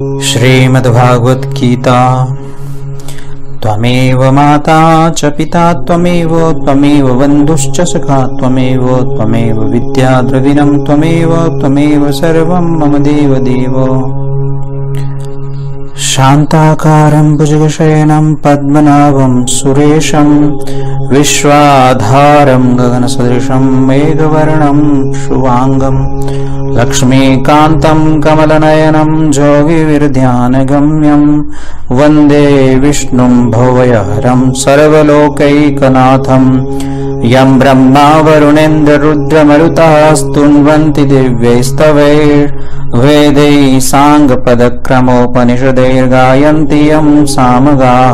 श्रीमद्भागवत गीता। त्वमेव माता च पिता त्वमेव बन्धुश्च सखा त्वमेव विद्या द्रविणं त्वमेव सर्वं मम देवदेव। शान्ताकारं भुजगशयनं पद्मनाभं सुरेशं विश्वाधारं गगनसदृशं मेघवर्णं शुभांगं लक्ष्मीकान्तं कमलनयनं जोगिविरध्यानगम्यं वन्दे विष्णुं भवभयहरं सर्वलोकैकनाथं। यं ब्रह्मा वरुणेन्द्ररुद्रमरुतः स्तुन्वन्ति दिव्यैस्तवैर्वेदैः साङ्गपदक्रमोपनिषदैर्गायन्ति यं सामगाः।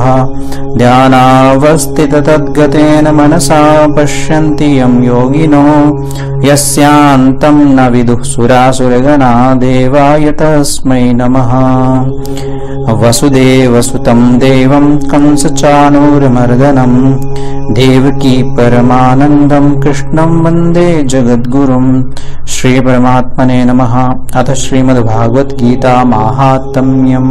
ध्यानावस्थिततद्गतेन मनसा पश्यन्ति यं योगिनो यस्यान्तं न विदुः सुरासुरगणा। देवाय तस्मै नमः। वसुदेवसुतं देवं कंसचाणूरमर्दनं देवकी परमानन्दं कृष्णं वन्दे जगद्गुरुं। श्री परमात्मने नमः। अथ श्रीमद्भागवत गीता माहात्म्यम्।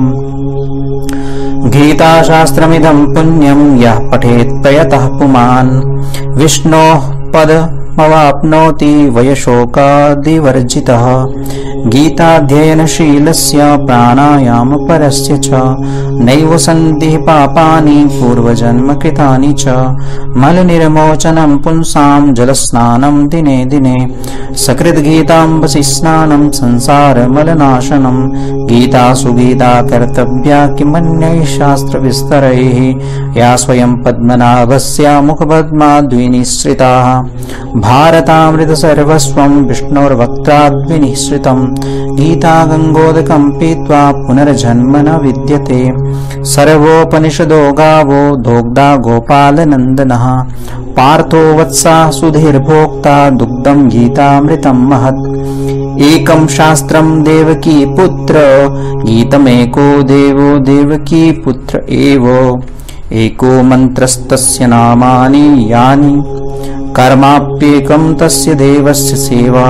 गीताशास्त्रमिदं पुण्यं यः पठेत् प्रयतः पुमान् विष्णोः पदमवाप्नोति वयशोकादिवर्जितः। गीताध्ययनशीलस्य प्राणायामपरस्य च नैव सन्ति पापानि पूर्वजन्मकृतानि च। मलनिर्मोचनं पुंसां जलस्नानं दिने दिने सकृद्गीताम्बसि स्नानं संसारमलनाशनं। गीतासु गीता कर्तव्या किमन्यैः शास्त्रविस्तरैः या स्वयं पद्मनाभस्य मुखपद्माद्विनिःसृताः। भारतामृतसर्वस्वं विष्णोर्वक्त्राद्विनिःसृतं। गीता गङ्गोदकं पीत्वा पुनर्जन्म न विद्यते। सर्वोपनिषदो गावो दोग्धा गोपालनन्दनः। पार्थो वत्सा सुधीर्भोक्ता दुग्धं गीतामृतं महत्। एकं शास्त्रं देवकी पुत्र गीतमेको देवो देवकी पुत्र एव। एको मन्त्रस्तस्य नामानि यानि कर्माप्येकं तस्य देवस्य सेवा।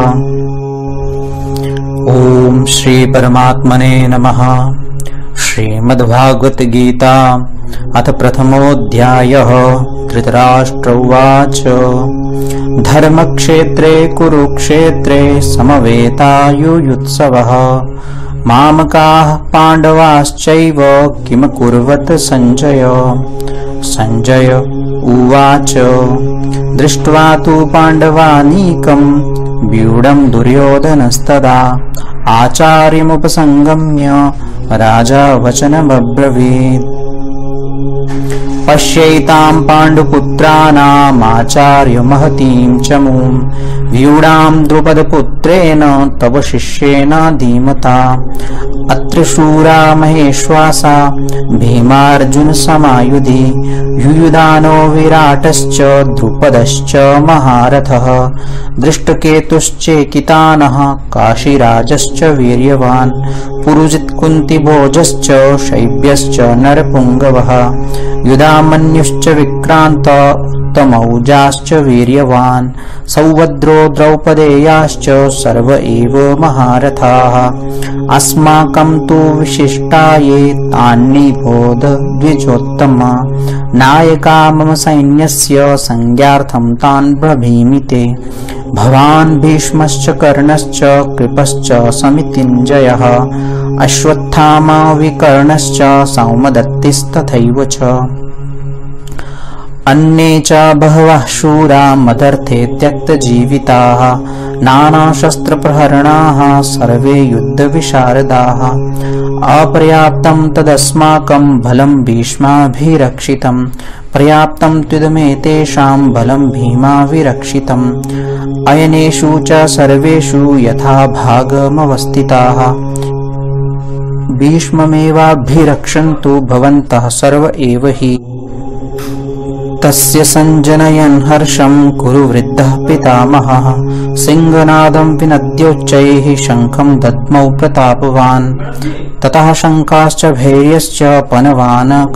ओम श्री परमात्मने नमः। श्रीमद्भागवत गीता अथ प्रथमोऽध्यायः। धृतराष्ट्र उवाच धर्मक्षेत्रे कुरुक्षेत्रे समवेतायुयुत्सवः। मामकाः पाण्डवाश्चैव किमकुर्वत सञ्जय। सञ्जय उवाच दृष्ट्वा तु पाण्डवानीकं व्यूढं दुर्योधनस्तदा आचार्यमुपसंगम्य राजा वचनमब्रवीत्। पश्यैतां पाण्डुपुत्राणामाचार्य महतीं चमूं व्यूढां द्रुपदपुत्रेण तव शिष्येन धीमता। अत्र शूरा महेश्वासा भीमार्जुन समायुधि युयुधानो विराटश्च द्रुपदश्च महारथः। दृष्टकेतुश्चेकितानः काशीराजश्च वीर्यवान् पुरुजित् कुन्तिभोजश्च शैब्यश्च नरपुङ्गवः। युधामन्युश्च विक्रान्त उत्तमौजाश्च वीर्यवान् सौभद्रो द्रौपदेयाश्च सर्व एव महारथाः। अस्माकं तु विशिष्टाये तान्निबोध द्विजोत्तम। नायका मम सैन्यस्य संज्ञार्थं तान् ब्रवीमि ते। भवान् भीष्मश्च कर्णश्च कृपश्च समितिञ्जयः अश्वत्थामा विकर्णश्च सौमदत्तिस्तथैव च। अन्ये च बहवः शूरा मदर्थे त्यक्तजीविताः। नानाशस्त्रप्रहरणाः सर्वे युद्धविशारदाः। अपर्याप्तं तदस्माकं बलं भीष्माभिरक्षितं। पर्याप्तं त्विदमेतेषां बलं भीमाभिरक्षितम्। अयनेषु च सर्वेषु यथा भागमवस्थिताः। भीष्ममेवाभिरक्षन्तु भवन्तः सर्व एव हि। तस्य संजनयन् हर्षं कुरु वृद्धः पितामहः। सिंहनादं विनद्योच्चैः शङ्खं दद्मौ प्रतापवान्। ततः शङ्खाश्च भैर्यश्च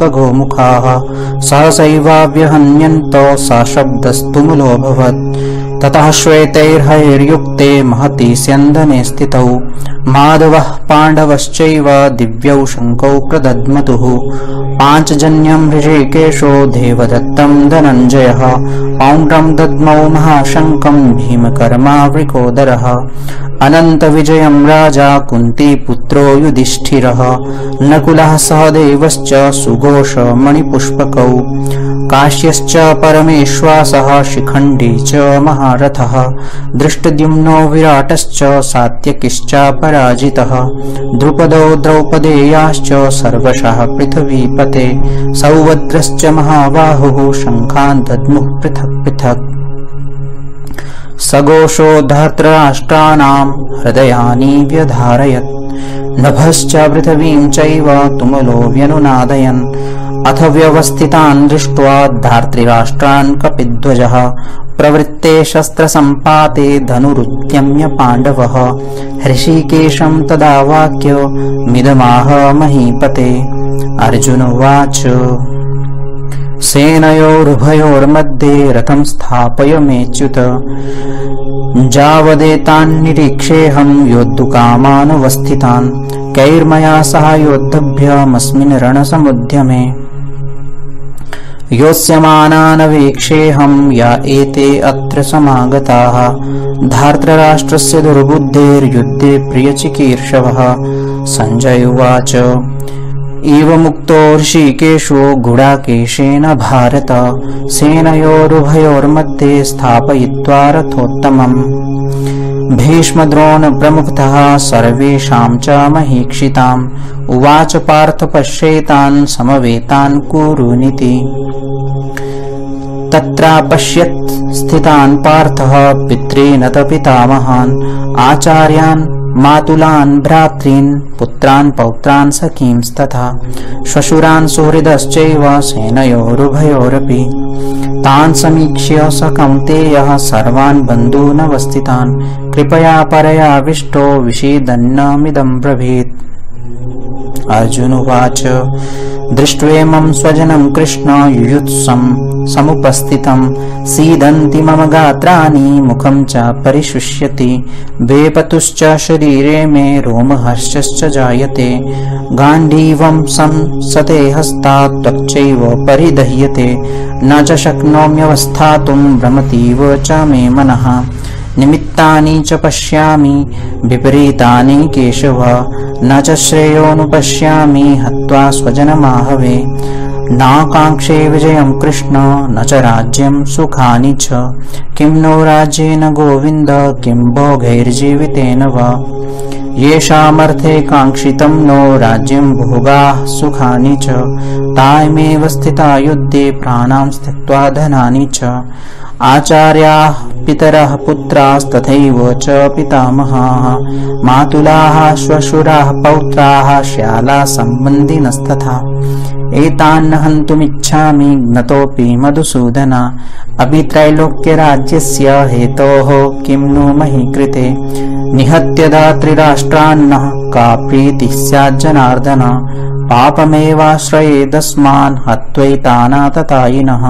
पनवानकगोमुखाः सहसैवाभ्यहन्यन्तो सशब्दस्तुमुलोऽभवत्। ततः श्वेतैर्हयैर्युक्ते महति स्यन्दने स्थितौ माधवः पाण्डवश्चैव दिव्यौ शङ्कौ प्रदद्मतुः पाञ्चजन्यं हृषीकेशो देवदत्तं धनञ्जयः पौण्ड्रं दद्मौ महाशङ्कं भीमकर्मा वृकोदरः अनन्तविजयं राजा कुन्तीपुत्रो युधिष्ठिरः नकुलः सहदेवश्च सुघोष मणिपुष्पकौ काश्यश्च परमेश्वासः शिखण्डी च महारथः दृष्टद्युम्नो विराटश्च सात्यकिश्च पराजितः द्रुपदो द्रौपदेयाश्च सर्वशः पृथिवीपते सौभद्रश्च महाबाहुः शङ्खान् दद्मुः पृथक् पृथक् सघोषो धृतराष्ट्राणां हृदयानि व्यधारयत् नभश्च पृथिवीं चैव तुमुलो व्यनुनादयन् अथ व्यवस्थितान् दृष्ट्वा धार्तराष्ट्रान् कपिध्वजः प्रवृत्ते शस्त्रसम्पाते धनुरुद्यम्य पाण्डवः हृषीकेशं तदा वाक्य मिदमाह महीपते। अर्जुन उवाच सेनयोरुभयोर्मध्ये रथं स्थापय मेच्युत जावदेतान्निरीक्षेऽहं योद्धुकामानवस्थितान् कैर्मया सह योद्धव्यमस्मिन् रणसमुद्यमे योत्स्यमानानवेक्षेऽहं या एते अत्र समागताः धार्तराष्ट्रस्य दुर्बुद्धेर्युद्धे प्रियचिकीर्षवः। सञ्जय उवाच एवमुक्तो ऋषिकेशो गुडाकेशेन भारत सेनयोरुभयोर्मध्ये स्थापयित्वा रथोत्तमम् भीष्मद्रोण प्रमुखतः सर्वेषां च महीक्षिताम् उवाच पार्थ पश्येतान् समवेतान् कुरुनिति तत्रापश्यत् स्थितान् पार्थः पितॄन् पितामहान् आचार्यान् मातुलान् भ्रातॄन् पुत्रान् पौत्रान् सखींस्तथा श्वशुरान् सुहृदश्चैव सेनयोरुभयोरपि तान् समीक्ष्य स कौन्तेयः सर्वान् बन्धूनवस्थितान् कृपया परयाविष्टो विषेदन्नमिदं ब्रवीत्। अर्जुन उवाच दृष्ट्वेमं स्वजनं कृष्ण युयुत्सं समुपस्थितं सीदन्ति मम गात्राणि मुखं च परिशुष्यति वेपतुश्च शरीरे मे रोमहर्षश्च जायते गाण्डीवं संसते हस्तात् त्वच्चैव परिदह्यते न च शक्नोम्यवस्थातुं भ्रमतीव च मे मनः निमित्तानि च पश्यामि विपरीतानि केशव न च श्रेयोनुपश्यामि हत्वा स्वजनमाहवे नाकाङ्क्षे विजयं कृष्ण न च राज्यं सुखानि च किं नो राज्येन गोविन्द किं भोगैर्जीवितेन वा येषामर्थे काङ्क्षितं नो राज्यं भोगाः सुखानि च तामेव स्थिता युद्धे प्राणां त्यक्त्वा धनानि च आचार्याः पितरः पुत्रास्तथैव च पितामहाः मातुलाः श्वशुराः पौत्राः श्याला सम्बन्धिनस्तथा एतान् हन्तुमिच्छामि ज्ञतोऽपि मधुसूदन अपि त्रैलोक्यराज्यस्य हेतोः किं नो मही कृते निहत्य धार्तराष्ट्रान्नः का प्रीतिः स्यात् जनार्दन पापमेवाश्रयेदस्मान् हत्वैतानाततायिनः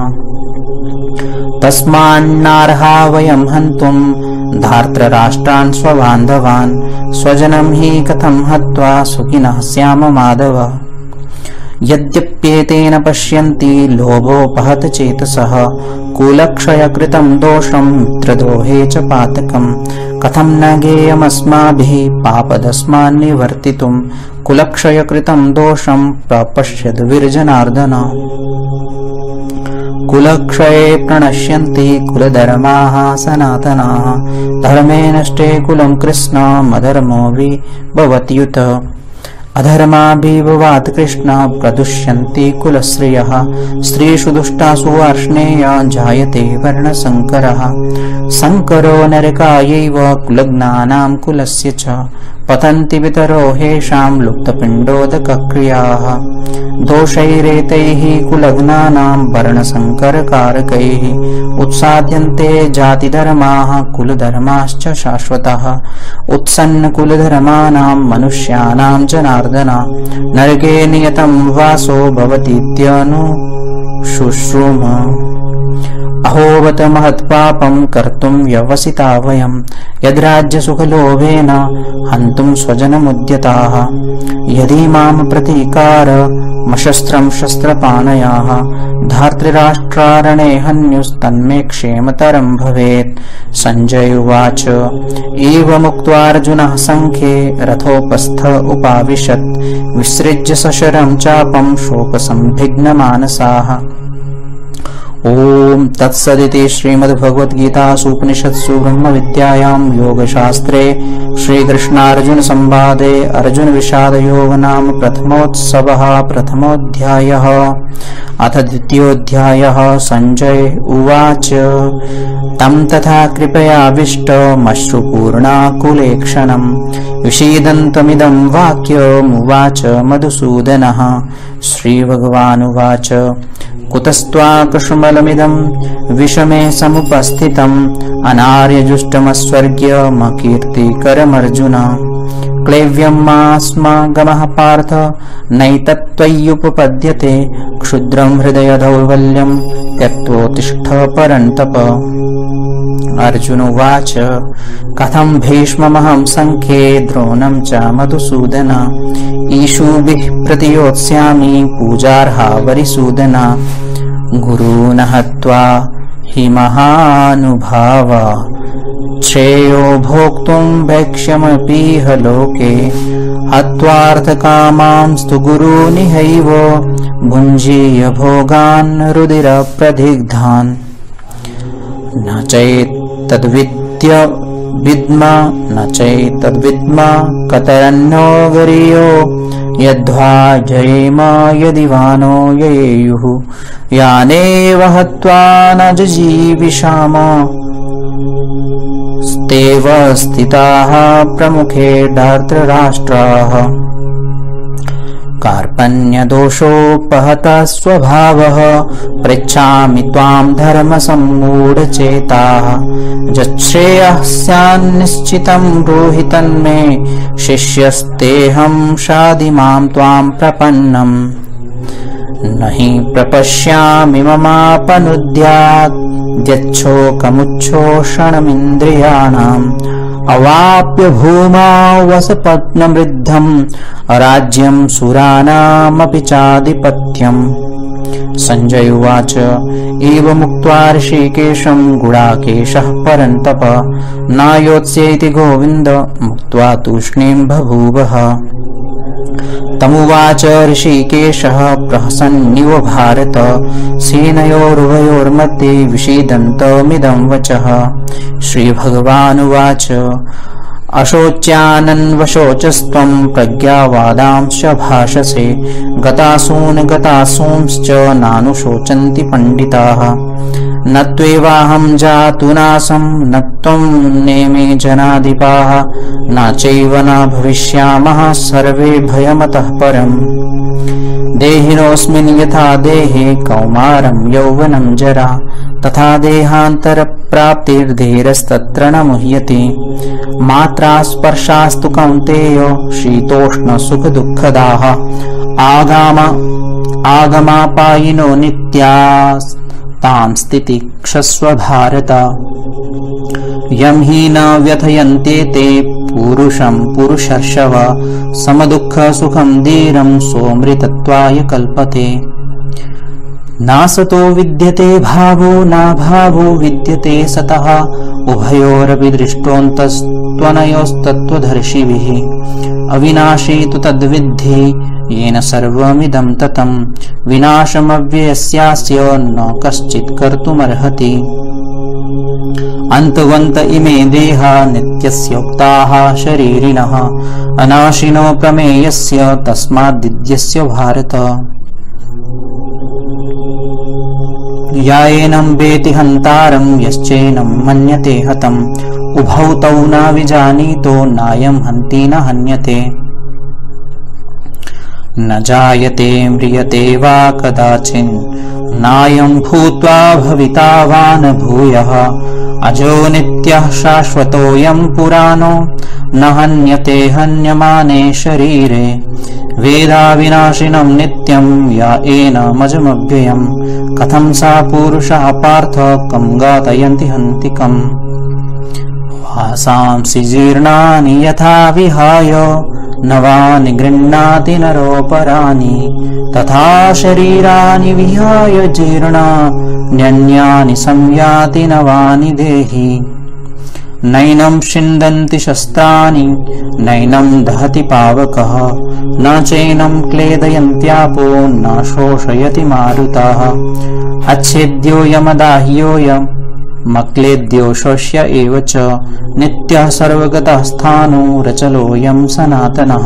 तस्मान्नार्हा वयं हन्तुं धार्तराष्ट्रान् स्वबान्धवान् स्वजनं हि कथं हत्वा सुखिनः स्याम माधव यद्यप्येतेन पश्यन्ति लोभोपहत चेतसः कुलक्षयकृतं दोषं मित्रद्रोहे च पातकम् कथं न गेयमस्माभिः पापदस्मान्निवर्तितुं कुलक्षयकृतं दोषं प्रपश्यद् वीरजनार्दन कुलक्षये प्रणश्यन्ति कुलधर्माः सनातनाः धर्मे नष्टे कुलं कृष्ण मधर्मो विभवत्युत अधर्माभिभवात् कृष्ण प्रदुष्यन्ति कुलश्रियः स्त्रीषु दुष्टासु वार्ष्णेय जायते वर्णसङ्करः संकरो नरकायैव कुलज्ञानां कुलस्य च पतन्ति पितरो हेषां लुप्तपिण्डोदकक्रियाः दोषैरेतैः कुलज्ञानां वर्णसङ्करकारकैः उत्साद्यन्ते जातिधर्माः कुलधर्माश्च शाश्वतः उत्सन्नकुलधर्माणां मनुष्याणां जनार्दन नरके नियतं वासो भवतीत्यनुशुश्रुम अहोवत महत्पापं कर्तुं व्यवसिता वयं यद्राज्यसुखलोभेन हन्तुं स्वजनमुद्यताः यदि मां प्रतीकारमशस्त्रं शस्त्रपाणयाः धार्तराष्ट्रारणे हन्युस्तन्मे क्षेमतरं भवेत्। सञ्जय उवाच एवमुक्त्वा अर्जुनः सङ्ख्ये रथोपस्थ उपाविशत् विसृज्य सशरं चापं शोकसंविघ्नमानसाः। ओम तत्सदिति श्रीमद्भगवद्गीतासु उपनिषत्सु ब्रह्मविद्यायां योगशास्त्रे श्रीकृष्णार्जुन संवादे अर्जुन विषाद योग नाम प्रथमोत्सवः प्रथमोऽध्यायः। अथ द्वितीयोऽध्यायः। संजय उवाच तं तथा कृपयाविष्टमश्रुपूर्णाकुलेक्षणं विषीदन्तमिदं वाक्यमुवाच मधुसूदनः। श्रीभगवानुवाच कुतस्त्वाकुशुमलमिदं विषमे समुपस्थितम् अनार्यजुष्टमस्वर्ग्यमकीर्तिकरमर्जुन क्लैव्यं मास्मागमः पार्थ नैतत्त्वय्युपपद्यते क्षुद्रं हृदय दौर्बल्यं त्यक्त्वोत्तिष्ठ परन्तप। अर्जुन उवाच कथं भीष्ममहं सङ्ख्ये द्रोणं च मधुसूदन ईशुभिः प्रतियोत्स्यामि पूजार्हा वरिसूदन गुरून् हत्वा हि महानुभाव श्रेयो भोक्तुं भैक्ष्यमपीह लोके हत्वार्थकामांस्तु गुरूनिहैव भुञ्जीय भोगान् रुधिरप्रदिग्धान् न चैतद्विद्मा कतरन्नो गरीयो यद्वा जयेम यदि वानो ययेयुः यानेव हत्वा न जजीविषाम स्तेव स्थिताः प्रमुखे धार्तराष्ट्राः। कार्पण्यदोषोपहतः स्वभावः पृच्छामि त्वां धर्मसम्मूढचेताः यच्छ्रेयः स्यान्निश्चितं ब्रूहि तन्मे शिष्यस्तेऽहं शाधि मां त्वां प्रपन्नम् न हि प्रपश्यामि ममापनुद्यात् यच्छोकमुच्छोषणमिन्द्रियाणाम् अवाप्य भूमा वसपत्नवृद्धं राज्यं सुरानामपि चाधिपत्यम्। संजय उवाच एवमुक्त्वा ऋषिकेशं गुडाकेशः परन्तप नायोत्स्येति गोविन्द मुक्त्वा तूष्णीं बभूवः। तमुवाच ऋषिकेशः प्रहसन्निव भारत सेनयोरुभयोर्मध्ये विषीदन्तमिदं वचः। श्रीभगवानुवाच अशोच्यानन्वशोचस्त्वं प्रज्ञावादांश्च भाषसे गतासूंश्च नानुशोचन्ति पण्डिताः न त्वेवाहं जातु नासं न त्वं नेमे जनाधिपाः न चैव न भविष्यामः सर्वे भयमतः परम्। देहिनोऽस्मिन् यथा देहे कौमारं यौवनं जरा तथा देहान्तरप्राप्तिर्धीरस्तत्र न मुह्यते मात्रा स्पर्शास्तु कौन्तेय शीतोष्ण सुख दुःखदाः आगमापायिनो नित्यास्तां स्थितिक्षस्व भारत यं हि न व्यथयन्ते ते पुरुषं पुरुषर्षव समदुःख सुखं धीरं सोऽमृतत्वाय कल्पते नासतो विद्यते भावो नाभावो विद्यते सतः उभयोरपि दृष्टोऽन्तस्त्वनयोस्तत्त्वदर्शिभिः अविनाशी तु तद्विद्धि येन सर्वमिदं ततं विनाशमव्ययस्यास्य न कश्चित् कर्तुमर्हति। अन्तवन्त इमे देहा नित्यस्योक्ताः शरीरिणः अनाशिनो प्रमेयस्य तस्माद्दिद्यस्य भारत। यायेनं वेति हन्तारं यश्चैनं मन्यते हतम् उभौ तौ न विजानीतो नायं हन्ति न हन्यते न जायते म्रियते वा कदाचिन् नायं भूत्वा भविता वा न भूयः अजो नित्यः शाश्वतोऽयं पुराणो न हन्यते हन्यमाने शरीरे वेदाविनाशिनं नित्यं या एनमजमव्ययम् कथं सा पुरुषः पार्थ कं घातयन्ति हन्तिकम् वासांसि जीर्णानि यथा विहाय नवानि गृह्णाति नरोपराणि तथा शरीराणि विहाय जीर्णान्यन्यानि संयाति नवानि देहि नैनं छिन्दन्ति शस्त्राणि नैनं दहति पावकः न चैनं क्लेदयन्त्यापो न शोषयति मारुतः अच्छेद्यो यमदाह्योऽयम् मक्लेद्यो शोष्य एव च नित्यः सर्वगतः स्थाणु रचलोऽयं सनातनः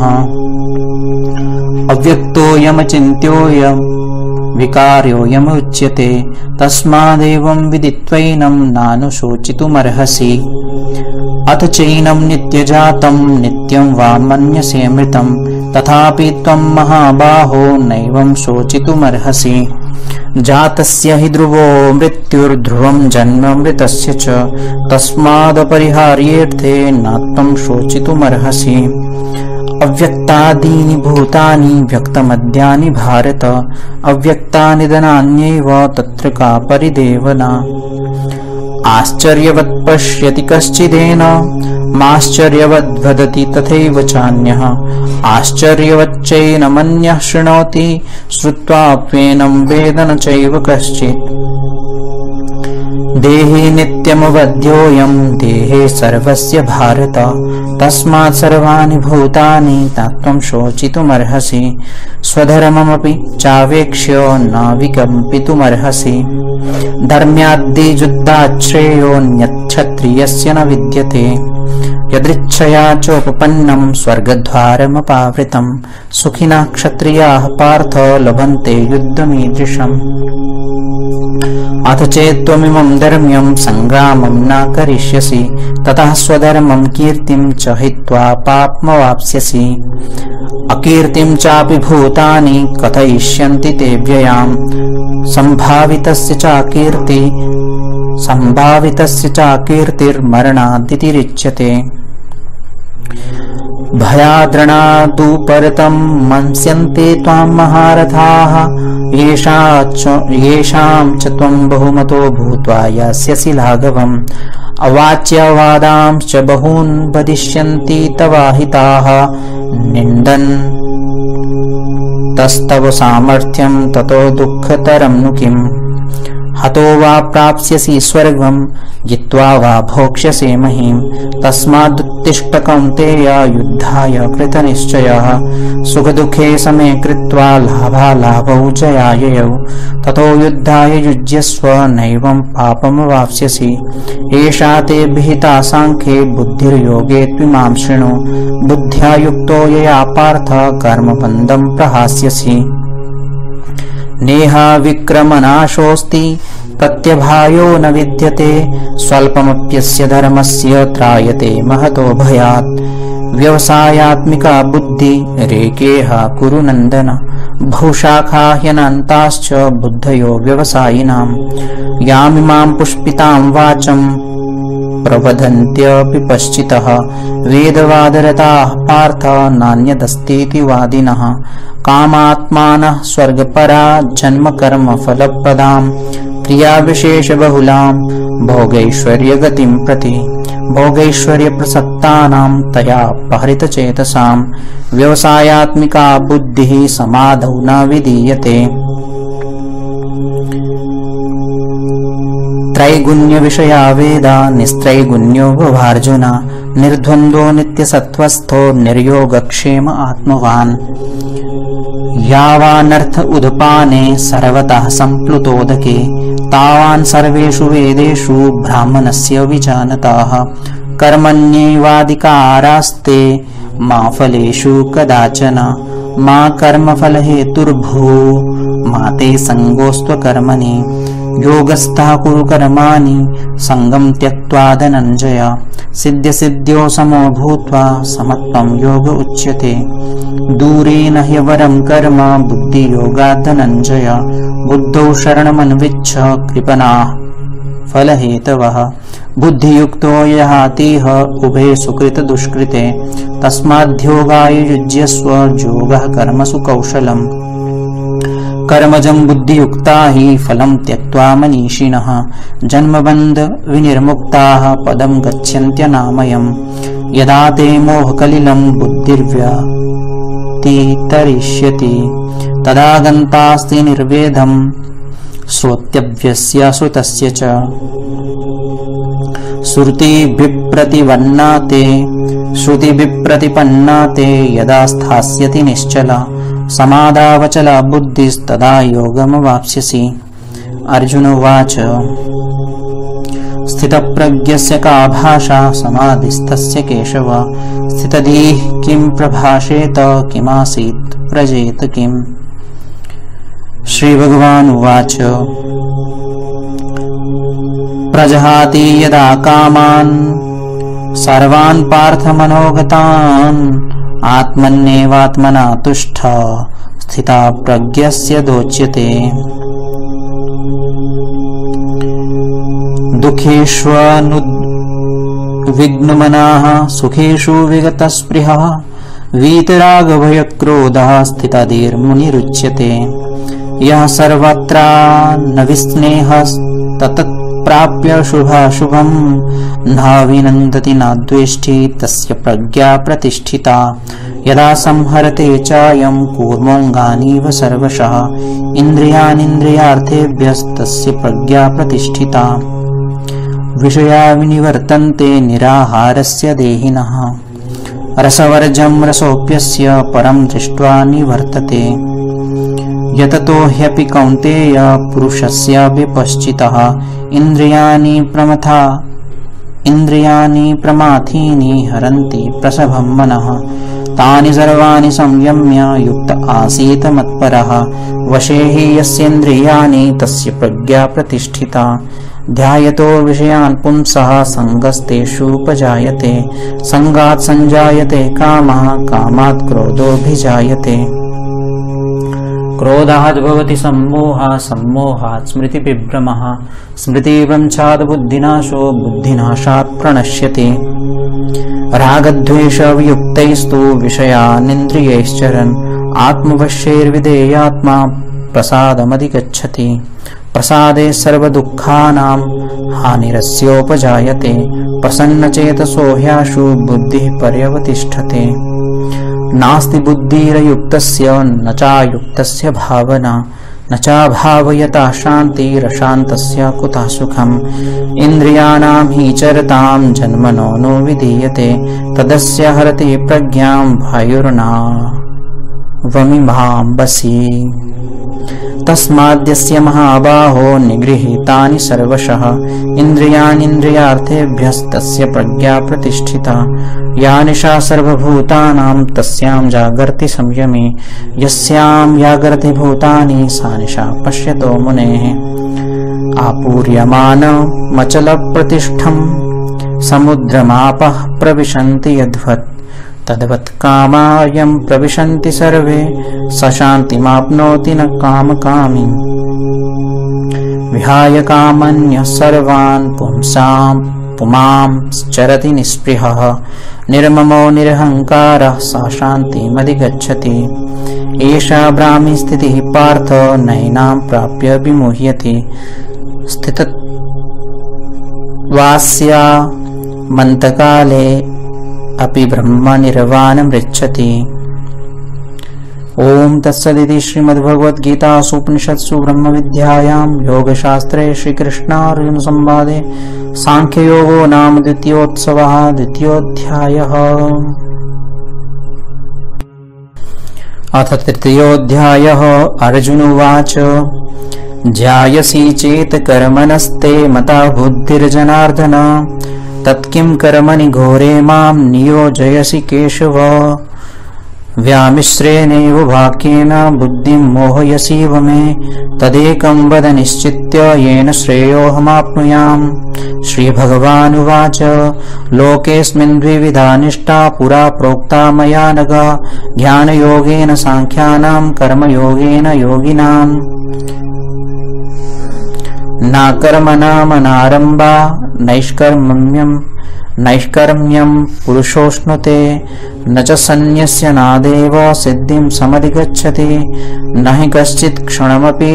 अव्यक्तोऽयमचिन्त्योऽयं विकार्योऽयमुच्यते तस्मादेवं विदित्वैनं नानुशोचितुमर्हसि अथ चैनं नित्यजातं नित्यं वा मन्यसे मृतं तथापि त्वं महाबाहो नैवं शोचितुमर्हसि जातस्य हि ध्रुवो मृत्युर्ध्रुवं जन्म मृतस्य च तस्मादपरिहार्येऽर्थे न त्वं शोचितुमर्हसि अव्यक्तादीनि भूतानि व्यक्तमद्यानि भारत अव्यक्तानि धनान्यैव तत्र का परिदेवना आश्चर्यवत् पश्यति कश्चिदेन माश्चर्यवद्वदति तथैव चान्यः आश्चर्यवच्चैनमन्यः शृणोति श्रुत्वाप्येनं वेद न चैव कश्चित् देहे नित्यमवध्योऽयं देहे सर्वस्य भारत तस्मात् सर्वाणि भूतानि तत्त्वं शोचितुमर्हसि स्वधर्ममपि चावेक्ष्य न विकम्पितुमर्हसि धर्म्याद्धियुद्धाच्छ्रेयोऽन्यच्छत्रियस्य न विद्यते यदृच्छया चोपपन्नं स्वर्गद्वारमपावृतं सुखिनः क्षत्रियाः पार्थ लभन्ते युद्धमीदृशम् अथ चेत्त्वमिमं धर्म्यं संग्रामं न करिष्यसि ततः स्वधर्मं कीर्तिं च हित्वा पापमवाप्स्यसि अकीर्तिं चापि भूतानि कथयिष्यन्ति ते व्ययाम् संभावितस्य चाकीर्तिर्मरणादितिरिच्यते भयाद्रणादु परतं मंस्यन्ते त्वां महारथाः येषां च त्वं बहुमतो भूत्वा यास्यसि लाघवम् अवाच्यवादांश्च बहून् वदिष्यन्ति तवाहिताः निन्दन् तस्तव सामर्थ्यं ततो दुःखतरं नु किम् हतो वा प्राप्स्यसि स्वर्गं जित्वा वा भोक्ष्यसे महीम् तस्मादुत्तिष्ठ कौन्तेय युद्धाय कृतनिश्चयः सुखदुःखे समे कृत्वा लाभालाभौ जयाययौ ततो युद्धाय युज्यस्व नैवं पापमवाप्स्यसि एषा ते विहिता साङ्ख्ये बुद्धिर्योगे त्विमां शृणु बुद्ध्या युक्तो यया पार्थ कर्मबन्धं प्रहास्यसि नेहा विक्रमनाशोऽस्ति प्रत्यभायो न विद्यते स्वल्पमप्यस्य धर्मस्य त्रायते महतो भयात् व्यवसायात्मिका बुद्धि रेकेह कुरु नन्दन बहुशाखा ह्यनन्ताश्च बुद्धयो व्यवसायिनां यामिमां पुष्पितां वाचं प्रवदन्त्यपि पश्चितः वेदवादरताः पार्थ नान्यदस्तीति वादिनः कामात्मानः स्वर्गपरा जन्मकर्म फलप्रदां क्रियाविशेषबहुलां भोगैश्वर्यगतिं प्रति भोगैश्वर्यप्रसक्तानां तया अपहृतचेतसां व्यवसायात्मिका बुद्धिः समाधौ न विधीयते त्रैगुण्य विषया वेदा निस्त्रैगुण्यो भवार्जुन निर्द्वन्द्वो नित्यसत्त्वस्थो निर्योगक्षेम आत्मवान् यावानर्थ उदपाने सर्वतः सम्प्लुतोदके तावान् सर्वेषु वेदेषु ब्राह्मणस्य विजानताः कर्मण्येवाधिकारास्ते मा फलेषु कदाचन मा कर्मफलहेतुर्भू मा ते सङ्गोऽस्त्वकर्मणि योगस्थः कुरु कर्माणि संगं त्यक्त्वा धनञ्जय सिद्ध्यसिद्ध्यो समो भूत्वा समत्वं योग उच्यते दूरेन ह्यवरं कर्म बुद्धियोगात् धनञ्जय बुद्धौ शरणमन्विच्छ कृपणाः फलहेतवः बुद्धियुक्तो यहातिह उभे सुकृत दुष्कृते तस्माद्योगाय युज्यस्व योगः कर्मसु कौशलम् कर्मजं बुद्धियुक्ता हि फलं त्यक्त्वा मनीषिणः जन्मबन्ध विनिर्मुक्ताः पदं गच्छन्त्यनामयम् यदा ते मोहकलिलं बुद्धिर्व्यतितरिष्यति तदा गन्तास्ति निर्वेदं श्रोतव्यस्य श्रुतस्य च श्रुतिभिप्रतिपन्ना ते यदा स्थास्यति निश्चला समादावचला बुद्धिस्तदा योगमवाप्स्यसि। अर्जुन उवाच स्थितप्रज्ञस्य का भाषा समाधिस्थस्य केशव स्थितधीः किं प्रभाषेत किमासीत् प्रजेत किम्। श्रीभगवान् उवाच प्रजहाति यदा कामान् सर्वान् पार्थमनोगतान् आत्मन्येवात्मना तुष्टः स्थिता प्रज्ञस्य दोच्यते। दुःखेष्वनुद्विग्नमनाः सुखेषु विगतस्पृहः वीतरागभयक्रोधः स्थितधीर्मुनिरुच्यते। यः सर्वत्र न विस्नेहस्तत्प्राप्य शुभाशुभं न विनन्दति न द्वेष्टि तस्य प्रज्ञा प्रतिष्ठिता। यदा संहरते चायं कूर्मोऽङ्गानीव सर्वशः इन्द्रियाणीन्द्रियार्थेभ्यस्तस्य प्रज्ञा प्रतिष्ठिता। विषया विनिवर्तन्ते निराहारस्य देहिनः रसवर्जं रसोऽप्यस्य परं दृष्ट्वा निवर्तते। यततो ह्यपि कौन्तेय पुरुषस्य विपश्चितः इन्द्रियाणि प्रमाथीनि हरन्ति प्रसभं मनः तानि सर्वाणि संयम्य युक्त आसीत् मत्परः। वशे हि यस्येन्द्रियाणि तस्य प्रज्ञा प्रतिष्ठिता। ध्यायतो विषयान् पुंसः सङ्गस्तेषुपजायते सङ्गात् संजायते कामः कामात् क्रोधोऽभिजायते क्रोधाद् भवति सम्मोहः सम्मोहात् स्मृतिविभ्रमः स्मृतिभ्रंशात् बुद्धिनाशो बुद्धिनाशात् प्रणश्यते। रागद्वेषवियुक्तैस्तु विषयानिन्द्रियैश्चरन् आत्मवश्यैर्विधेयात्मा प्रसादमधिगच्छति। प्रसादे सर्वदुःखानां हानिरस्योपजायते प्रसन्नचेतसो ह्याशु बुद्धिः पर्यवतिष्ठते। नास्ति बुद्धिरयुक्तस्य न चायुक्तस्य भावना न चाभावयता शान्तिरशान्तस्य कुतः सुखम्। इन्द्रियाणां हि चरतां जन्मनो नो विधीयते तदस्य हरति प्रज्ञां वायुर्नावमिमाम्बसि। तस्माद्यस्य महाबाहो निगृहीतानि सर्वशः इन्द्रियाणीन्द्रियार्थेभ्यस्तस्य प्रज्ञा प्रतिष्ठिता। या निशा सर्वभूतानां तस्यां जागर्ति संयमे यस्यां जागर्ति भूतानि सा निशा पश्यतो मुनेः। आपूर्यमानमचलप्रतिष्ठं समुद्रमापः प्रविशन्ति यद्वत् तद्वत् कामायं प्रविशन्ति सर्वे स शान्तिमाप्नोति न कामकामी। विहाय कामन्यः सर्वान् पुमांश्चरति निःस्पृहः निर्ममो निरहङ्कारः सा शान्तिमधिगच्छति। एषा ब्राह्मी स्थितिः पार्थ नैनां प्राप्य विमुह्यति। स्थितत्वास्या मन्तकाले अपि ब्रह्म निर्वाणमृच्छति। ओम तत्सदिति श्रीमद्भगवद्गीतासु उपनिषत्सु ब्रह्मविद्यायां योगशास्त्रे श्रीकृष्णार्जुन संवादे सांख्ययोगो नाम द्वितीयोत्सवः द्वितीयोऽध्यायः। अथ तृतीयोऽध्यायः। अर्जुन उवाच ध्यायसि चेत् कर्मणस्ते मता बुद्धिर्जनार्दन तत्किं कर्मणि घोरे मां नियोजयसि केशव। व्यामिश्रेणेव वाक्येन बुद्धिं मोहयसीव मे तदेकं वद निश्चित्य येन श्रेयोऽहमाप्नुयाम्। श्रीभगवानुवाच लोकेऽस्मिन् द्विविधा निष्ठा पुरा प्रोक्ता मया नघ ज्ञानयोगेन साङ्ख्यानां कर्मयोगेन योगिनाम्। न कर्मणामनारम्भा नैष्कर्मण्यं नैष्कर्म्यं पुरुषोष्णुते न च सन्न्यस्य नादेव सिद्धिं समधिगच्छति न हि कश्चित् क्षणमपि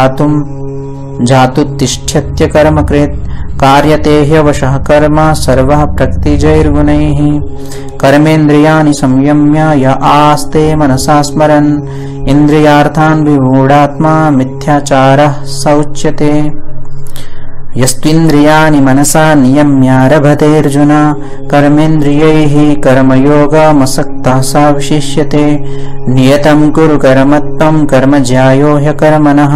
जातुतिष्ठत्य कर्मकृत् कार्यते ह्यवशः कर्म सर्वः प्रकृतिजैर्गुणैः कर्मेन्द्रियाणि संयम्य य आस्ते मनसा स्मरन् इन्द्रियार्थान् विमूढात्मा मिथ्याचारः स उच्यते यस्त्विन्द्रियाणि मनसा नियम्यारभतेऽर्जुन कर्मेन्द्रियैः कर्मयोगमसक्तः स विशिष्यते नियतं कुरु कर्मत्वं कर्म ज्यायो ह्यकर्मणः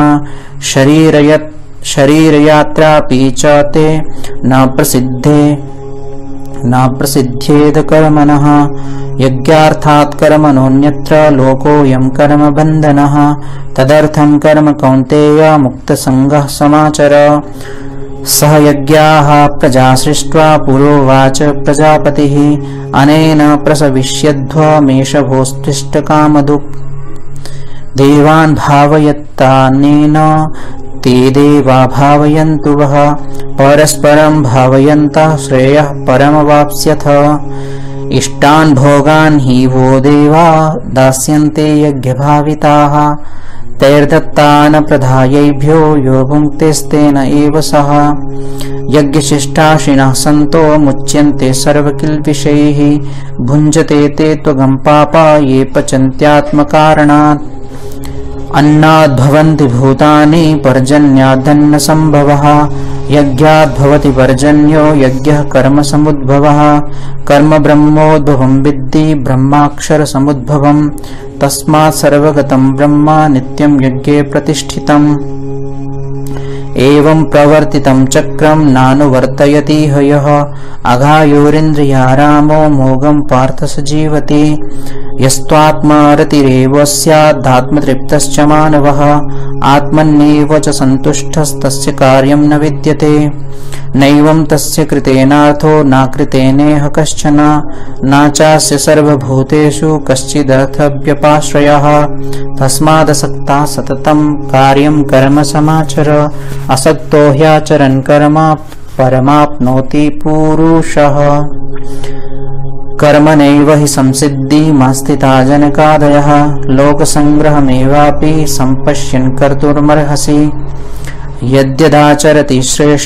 शरीरयात्रापि च ते न प्रसिद्ध्येद कर्मणः यज्ञार्थात् कर्मणोऽन्यत्र लोकोऽयं कर्मबन्धनः तदर्थं कर्म कौन्तेय मुक्तसङ्गः समाचर सह यज्ञाः प्रजा सृष्ट्वा पुरोवाच प्रजापतिः अनेन प्रसविष्यध्वमेषभोस्त्विष्टकामधुक् देवान् भावयत्तानेन ते देवा भावयन्तु वः परस्परं भावयन्तः श्रेयः परमवाप्स्यथ इष्टान् भोगान् हि वो देवा दास्यन्ते यज्ञभाविताः तैर्दत्तान् प्रधायैभ्यो यो भुङ्क्तेस्तेन एव सः यज्ञशिष्टाशिनः सन्तो मुच्यन्ते सर्वकिल्बिषैः भुञ्जते ते त्वगं पापा ये पचन्त्यात्मकारणात् अन्नाद्भवन्ति भूतानि पर्जन्यादन्न संभवः यज्ञाद्भवति पर्जन्यो यज्ञः कर्म समुद्भवः कर्म ब्रह्मोद्भवं विद्धि ब्रह्माक्षर समुद्भवम् तस्मात् सर्वगतं ब्रह्म नित्यं यज्ञे प्रतिष्ठितम् एवं प्रवर्तितं चक्रं नानुवर्तयति हयः अघायोरिन्द्रियारामो मोघं पार्थ स जीवति यस्त्वात्मा रतिरेव स्यादात्मतृप्तश्च मानवः आत्मन्येव च सन्तुष्टस्तस्य कार्यं न विद्यते नैवं तस्य कृतेनार्थो नाकृतेनेह कश्चन नाचास्य सर्वभूतेषु कश्चिदर्थव्यपाश्रयः तस्मादसक्ता सततं कार्यं कर्म समाचर असक्तो ह्याचरन् कर्म परमाप्नोति पुरुषः कर्मणैव हि संसिद्धिमास्थिता जनकादयः लोकसंग्रहमेवापि सम्पश्यन् कर्तुमर्हसि यद्यदाचरति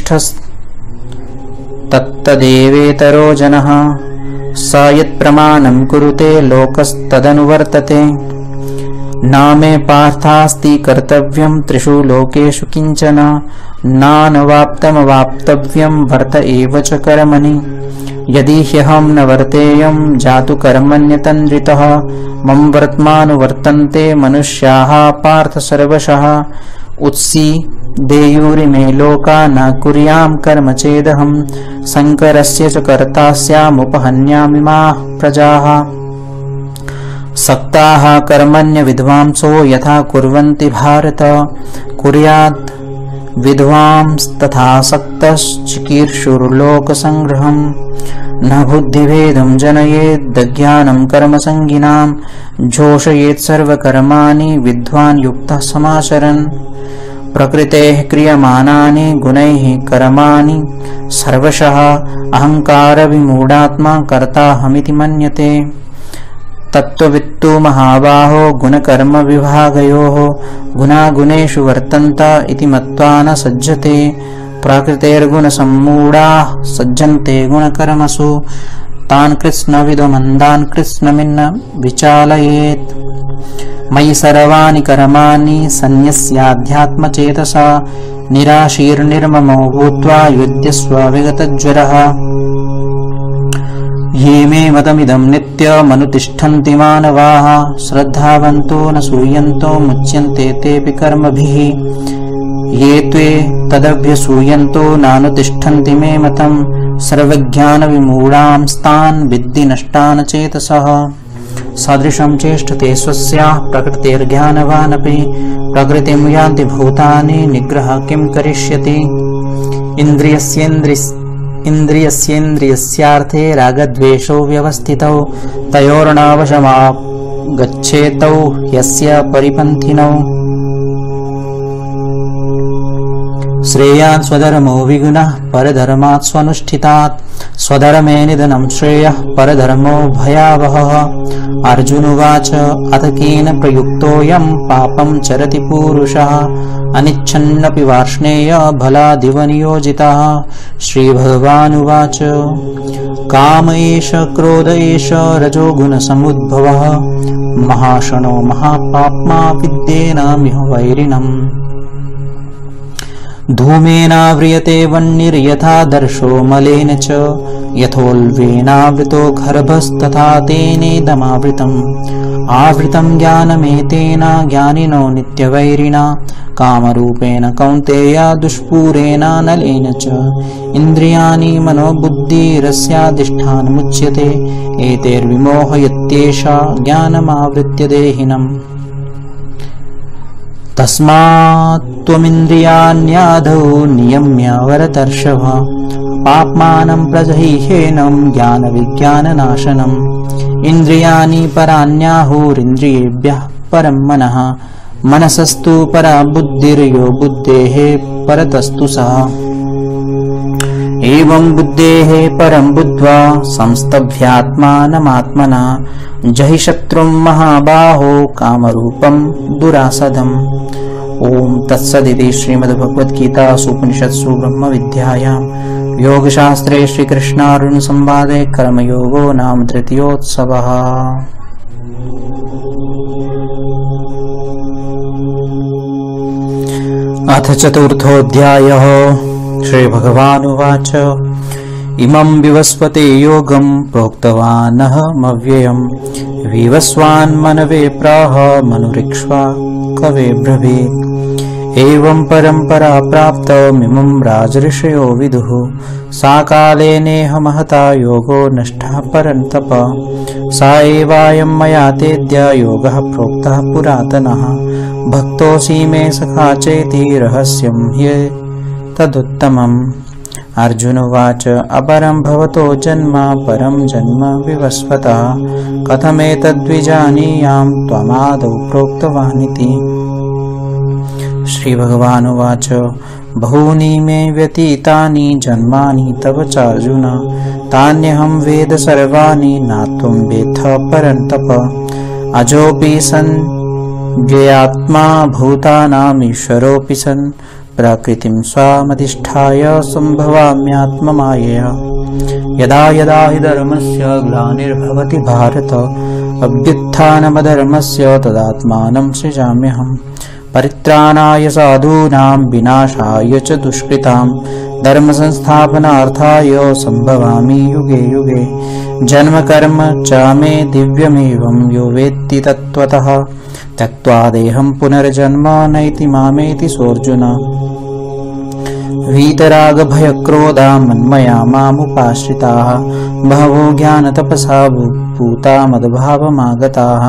श्रेष्ठस्तत्तदेवेतरो जनः स यत्प्रमाणं कुरुते लोकस्तदनुवर्तते न मे पार्थास्ति कर्तव्यं त्रिषु लोकेषु किञ्चन नानवाप्तमवाप्तव्यं वर्त एव च कर्मणि यदि ह्यहं न वर्तेयं जातु कर्मण्यतन्द्रितः मम वर्त्मानुवर्तन्ते मनुष्याः पार्थ सर्वशः उत्सीदेयुरिमे लोका न कुर्यां कर्म चेदहं शङ्करस्य च कर्ता स्यामुपहन्यामिमाः प्रजाः सक्ताः कर्मण्य विद्वांसो यथा कुर्वन्ति भारत कुर्यात् विद्वांस्तथा सक्तश्चिकीर्षुर्लोकसंग्रहम् न बुद्धिभेदं जनयेद्ज्ञानं कर्मसङ्गिनां जोषयेत् सर्वकर्माणि विद्वान् युक्तः समाचरन् प्रकृतेः क्रियमाणानि गुणैः कर्माणि सर्वशः अहङ्कारविमूढात्मा कर्ताहमिति मन्यते तत्त्ववित्तु महाबाहो गुणकर्म विभागयोः गुणागुणेषु वर्तन्त इति मत्वा न सज्जते प्रकृतेर्गुणसम्मूढाः सज्जन्ते गुणकर्मसु तान् कृत्स्नविदो मन्दान् कृत्स्नमिन्न विचालयेत् मयि सर्वाणि कर्माणि सन्न्यस्याध्यात्मचेतसा निराशीर्निर्ममो भूत्वा युध्यस्व विगतज्वरः ये मे मतमिदं नित्यमनुतिष्ठन्ति मानवाः श्रद्धावन्तो न सूयन्तो मुच्यन्ते तेऽपि कर्मभिः ये त्वे तदभ्यसूयन्तो नानुतिष्ठन्ति मे मतं सर्वज्ञानविमूढांस्तान् विद्धि नष्टान् चेतसः सदृशं चेष्टते स्वस्याः प्रकृतेर्ज्ञानवानपि प्रकृतिं यान्ति भूतानि निग्रह किं करिष्यति इन्द्रियस्येन्द्रियस्यार्थे रागद्वेषौ व्यवस्थितौ तयोर्नावशमागच्छेतौ ह्यस्य परिपन्थिनौ श्रेयान् स्वधर्मो विगुणः परधर्मात् स्वनुष्ठितात् स्वधर्मे निधनं श्रेयः परधर्मो भयावहः। अर्जुन उवाच अथ केन प्रयुक्तोऽयं पापं चरति पुरुषः अनिच्छन्नपि वार्ष्णेय बलादिव नियोजितः। श्रीभगवानुवाच काम एष क्रोध एष रजोगुणसमुद्भवः महाशनो महापाप्मा विद्येनामिह वैरिणम्। धूमेनाव्रियते वह्निर्यथा दर्शो मलेन च यथोल्बेनावृतो गर्भस्तथा तेनेदमावृतम्। आवृतं ज्ञानमेतेन ज्ञानिनो नित्यवैरिणा कामरूपेण कौन्तेय दुष्पूरेण नलेन च। इन्द्रियाणि मनोबुद्धिरस्याधिष्ठानमुच्यते एतैर्विमोहयत्येषा ज्ञानमावृत्य देहिनम्। तस्मात् त्वमिन्द्रियाण्याधौ नियम्य वरतर्षभ पाप्मानं प्रजह्येनं ज्ञानविज्ञाननाशनम्। इन्द्रियाणि पराण्याहुरिन्द्रियेभ्यः परं मनः मनसस्तु परा बुद्धिर्यो बुद्धेः परतस्तु सः। एवं बुद्धेः परं बुद्ध्वा संस्तभ्यात्मानमात्मना जहि शत्रुं महाबाहो कामरूपं दुरासदम्। ओम तत्सदिति श्रीमद्भगवद्गीतासु उपनिषत्सु ब्रह्मविद्यायां योगशास्त्रे श्रीकृष्णार्जुन संवादे कर्मयोगो नाम तृतीयोत्सवः। अथ चतुर्थोऽध्यायः। श्रीभगवानुवाच इमं विवस्वते योगं प्रोक्तवानहमव्ययम् विवस्वान् मनवे प्राह मनुरिक्ष्वा कवे ब्रवीत्। एवं परम्परा प्राप्तमिमं राजऋषयो विदुः सा कालेनेह महता योगो नष्टः परन्तप। सा एवायं मया तेद्य योगः प्रोक्तः पुरातनः भक्तोऽसि मे सखा चेति रहस्यं ह्येतदुत्तमम्। अर्जुन उवाच अपरं भवतो जन्म परं जन्म विवस्वतः कथमेतद्विजानीयां त्वमादौ प्रोक्तवानिति। श्रीभगवानुवाच बहूनि मे व्यतीतानि जन्मानि तव चार्जुन तान्यहं वेद सर्वाणि नात्वं वेत्थ परन्तप। अजोऽपि सन् व्ययात्मा भूतानामीश्वरोऽपि सन् प्रकृतिं स्वामधिष्ठाय सम्भवाम्यात्ममायया। यदा यदा हि धर्मस्य ग्लानिर्भवति भारत अभ्युत्थानमधर्मस्य तदात्मानं सृजाम्यहम्। परित्राणाय साधूनां विनाशाय च दुष्कृतां धर्म संस्थापनार्थाय सम्भवामि युगे युगे। जन्म कर्म च मे दिव्यमेवं यो वेत्ति तत्त्वतः त्यक्त्वा देहं पुनर्जन्म नैति मामेति सोऽर्जुन। वीतरागभयक्रोधा मन्मया मामुपाश्रिताः बहवो ज्ञानतपसा पूता मद्भावमागताः।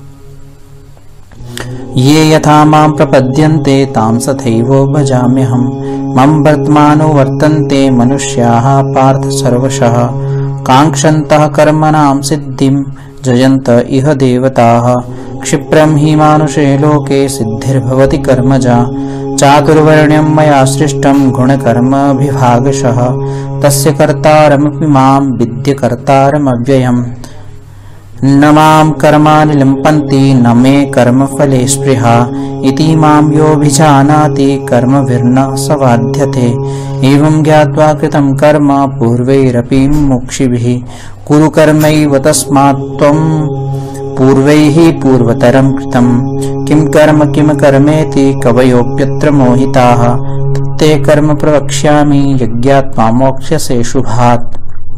ये यथा मां प्रपद्यन्ते तां तथैव भजाम्यहम्। मम वर्तमानो वर्तन्ते मनुष्याः पार्थ सर्वशः काङ्क्षन्तः कर्मणां सिद्धिं जयन्त इह देवताः। क्षिप्रं हि मानुषे लोके सिद्धिर्भवति कर्मजा चातुर्वर्ण्यं मया सृष्टं गुणकर्मभिभागशः। तस्य कर्तारमपि मां विद्य कर्तारमव्ययम्। न मां कर्माणि लिम्पन्ति न मे कर्मफले स्पृहा इति मां योऽभिजानाति कर्मभिर्न स बाध्यते। एवं ज्ञात्वा कृतं कर्म पूर्वैरपि मुमुक्षुभिः कुरु कर्मैव तस्मात् त्वं पूर्वैः पूर्वतरं कृतं किं कर्मेति कवयोऽप्यत्र मोहिताः। तत्ते कर्म प्रवक्ष्यामि यज्ञात्मा मोक्ष्यसे शुभात्।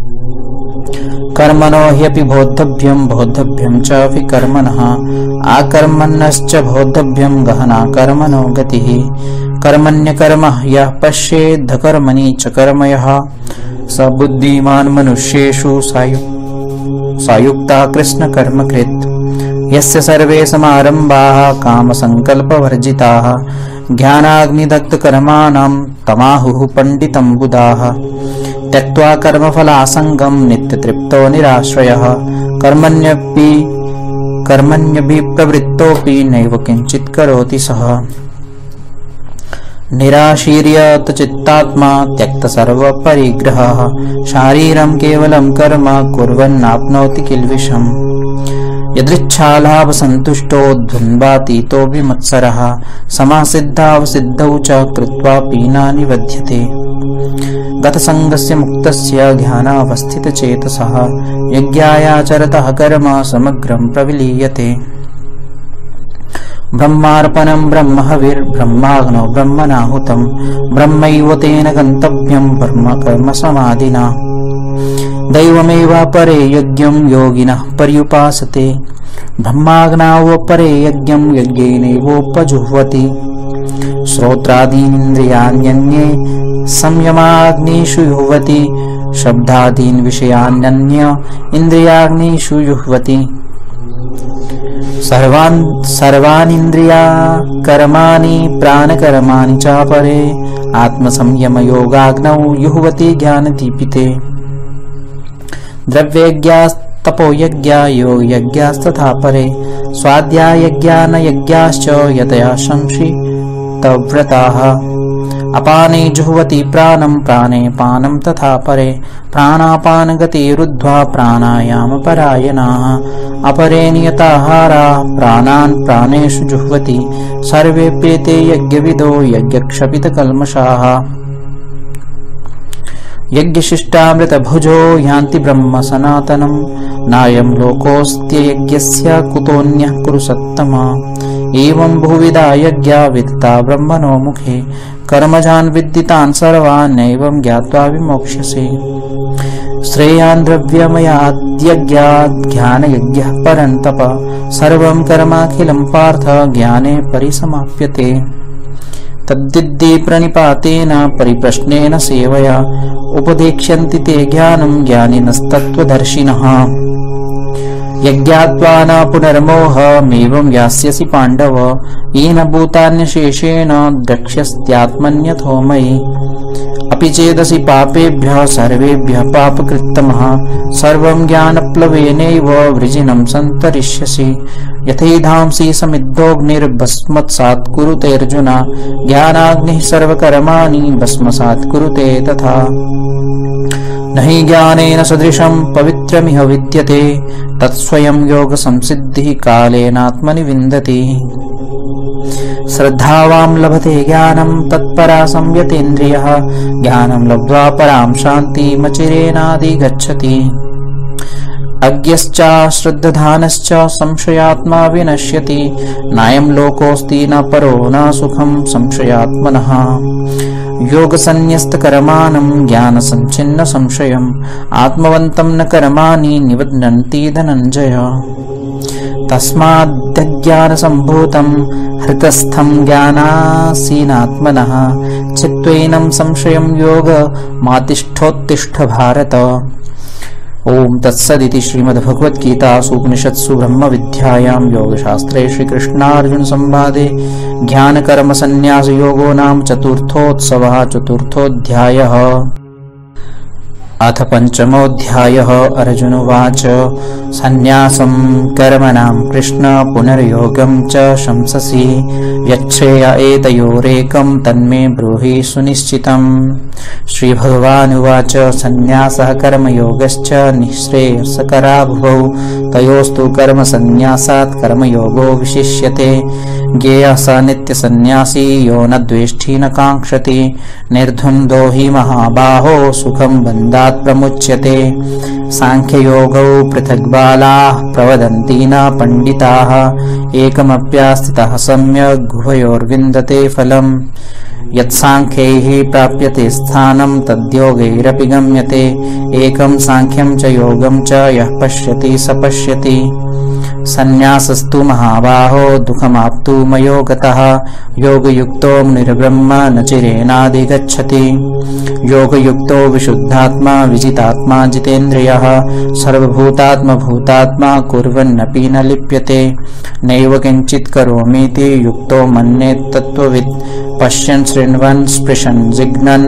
कर्मणो ह्यपि बोद्धव्यं बोद्धव्यं च विकर्मणः आकर्मण्यश्च बोद्धव्यं गहना कर्मणो गतिः। कर्मण्यकर्म यः पश्येद्धकर्मणि च कर्म यः स बुद्धिमान् मनुष्येषु सायुक्ता कृष्णकर्मकृत्। यस्य सर्वे समारम्भाः कामसङ्कल्पवर्जिताः ज्ञानाग्निदग्धकर्माणां तमाहुः पण्डितं बुधाः। त्यक्त्वा कर्मफलासङ्गं नित्यतृप्तो निराश्रयः कर्मण्यभिप्रवृत्तोऽपि नैव किञ्चित् करोति सः। निराशीर्यत चित्तात्मा त्यक्त सर्व परिग्रहः शारीरं केवलं कर्म कुर्वन्नाप्नोति किल्बिषम् यदृच्छालाभ संतुष्टो द्वन्द्वातीतो विमत्सरः समासिद्धावसिद्धौ च कृत्वा पीना निबध्यते गतसंगस्य मुक्तस्य ध्यानावस्थितचेतसः यज्ञायाचरतः कर्म समग्रं प्रविलीयते ब्रह्मार्पणं ब्रह्महविर्ब्रह्माग्नौ ब्रह्मणाहुतं ब्रह्मैव तेन गन्तव्यं ब्रह्मकर्म समाधिना दैवमेवापरे यज्ञं योगिनः पर्युपासते ब्रह्माग्नावपरे यज्ञं यज्ञेनैवोपजुह्वति श्रोत्रादीनिन्द्रियाण्यन्ये संयमाग्निषु जुह्वति शब्दादीन् विषयान्यन्य इन्द्रियाग्निषु जुह्वति सर्वानीन्द्रिया कर्माणि प्राणकर्माणि चापरे आत्मसंयमयोगाग्नौ जुह्वति ज्ञानदीपिते द्रव्ययज्ञास्तपोयज्ञा योगयज्ञास्तथा परे स्वाध्यायज्ञानयज्ञाश्च यतया संशितव्रताः अपाने जुह्वति प्राणं प्राणे पानं तथा परे प्राणापानगतिरुद्ध्वा प्राणायामपरायणाः अपरे नियताहाराः प्राणान् प्राणेषु जुह्वति सर्वेऽप्येते यज्ञविदो यज्ञक्षपितकल्मषाः यज्ञशिष्टामृतभुजो यान्ति ब्रह्म सनातनं नायं लोकोऽस्त्ययज्ञस्य कुतोऽन्यः कुरु सत्तमा एवं बहुविधा यज्ञा विदिता ब्रह्मणो मुखे कर्मजान् विद्दितान् सर्वान् नैवं ज्ञात्वा विमोक्ष्यसे श्रेयान् द्रव्यमयाद्यज्ञात् ज्ञानयज्ञः परन्तप सर्वं कर्माखिलं पार्थ ज्ञाने परिसमाप्यते तद्दिद्ये प्रणिपातेन परिप्रश्नेन सेवया उपदेक्ष्यन्ति ते ज्ञानं ज्ञानिनस्तत्त्वदर्शिनः यज्ञात्वा न पुनर्मोहमेवं यास्यसि पाण्डव येन भूतान्यशेषेण द्रक्ष्यस्त्यात्मन्यथो मयि अपि चेदसि पापेभ्यः सर्वेभ्यः पापकृत्तमः सर्वं ज्ञानप्लवेनैव वृजिनं सन्तरिष्यसि यथैधांसि समिद्धोऽग्निर्भस्मत्सात् कुरुते अर्जुन ज्ञानाग्निः सर्वकर्माणि भस्मसात् कुरुते तथा न हि ज्ञानेन सदृशं पवित्रमिह विद्यते तत्स्वयं योगसंसिद्धिः कालेनात्मनि विन्दति श्रद्धावां लभते ज्ञानं तत्परा संयतेन्द्रियः ज्ञानं लब्ध्वा परां शान्तिमचिरेणाधिगच्छति अज्ञश्च श्रद्धानश्च संशयात्मा विनश्यति नायं लोकोऽस्ति न परो न सुखं संशयात्मनः योगसन्न्यस्तकर्माणं ज्ञानसञ्छिन्न संशयम् आत्मवन्तं न कर्माणि निबध्नन्ति धनञ्जय तस्माद्ज्ञानसम्भूतं हृतस्थं ज्ञानासीनात्मनः चित्त्वैनं संशयं योगमातिष्ठोत्तिष्ठ भारत। ओम तत्सदिति श्रीमद्भगवद्गीतासु उपनिषत्सु ब्रह्मविद्यायां योगशास्त्रे श्रीकृष्णार्जुन संवादे ज्ञानकर्मसन्न्यासयोगो नाम चतुर्थोत्सवः चतुर्थोऽध्यायः। अथ पंचमोऽध्यायः। अर्जुन उवाच सन्न्यासं कर्मणां कृष्ण पुनर्योगं च शंससि यच्छ्रेय एतयोरेकं तन्मे ब्रूहि सुनिश्चितम्। श्रीभगवानुवाच सन्न्यासः कर्मयोगश्च निःश्रेयसकरावुभौ तयोस्तु कर्मसन्न्यासात् कर्मयोगो विशिष्यते। ज्ञेयः स नित्यसन्न्यासी यो न द्वेष्टि न काङ्क्षति निर्धुन्दो हि महाबाहो सुखं बन्धात् प्रमुच्यते। सांख्ययोगौ पृथग्बालाः प्रवदन्ति न पण्डिताः एकमप्यास्थितः सम्यग् उभयोर्विन्दते फलम्। यत्साङ्ख्यैः प्राप्यते स्थानं तद्योगैरपि गम्यते। एकं सांख्यं च योगं च यः पश्यति स पश्यति। सन्न्यासस्तु महाबाहो दुःखमाप्तुमयो गतः योगयुक्तो मुनिर्ब्रह्म न चिरेणाधिगच्छति। योगयुक्तो विशुद्धात्मा विजितात्मा जितेन्द्रियः सर्वभूतात्मा भूतात्मा कुर्वन्नपि न लिप्यते। नैव किञ्चित् करोमीति युक्तो मन्येत् तत्त्ववित् पश्यन् शृण्वन् स्पृशन् जिघ्नन्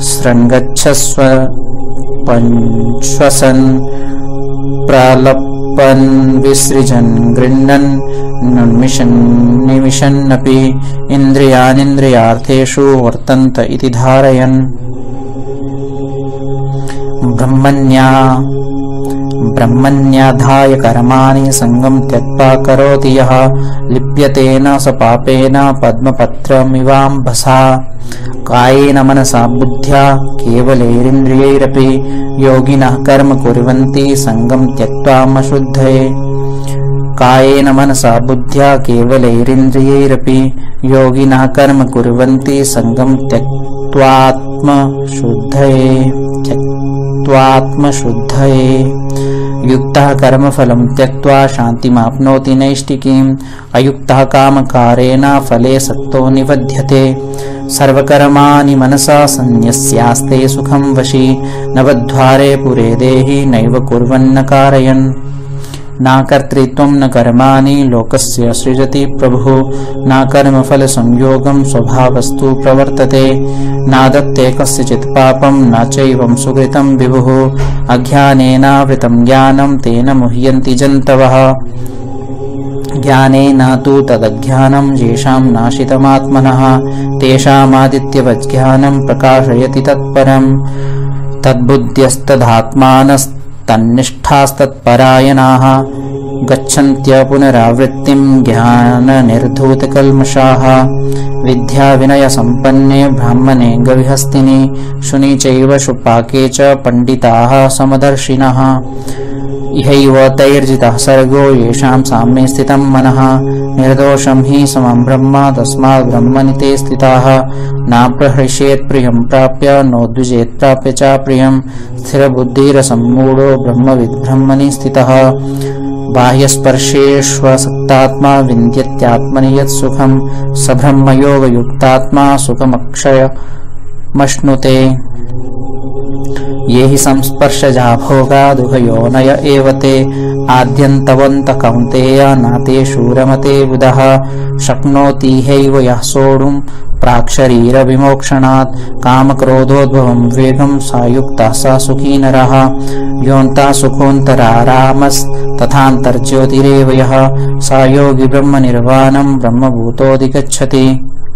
शृण्गच्छस्व श्वसन् प्रलप् विलुप्पन् विसृजन् गृह्णन् निमिषन्नपि इन्द्रियानिन्द्रियार्थेषु वर्तन्त इति धारयन् ब्रह्मण्याधाय कर्माणि संगं त्यक्त्वा करोति यः लिप्यतेन स पापेन पद्मपत्रमिवाम्भसा कायेन मनसा बुद्ध्या केवलैरिन्द्रियैरपि योगिनः कर्म कुर्वन्ति संगं त्यक्त्वात्मशुद्धये कायेन मनसा बुद्ध्या केवलैरिन्द्रियैरपि योगिनः कर्म कुर्वन्ति संगं त्यक्त्वात्मशुद्धये युक्तः कर्मफलं त्यक्त्वा शान्तिमाप्नोति नैष्टिकीम् अयुक्तः कामकारेण फले सक्तो निबध्यते सर्वकर्माणि मनसा सन्न्यस्यास्ते सुखं वशी नवद्वारे पुरे देहि नैव कुर्वन्न कारयन् न कर्तृत्वं न कर्माणि लोकस्य सृजति प्रभुः न कर्मफलसंयोगं स्वभावस्तु प्रवर्तते न दत्ते कस्यचित् पापं न चैवं सुकृतं विभुः अज्ञानेनावृतं ज्ञानं तेन मुह्यन्ति जन्तवः ज्ञानेन तु तदज्ञानं येषां नाशितमात्मनः तेषामादित्यवज्ज्ञानं प्रकाशयति तत्परं तद्बुद्ध्यस्तदात्मानस्तन्निष्ठास्तत्परायणाः गच्छन्त्य पुनरावृत्तिं ज्ञाननिर्धूतकल्मषाः विद्याविनयसम्पन्ने ब्राह्मणे गविहस्तिनि शुनि चैव शुपाके च पण्डिताः समदर्शिनः इहैव तैर्जितः सर्गो येषां साम्ये स्थितं मनः निर्दोषं हि समं ब्रह्म तस्मात् ब्रह्मणि ते स्थिताः न प्रहृष्येत् प्रियं प्राप्य नोद्विजेत् प्राप्य च प्रियं स्थिरबुद्धिरसम्मूढो ब्रह्मविद् ब्रह्मणि स्थितः बाह्यस्पर्शेष्वसक्तात्मा विन्द्यत्यात्मनि यत् सुखं स ब्रह्मयोगयुक्तात्मा सुखमक्षयमश्नुते ये हि संस्पर्शजा भोगा दुःखयोनय एव ते आद्यन्तवन्तः कौन्तेय नाते शूरमते बुधः शक्नोति हैव यः सोढुं प्राक्शरीरविमोक्षणात् कामक्रोधोद्भवं वेगं सायुक्तः स सुखी नरः योऽन्तः सुखोऽन्तरारामस्तथान्तर्ज्योतिरेव यः स योगी ब्रह्मनिर्वाणं ब्रह्मभूतोऽधिगच्छति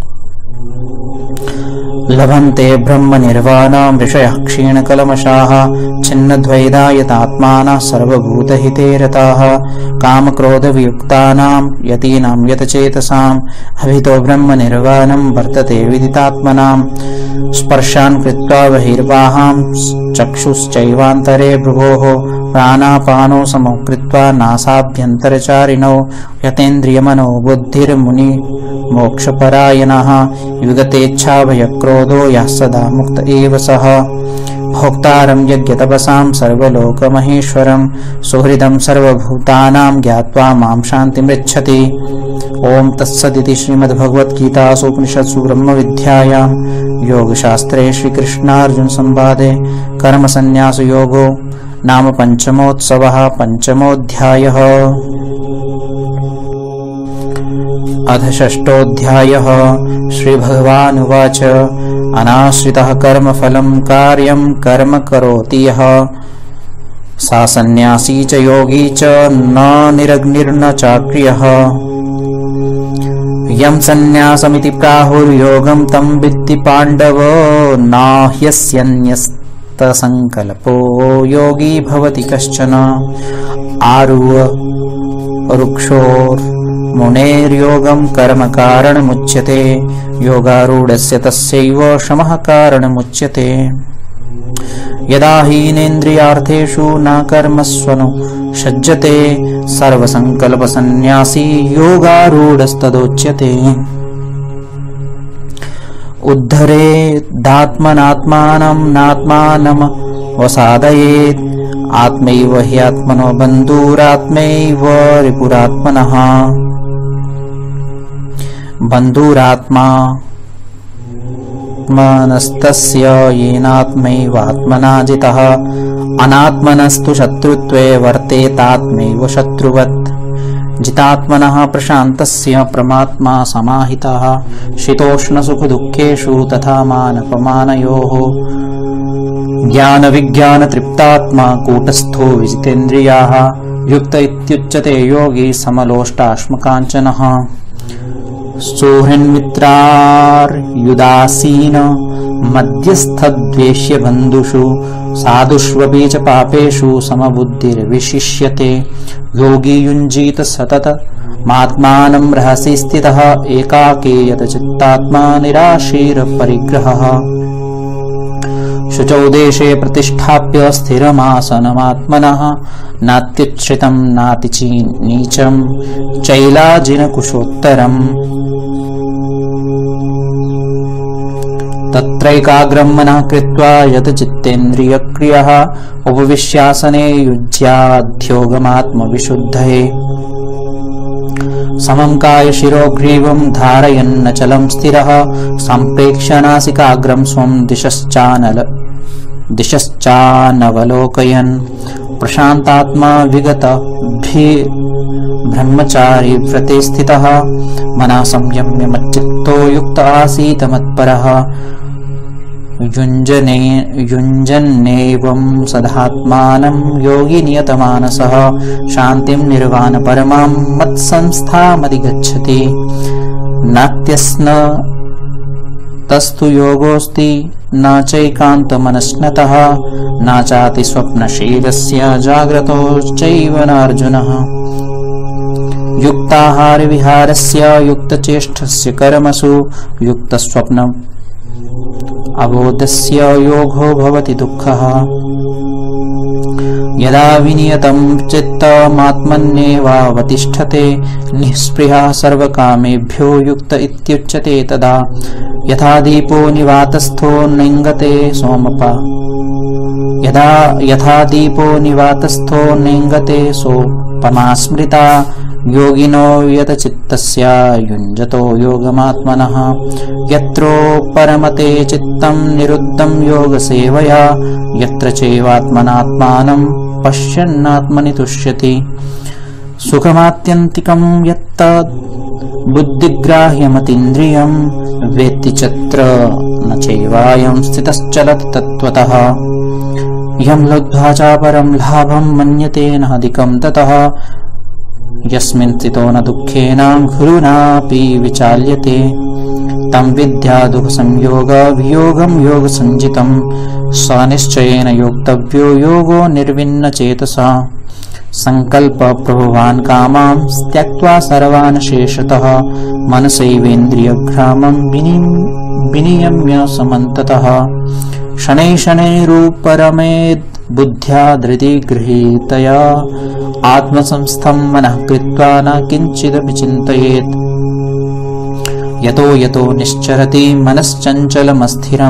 लभन्ते ब्रह्मनिर्वाणं ऋषयः क्षीणकल्मषाः छिन्नद्वैधायतात्मानः सर्वभूतहिते रताः कामक्रोधवियुक्तानां यतीनां यतचेतसाम् अभितो ब्रह्मनिर्वाणं वर्तते विदितात्मनां स्पर्शान् कृत्वा बहिर्बाहां चक्षुश्चैवान्तरे भ्रुवोः प्राणापानो समो कृत्वा नासाभ्यन्तरचारिणौ यतेन्द्रियमनो बुद्धिर्मुनि मोक्षपरायणः युगतेच्छाभयक्रोधो यः सदा मुक्त एव सः भोक्तारं यज्ञतपसां सर्वलोकमहेश्वरं सुहृदं सर्वभूतानां ज्ञात्वा मां शान्तिमृच्छति ओम तत्सदिति श्रीमद्भगवद्गीतासु उपनिषत्सु ब्रह्मविद्यायां योगशास्त्रे श्रीकृष्णार्जुन संवादे कर्मसन्न्यासयोगो नाम पंचमोत्सवः पंचमोऽध्यायः। अथ षष्ठोऽध्यायः। श्रीभगवानुवाच अनाश्रितः कर्मफलं कार्यं कर्म करोति यः सा सन्न्यासी च योगी च न निरग्निर्न चाक्रियः यं सन्न्यासमिति प्राहुर्योगं तं विद्धि पाण्डव नाह्यस्यन्यस्तसङ्कल्पो योगी भवति कश्चन आरुरुक्षोर्मुनेर्योगं कर्म कारणमुच्यते योगारूढस्य तस्यैव शमः कारणमुच्यते यदा हीनेन्द्रियार्थेषु न कर्मस्वनु सज्जते सर्वसंकल्पसन्न्यासी योगारूढस्तदोच्यते उद्धरेदात्मनात्मानं नात्मानमवसादयेत् आत्मैव ह्यात्मनो बन्धुरात्मैव रिपुरात्मनः बन्धुरात्मात्मनस्तस्य येनात्मैवात्मना जितः अनात्मनस्तु शत्रुत्वे वर्तेतात्मैव शत्रुवत् जितात्मनः प्रशान्तस्य परमात्मा समाहितः शीतोष्णसुखदुःखेषु तथा मानपमानयोः ज्ञानविज्ञानतृप्तात्मा कूटस्थो विजितेन्द्रियाः युक्त इत्युच्यते योगी समलोष्टाश्मकाञ्चनः सुहृन्मित्रार्युदासीन मध्यस्थद्वेष्य बन्धुषु साधुष्वपि च पापेषु समबुद्धिर्विशिष्यते। योगी युञ्जीत सततमात्मानं रहसि स्थितः एकाकी यतचित्तात्मा निराशीरपरिग्रहः। शुचौ देशे प्रतिष्ठाप्य स्थिरमासनमात्मनः नात्युच्छ्रितं नातिनीचं चैलाजिनकुशोत्तरम्। तत्रैकाग्रं मनः कृत्वा यतचित्तेन्द्रियक्रियः उपविश्यासने युज्याध्योगमात्मविशुद्धये। समं कायशिरोग्रीवं धारयन्नचलं स्थिरः सम्प्रेक्ष्य नासिकाग्रं स्वं दिशश्चानवलोकयन्। प्रशान्तात्मा विगतब्रह्मचारी व्रते स्थितः मनः संयम्य मच्चित्तो युक्त आसीत् मत्परः। युञ्जन्नेवं सदात्मानं योगी नियतमानसः शान्तिं निर्वाणपरमां मत्संस्थामधिगच्छति। नात्यस्नतस्तु योगोऽस्ति न चैकान्तमनस्नतः न चाति स्वप्नशीलस्य जाग्रतोश्चैव नार्जुनः। युक्ताहारविहारस्य युक्तचेष्टस्य कर्मसु युक्तस्वप्न अबोधस्य योगो भवति दुःखः। यदा विनियतं चित्तमात्मन्येवावतिष्ठते निःस्पृहः सर्वकामेभ्यो युक्त इत्युच्यते तदा। यथा दीपो निवातस्थो नेङ्गते सोपमा स्मृता योगिनो यतचित्तस्य युञ्जतो योगमात्मनः। यत्रो परमते चित्तं निरुद्धं योगसेवया यत्र चैवात्मनात्मानं पश्यन्नात्मनि तुष्यति। सुखमात्यन्तिकं यत्तद् बुद्धिग्राह्यमतीन्द्रियं वेत्ति चत्र न चैवायं स्थितश्चलति तत्त्वतः। यं लब्ध्वा चापरं लाभं मन्यते नाधिकं ततः यस्मिन् स्थितो न दुःखेन गुरुणापि विचाल्यते। तं विद्या दुःखसंयोगवियोगं योगसञ्जितं स निश्चयेन योक्तव्यो योगो निर्विण्णचेतसा। संकल्पप्रभवान् कामान् त्यक्त्वा सर्वान् शेषतः मनसैवेन्द्रियग्रामं विनियम्य समन्ततः। शनैः शनैरुपरमेद् बुद्ध्या धृति गृहीतया आत्मसंस्थं मनः कृत्वा न किञ्चिदपि चिन्तयेत्। यतो यतो निश्चरति मनश्चञ्चलमस्थिरं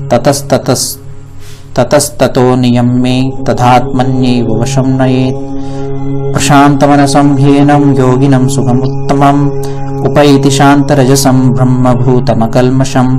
ततस्ततो नियम्ये तथात्मन्येव वशं नयेत्। प्रशान्तमनसं ह्येनं योगिनं सुखमुत्तमम् उपैति शान्तरजसं ब्रह्मभूतमकल्मषम्।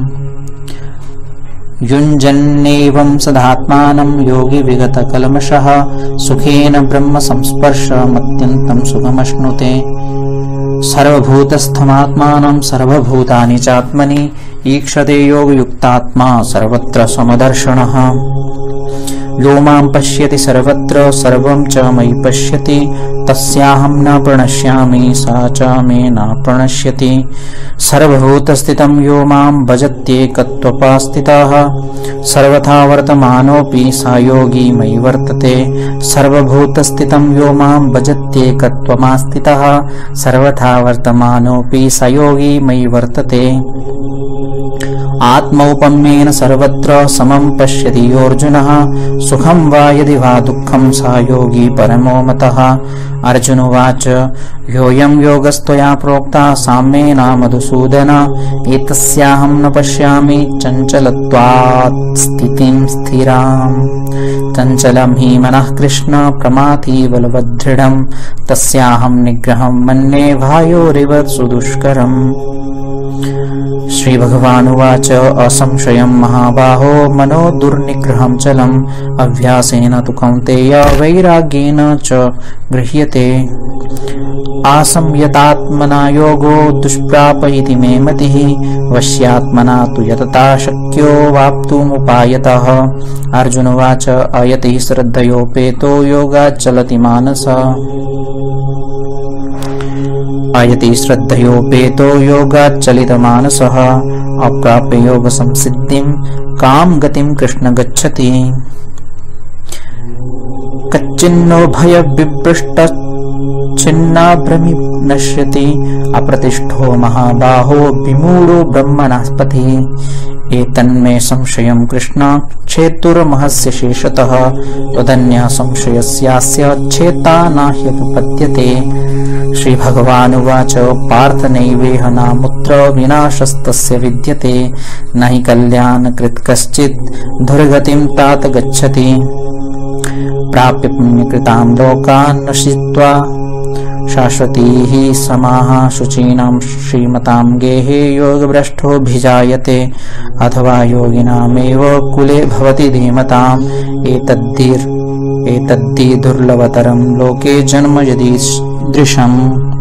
युञ्जन्नेवं सदात्मानं योगी विगतकल्मषः सुखेन ब्रह्मसंस्पर्शमत्यन्तं सुखमश्नुते। सर्वभूतस्थमात्मानं सर्वभूतानि चात्मनि ईक्षते योगयुक्तात्मा सर्वत्र समदर्शनः। यो मां पश्यति सर्वत्र सर्वं च मयि पश्यति तस्याहं न प्रणश्यामि सा च मे न प्रणश्यति। सर्वभूतस्थितं यो मां भजत्येकत्वोपास्थितः सर्वथा वर्तमानोऽपि सा योगी मयि वर्तते। सर्वभूतस्थितं यो मां भजत्येकत्वमास्थितः सर्वथा वर्तमानोऽपि स योगी मयि वर्तते। आत्मौपम्येन सर्वत्र समं पश्यति योऽर्जुनः सुखं वा यदि वा दुःखं सा योगी परमो मतः। अर्जुन उवाच योऽयं योगस्त्वया प्रोक्ता साम्येन मधुसूदन एतस्याहं न पश्यामि चञ्चलत्वात् स्थितिं स्थिराम्। चञ्चलं हि मनः कृष्ण प्रमाथि बलवदृढं तस्याहं निग्रहं मन्ये वायोरिव सुदुष्करम्। श्रीभगवानुवाच असंशयं महाबाहो मनो दुर्निग्रहं चलम् अभ्यासेन तु कौन्तेय वैराग्येन च गृह्यते आसंयतात्मना योगो दुष्प्राप इति मे मतिः वश्यात्मना तु यतता शक्यो वाप्तुमुपायतः। अर्जुनोवाच अयति श्रद्धयोपेतो योगात् चलति मानसः आयति श्रद्धयोपेतो योगात् चलितमानसः अप्राप्य योग संसिद्धिं काम गतिं कृष्ण गच्छति। कच्चिन्नो भय विपृष्ट छिन्नाभ्रमि नश्यति अप्रतिष्ठो महाबाहो विमूढो ब्रह्मणास्पति। एतन्मे संशयं कृष्ण क्षेतुर्महस्य शेषतः त्वदन्यः संशयस्यास्य छेता नाह्युपपद्यते। श्रीभगवानुवाच पार्थ नैवेह नामुत्र विनाशस्तस्य विद्यते न हि कल्याणकृत् कश्चित् दुर्गतिं तात गच्छति। प्राप्य पुण्यकृतां लोकान् नशित्वा शाश्वतीः समाः शुचीनां श्रीमतां गेहे योगभ्रष्टोऽभिजायते अथवा योगिनामेव कुले भवति धीमताम्। एतद्धि दुर्लभतरं लोके जन्म यदीदृशम्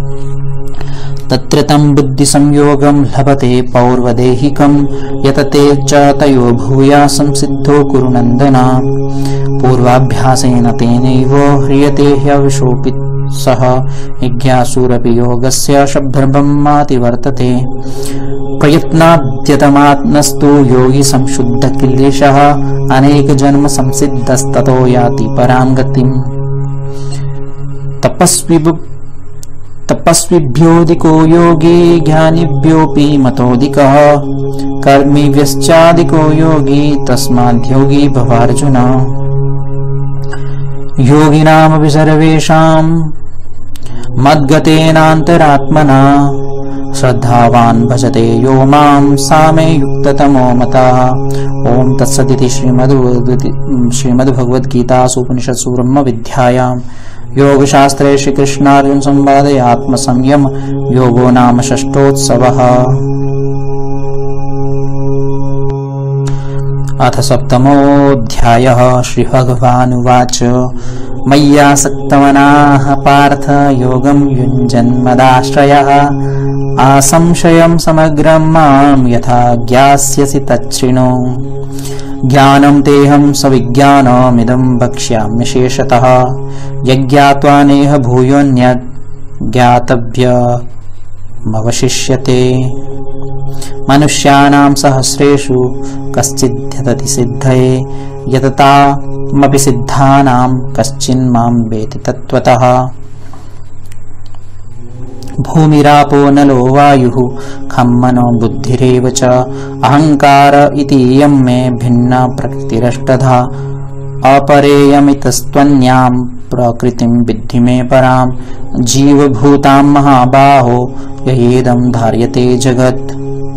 तत्र तं बुद्धिसंयोगं लभते पौर्वदेहिकं यतते च तयो भूया संसिद्धो कुरु नन्दन। पूर्वाभ्यासेन तेनैव ह्रियते ह्यविशोऽपि सः जिज्ञासुरपि योगस्य शब्दब्रह्माति वर्तते। प्रयत्नाद्यतमात्मस्तु योगी संशुद्धकिल्बिषः अनेक जन्म संसिद्धस्ततो याति परां गतिम्। तपस्विभ्योऽधिको योगी ज्ञानिभ्योऽपि मतोऽधिकः कर्मिभ्यश्चाधिको योगी तस्माद्योगी भवार्जुन। योगिनामपि सर्वेषां मद्गतेनान्तरात्मना श्रद्धावान् भजते यो मां सा मे युक्ततमो मतः। ओम तत्सदिति श्रीमद्भगवद्गीतासु उपनिषत्सु ब्रह्मविद्यायां योगशास्त्रे श्रीकृष्णार्जुन संवादे आत्मसंयम योगो नाम षष्ठोत्सवः। अथ सप्तमोऽध्यायः। श्रीभगवानुवाच मय्यासक्तमनाः पार्थ योगं युञ्जन्मदाश्रयः असंशयं समग्रं मां यथा ज्ञास्यसि तच्छृणु। ज्ञानं तेहं सविज्ञानमिदं वक्ष्यामि शेषतः यज्ञात्वा नेह भूयोऽन्यत् ज्ञातव्यमवशिष्यते। मनुष्याणां सहस्रेषु कश्चिद्यतति सिद्धये यततामपि सिद्धानां कश्चिन्मां वेति तत्त्वतः। भूमिरापो नलो वायुः खं मनो बुद्धिरेव च अहंकार इतीयं मे भिन्ना प्रकृतिरष्टधा। अपरेयमितस्त्वन्यां प्रकृतिं विद्धि मे परां जीवभूतां महाबाहो ययेदं धार्यते जगत्।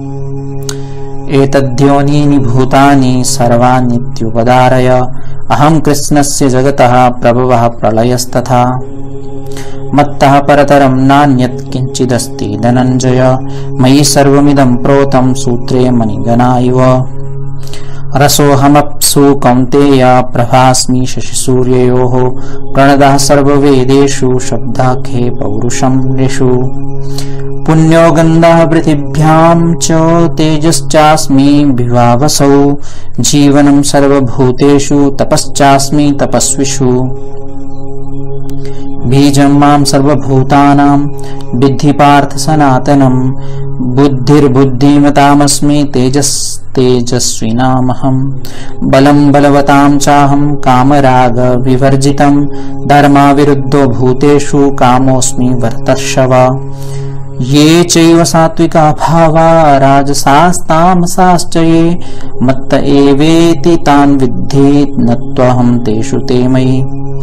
एतद्योनीनि भूतानि सर्वानीत्युपधारय अहं कृष्णस्य जगतः प्रभवः प्रलयस्तथा। मत्तः परतरं नान्यत् किञ्चिदस्ति धनञ्जय मयि सर्वमिदं प्रोतं सूत्रे मणिगणा इव। रसोऽहमप्सु कौन्तेय प्रभास्मि शशिसूर्ययोः प्रणतः सर्ववेदेषु शब्दाख्ये पौरुषं नृषु। पुण्यो गन्धः पृथिव्यां च तेजश्चास्मि विभावसौ जीवनं सर्वभूतेषु तपश्चास्मि तपस्विषु। बीजं मां सर्वभूतानां विद्धि पार्थ सनातनं बुद्धिर्बुद्धिमतामस्मि तेजस्विनामहं। बलं बलवतां चाहं कामराग विवर्जितं धर्माविरुद्धो भूतेषु कामोऽस्मि भरतर्षभ। ये चैव सात्विका भावा राजसास्तामसाश्च ये मत्त एवेति तान् विद्धि नत्वहं तेषु ते मयि।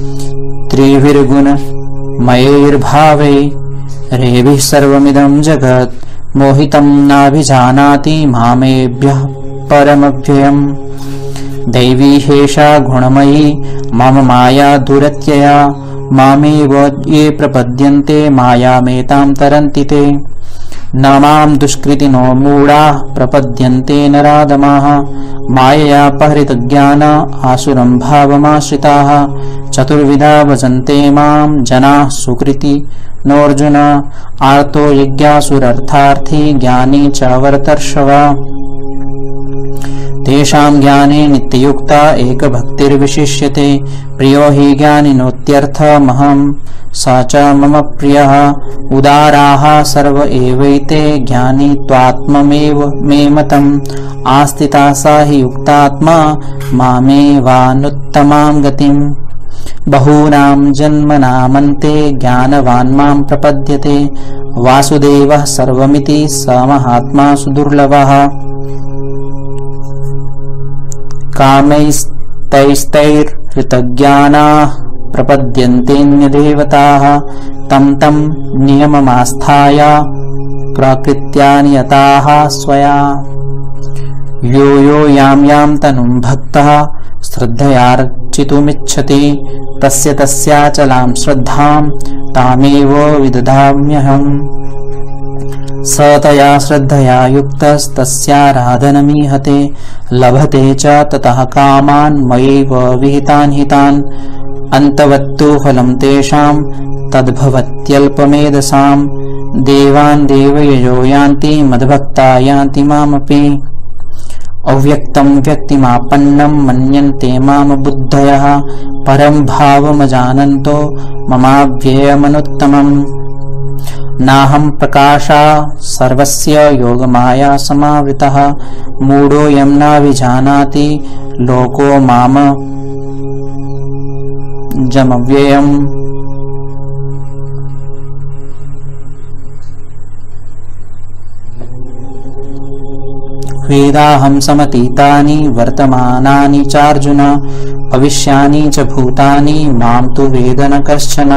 त्रिभिर्गुणमयैर्भावै रेभिः सर्वमिदं जगत् मोहितं नाभिजानाति मामेभ्यः परमव्ययम्। दैवी हेषा गुणमयी मम माया दुरत्यया मामेव ये प्रपद्यन्ते मायामेतां तरन्ति ते। न मां दुष्कृतिनो मूढाः प्रपद्यन्ते नराधमाः माययापहृतज्ञान आसुरं भावमाश्रिताः चतुर्विधा भजन्ते मां जनाः सुकृतिनोऽर्जुन आर्तो यज्ञासुरर्थार्थी ज्ञानी च वर्तर्षव तेषां ज्ञाने नित्ययुक्ता एकभक्तिर्विशिष्यते प्रियो हि ज्ञानिनोत्यर्थमहं स च मम प्रियः उदाराः सर्व एवैते ज्ञानी त्वात्ममेव मे मतम् आस्थिता सा हि युक्तात्मा मामेवानुत्तमां गतिम् बहूनां जन्मनामन्ते ज्ञानवान् मां प्रपद्यते वासुदेवः सर्वमिति स महात्मा सुदुर्लभः कामैस्तैस्तैर्हृतज्ञानाः प्रपद्यन्तेऽन्यदेवताः तं तं नियममास्थाय प्रकृत्या नियताः स्वया यो यो यां यां तनुं भक्तः श्रद्धयार्चितुमिच्छति तस्य तस्याचलां श्रद्धां तामेव विदधाम्यहम् स तया श्रद्धया युक्तस्तस्याराधनमीहते लभते च ततः कामान् मयैव विहितान् हितान् अन्तवत्तु फलं तेषां तद्भवत्यल्पमेधसां देवान् देवयजो यान्ति मद्भक्ता यान्ति मामपि अव्यक्तं व्यक्तिमापन्नं मन्यन्ते माम बुद्धयः परं भावमजानन्तो ममाव्ययमनुत्तमम् नाहं प्रकाशा सर्वस्य योगमाया समावृतः मूढोऽयं नाभिजानाति लोको मामजमव्ययम् वेदाहं समतीतानि वर्तमानानि चार्जुन भविष्यानि च भूतानि मां तु वेद न कश्चन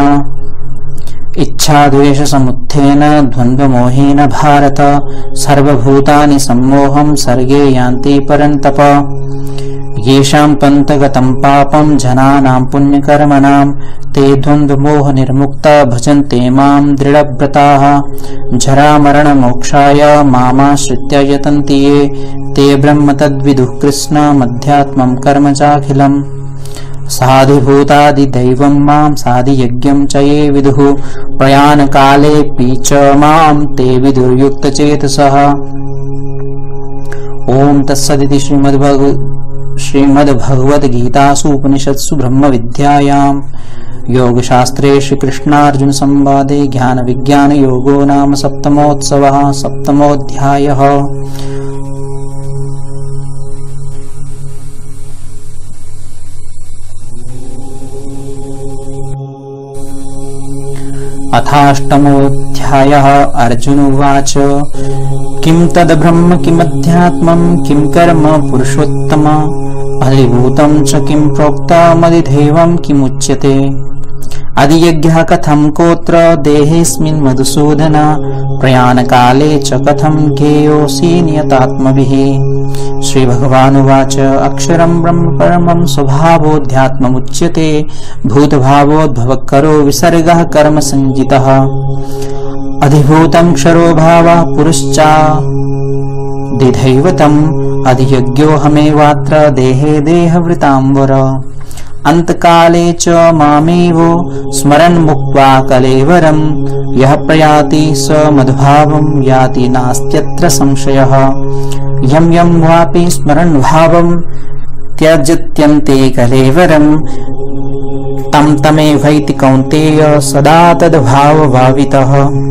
इच्छाद्वेषसमुत्थेन द्वन्द्वमोहेन भारत सर्वभूतानि सम्मोहं सर्गे यान्ति परन्तप येषां पन्तगतं पापं जनानां पुण्यकर्मणां ते द्वन्द्वमोहनिर्मुक्ता भजन्ते मां दृढव्रताः जरामरणमोक्षाय मामाश्रित्य यतन्ति ये ते ब्रह्म तद्विदुः कृष्णमध्यात्मं कर्म चाखिलम् साधिभूतादिदैवं मां साधियज्ञं च ये विदुः प्रयाणकालेऽपि च मां ते विदुर्युक्तचेतसः ॐ तत्सदिति श्रीमद्भगवद्गीतासु उपनिषत्सु ब्रह्मविद्यायां योगशास्त्रे श्रीकृष्णार्जुनसंवादे ज्ञानविज्ञानयोगो नाम सप्तमोत्सवः सप्तमोऽध्यायः। अथाष्टमोऽध्यायः। अर्जुन उवाच किं तद्ब्रह्म किमध्यात्मं किं कर्म पुरुषोत्तम अधिभूतं च किं प्रोक्तमधिदैवं किमुच्यते अधियज्ञः कथं कोत्र देहेऽस्मिन् मधुसूदन प्रयाणकाले च कथं ज्ञेयोऽसि नियतात्मभिः। श्रीभगवानुवाच अक्षरं ब्रह्म परमं स्वभावोऽध्यात्ममुच्यते भूतभावोद्भवकरो विसर्गः कर्म संजितः अधिभूतं क्षरो भावः पुरुश्चादिदैवतम् अधियज्ञोऽहमेवात्र देहे देहवृताम्बर अंतकाले च मामेव स्मरन् मुक्त्वा कलेवरं यः प्रयाति स मद्भावं याति नास्त्यत्र संशयः यं यं वापि स्मरन् भावं त्यजत्यन्ते कलेवरं तं तमेवैति कौन्तेय सदा तद्भावभावितः।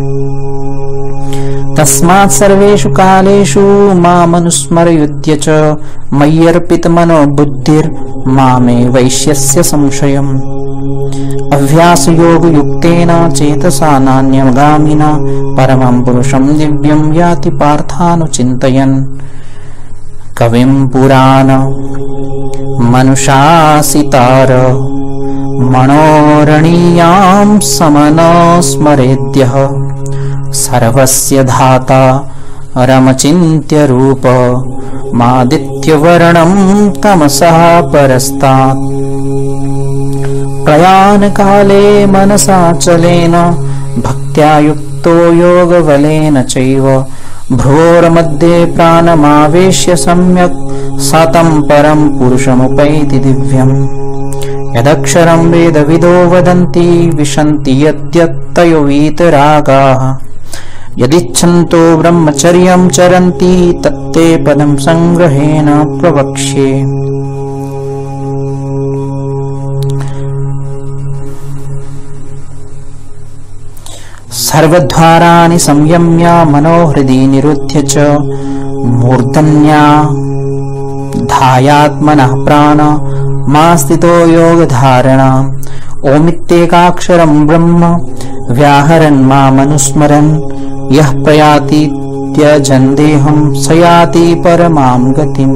तस्मात् सर्वेषु कालेषु मामनुस्मरयुध्य च मय्यर्पितमनो बुद्धिर्मामे वैश्यस्य संशयम् अभ्यासयोगयुक्तेन चेतसा नान्यगामिना परमं पुरुषं दिव्यं याति पार्थानुचिन्तयन्। कविं पुराण मनुषासितार मनोरणीयां समनस्मरेद्यः सर्वस्य धाता रमचिन्त्य रूप मादित्यवर्णं तमसः परस्तात् प्रयाणकाले मनसाचलेन भक्त्या युक्त युक्तो योगबलेन चैव भ्रुवोर्मध्ये प्राणमावेश्य सम्यक् सतं परं पुरुषमुपैति दिव्यम्। यदक्षरं वेदविदो वदन्ति विशन्ति यद्यत्तयो वीतरागाः। यदिच्छन्तो ब्रह्मचर्यं चरन्ति तत्ते पदं संग्रहेण प्रवक्ष्ये। सर्वद्वाराणि संयम्य मनोहृदि निरुध्य च मूर्धन्या धायात्मनः प्राण मा स्थितो योगधारणा। ओमित्येकाक्षरं ब्रह्म व्याहरन् मामनुस्मरन् यः प्रयाति त्यजन् देहं स याति परमां गतिम्।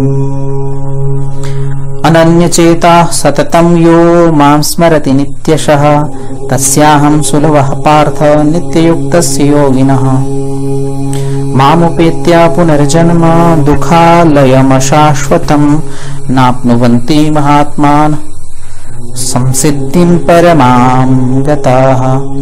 अनन्यचेताः सततं यो मां स्मरति नित्यशः तस्याहं सुलभः पार्थ नित्ययुक्तस्य योगिनः। मामुपेत्य पुनर्जन्म दुःखालयमशाश्वतं नाप्नुवन्ति महात्मानः संसिद्धिं परमां गताः।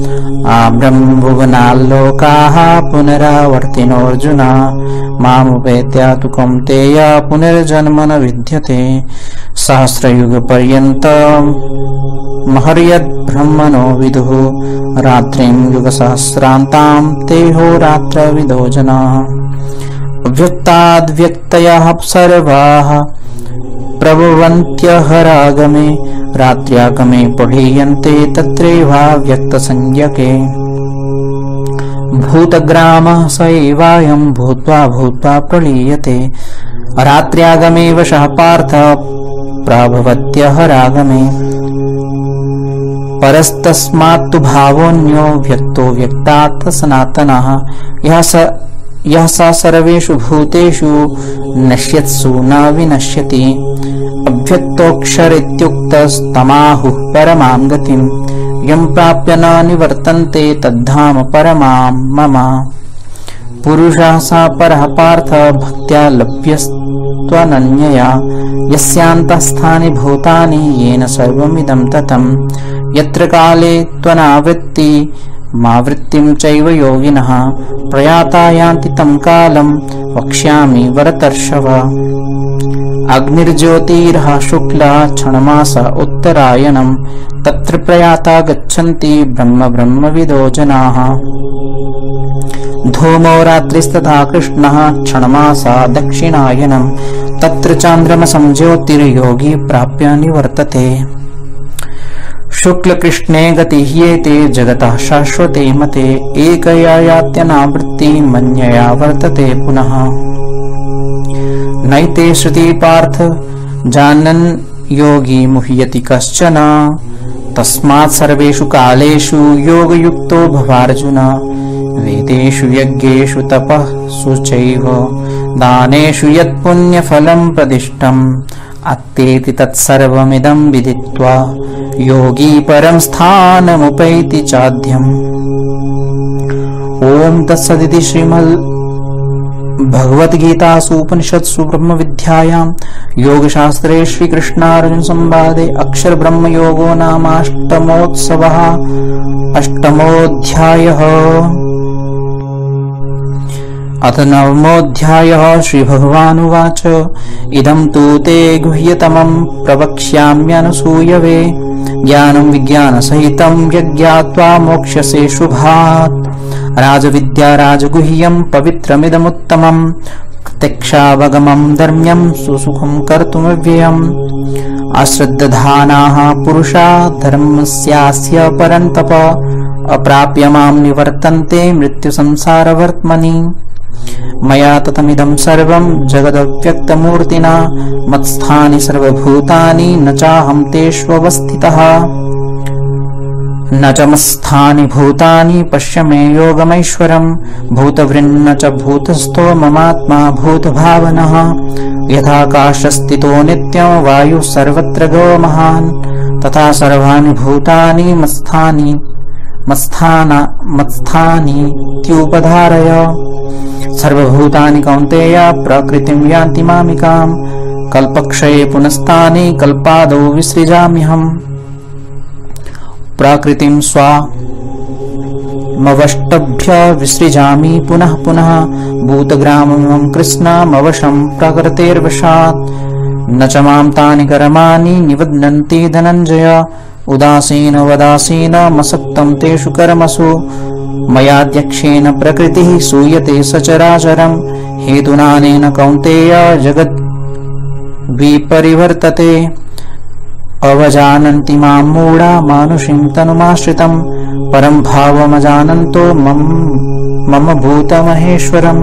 आब्रह्मभुवनाल्लोकाः पुनरावर्तिनोऽर्जुन मामुपेत्य तु कौन्तेय पुनर्जन्म न विद्यते। सहस्रयुगपर्यन्तं महर्यद्ब्रह्मणो विदुः रात्रिं युगसहस्रान्तां ते होरात्रविदो जनाः। अव्यक्ताद्व्यक्तयः सर्वाः प्रभवन्त्यहरागमे रात्र्यागमे पठीयन्ते तत्रैवाव्यक्तसंज्ञके। भूतग्रामः स एवायं भूत्वा भूत्वा प्रलीयते रात्र्यागमे वशः पार्थ प्रभवत्यहरागमे। परस्तस्मात्तु भावोऽन्यो व्यक्तो व्यक्तात् सनातनः यः स सर्वेषु भूतेषु नश्यत्सु न विनश्यति। अव्यक्तोऽक्षरेत्युक्तस्तमाहुः परमां गतिम् यं प्राप्य न निवर्तन्ते तद्धाम परमां मम। पुरुषः स परः पार्थ भक्त्या लभ्यस्त्वनन्यया यस्यान्तःस्थानि भूतानि येन सर्वमिदं ततं। यत्र काले त्वनावृत्ति मा वृत्तिं चैव योगिनः प्रयाता यान्ति तं कालं वक्ष्यामि वरतर्षभ। अग्निर्ज्योतिर्ह शुक्ला क्षणमास उत्तरायणं तत्र प्रयाता गच्छन्ति ब्रह्म ब्रह्मविदो जनाः। धूमो रात्रिस्तथा कृष्णः क्षणमासा दक्षिणायनं तत्र चान्द्रमसं ज्योतिर्योगी प्राप्य निवर्तते। शुक्लकृष्णे गतिह्येते जगतः शाश्वते मते एकया यात्यनावृत्ति मन्यया वर्तते पुनः। नैते श्रुति पार्थ जानन् योगी मुह्यति कश्चन तस्मात् सर्वेषु कालेषु योगयुक्तो भवार्जुन। वेदेषु यज्ञेषु तपःसु चैव दानेषु यत्पुण्यफलं प्रदिष्टम् अत्तेति तत्सर्वमिदं विदित्वा योगी परं स्थानमुपैति चाद्यम्। ॐ तत्सदिति श्रीमद्भगवद्गीतासु उपनिषत्सु ब्रह्मविद्यायां योगशास्त्रे श्रीकृष्णार्जुनसंवादे अक्षरब्रह्मयोगो नाम अष्टमोऽध्यायः। अथ नवमोऽध्यायः। श्रीभगवानुवाच इदं तु ते गुह्यतमं प्रवक्ष्याम्यनसूयवे ज्ञानं विज्ञानसहितं यज्ञात्वा मोक्ष्यसे शुभात्। राजविद्या राजगुह्यं पवित्रमिदमुत्तमं प्रत्यक्षावगमं धर्म्यं सुसुखं कर्तुमव्ययम्। अश्रद्धधानाः पुरुषा धर्मस्यास्य परन्तप अप्राप्य मां निवर्तन्ते मृत्युसंसारवर्त्मनि। मया ततमिदं सर्वं जगदव्यक्तमूर्तिना मत्स्थानि सर्वभूतानि न चाहं तेष्वस्थितः। न च मत्स्थानि भूतानि पश्य मे योगमैश्वरम्। भूतभृन्न च भूतस्थो ममात्मा भूतभावनः। यथाकाशस्थितो नित्यं वायुः सर्वत्र गो महान् तथा सर्वाणि भूतानि मत्स्थानीत्युपधारय। सर्वभूतानि कौन्तेय प्रकृतिं यान्ति मामिकाम्। कल्पक्षये पुनस्तानि कल्पादौ विसृजाम्यहम्। प्रकृतिं मवष्टभ्य विसृजामि पुनः पुनः भूतग्रामं कृष्णमवशं प्रकृतेर्वशात् न च मां तानि कर्माणि निबध्नन्ति धनञ्जय उदासीनवदासीनमसक्तं तेषु कर्मसु मयाध्यक्षेण प्रकृतिः सूयते सचराचरं हेतुनानेन कौन्तेय जगद् विपरिवर्तते अवजानन्ति मां मूढा मानुषीं तनुमाश्रितं परं भावमजानन्तो मम भूतमहेश्वरम्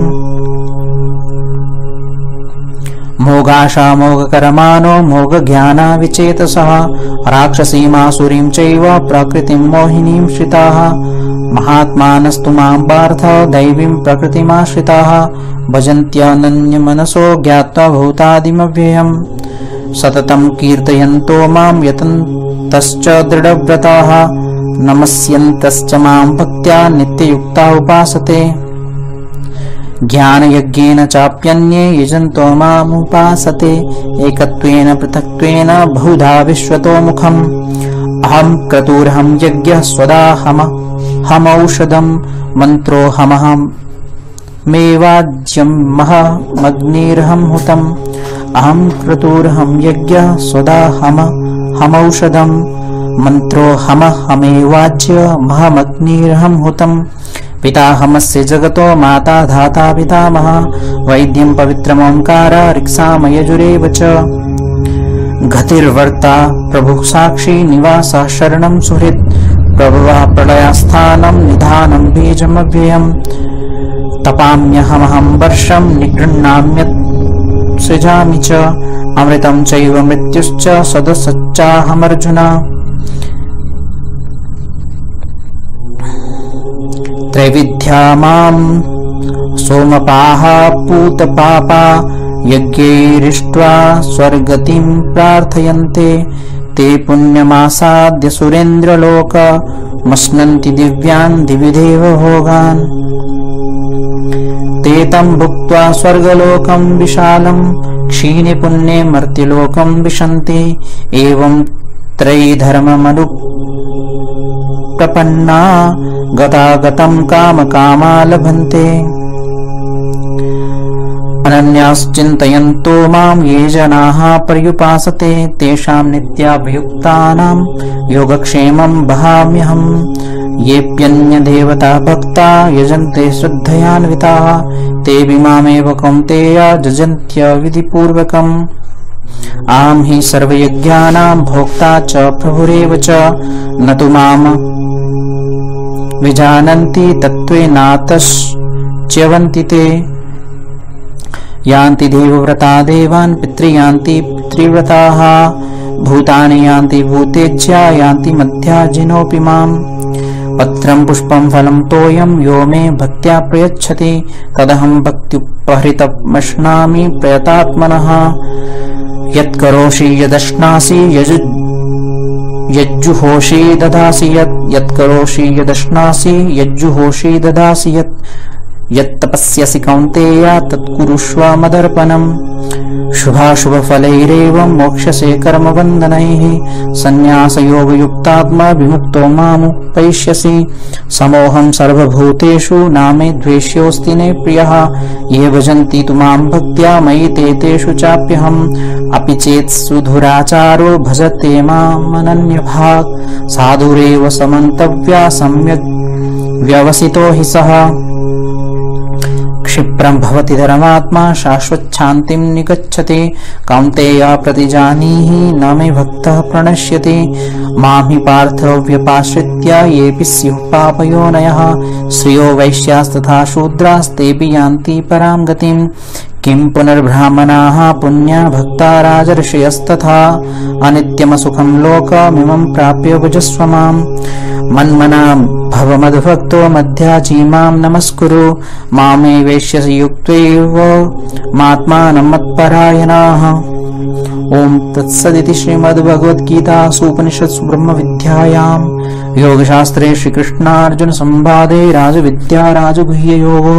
मोगाशामोगकर्माणो मोगज्ञाना विचेतसः राक्षसीमासुरीं चैव प्रकृतिं मोहिनीं श्रिताः महात्मानस्तु मां पार्थ दैवीं प्रकृतिमाश्रिताः भजन्त्यनन्यमनसो ज्ञात्वा भूतादिमव्ययम् सततं कीर्तयन्तो मां यतन्तश्च दृढव्रताः नमस्यन्तश्च मां भक्त्या नित्ययुक्ता उपासते ज्ञानयज्ञेन चाप्यन्ये यजन्तो मामुपासते एकत्वेन पृथक्त्वेन बहुधा विश्वतोमुखम् अहं क्रतुरहं यज्ञः स्वदाहमौषधं मन्त्रोऽहमहमेवाज्यं महमग्निर्हं हुतम् अहं क्रतुरहं यज्ञः स्वदाहमौषधं मन्त्रोऽहमहमेवाज्यमहमग्निर्हं हुतम् पिताहमस्य जगतो माता धाता पितामह वैद्यं पवित्रमोङ्कार ऋक्सामयजुरेव च गतिर्वर्ता प्रभुः साक्षी निवासः शरणं सुहृत् प्रभवः प्रलयस्थानं निधानं बीजमव्ययम् तपाम्यहमहं वर्षं निगृह्णाम्यत् सृजामि च अमृतं चैव मृत्युश्च सदसच्चाहमर्जुन त्रैविध्या मां सोमपाः पूतपापा यज्ञैरिष्ट्वा स्वर्गतिं प्रार्थयन्ते ते पुण्यमासाद्य सुरेन्द्रलोकमश्नन्ति दिव्यान् दिविदेव भोगान् ते तं भुक्त्वा स्वर्गलोकं विशालं क्षीणे पुण्ये मर्त्यलोकं विशन्ति एवं त्रयीधर्ममनुप्रपन्ना गतागतं कामकामा लभन्ते अनन्याश्चिन्तयन्तो मां ये जनाः पर्युपासते तेषां नित्याभियुक्तानां योगक्षेमं वहाम्यहम् येऽप्यन्यदेवता भक्ता यजन्ते श्रद्धयान्विताः ते मामेव कौन्तेय यजन्त्य विधिपूर्वकम् अहं हि सर्वयज्ञानां भोक्ता च प्रभुरेव च न तु मां विजानन्ति तत्त्वेनातश्च्यवन्ति ते यान्ति देवव्रता देवान् पितृयान्ति पितृव्रताः भूतानि यान्ति भूतेज्या यान्ति मध्याजिनोऽपि माम् पत्रं पुष्पं फलं तोयं यो मे भक्त्या प्रयच्छति तदहं भक्त्युपहृतमश्नामि प्रयतात्मनः यत्करोषि यदश्नासि यज्जुहोषि ददासि यत्करोषि यदश्नासि यज्जुहोषि ददासि यत्तपस्यसि कौन्तेय तत्कुरुष्व मदर्पणम् शुभाशुभफलैरेवं मोक्ष्यसे कर्मबन्धनैः सन्न्यासयोगयुक्तात्मा विमुक्तो मामुपैष्यसि समोऽहं सर्वभूतेषु नामे द्वेष्योऽस्ति ने प्रियः ये भजन्ति तु मां भक्त्या मयि ते तेषु चाप्यहम् अपि चेत् सुधुराचारो भजते मामनन्यभाक् साधुरेव समन्तव्या सम्यग् व्यवसितो हि सः क्षिप्रं भवति धर्मात्मा शाश्वच्छान्तिं निगच्छति कौन्तेय प्रतिजानीहि न मे भक्तः प्रणश्यति मां हि पार्थ व्यपाश्रित्य येऽपि स्युः पापयोनयः श्रियो वैश्यास्तथा शूद्रास्तेऽपि यान्ति परां गतिं किं पुनर्ब्राह्मणाः पुण्या भक्ता राजर्षयस्तथा अनित्यमसुखं लोकमिमं प्राप्य भजस्व माम् मन्मना भव मद्भक्तो मध्याचीमां नमस्कुरु मामे वैश्यसि युक्तैव मात्मानं मत्परायणाः। ओम तत्सदिति श्रीमद्भगवद्गीतासु उपनिषत्सु ब्रह्मविद्यायां योगशास्त्रे श्रीकृष्णार्जुन संवादे राजविद्या राजगुह्ययोगो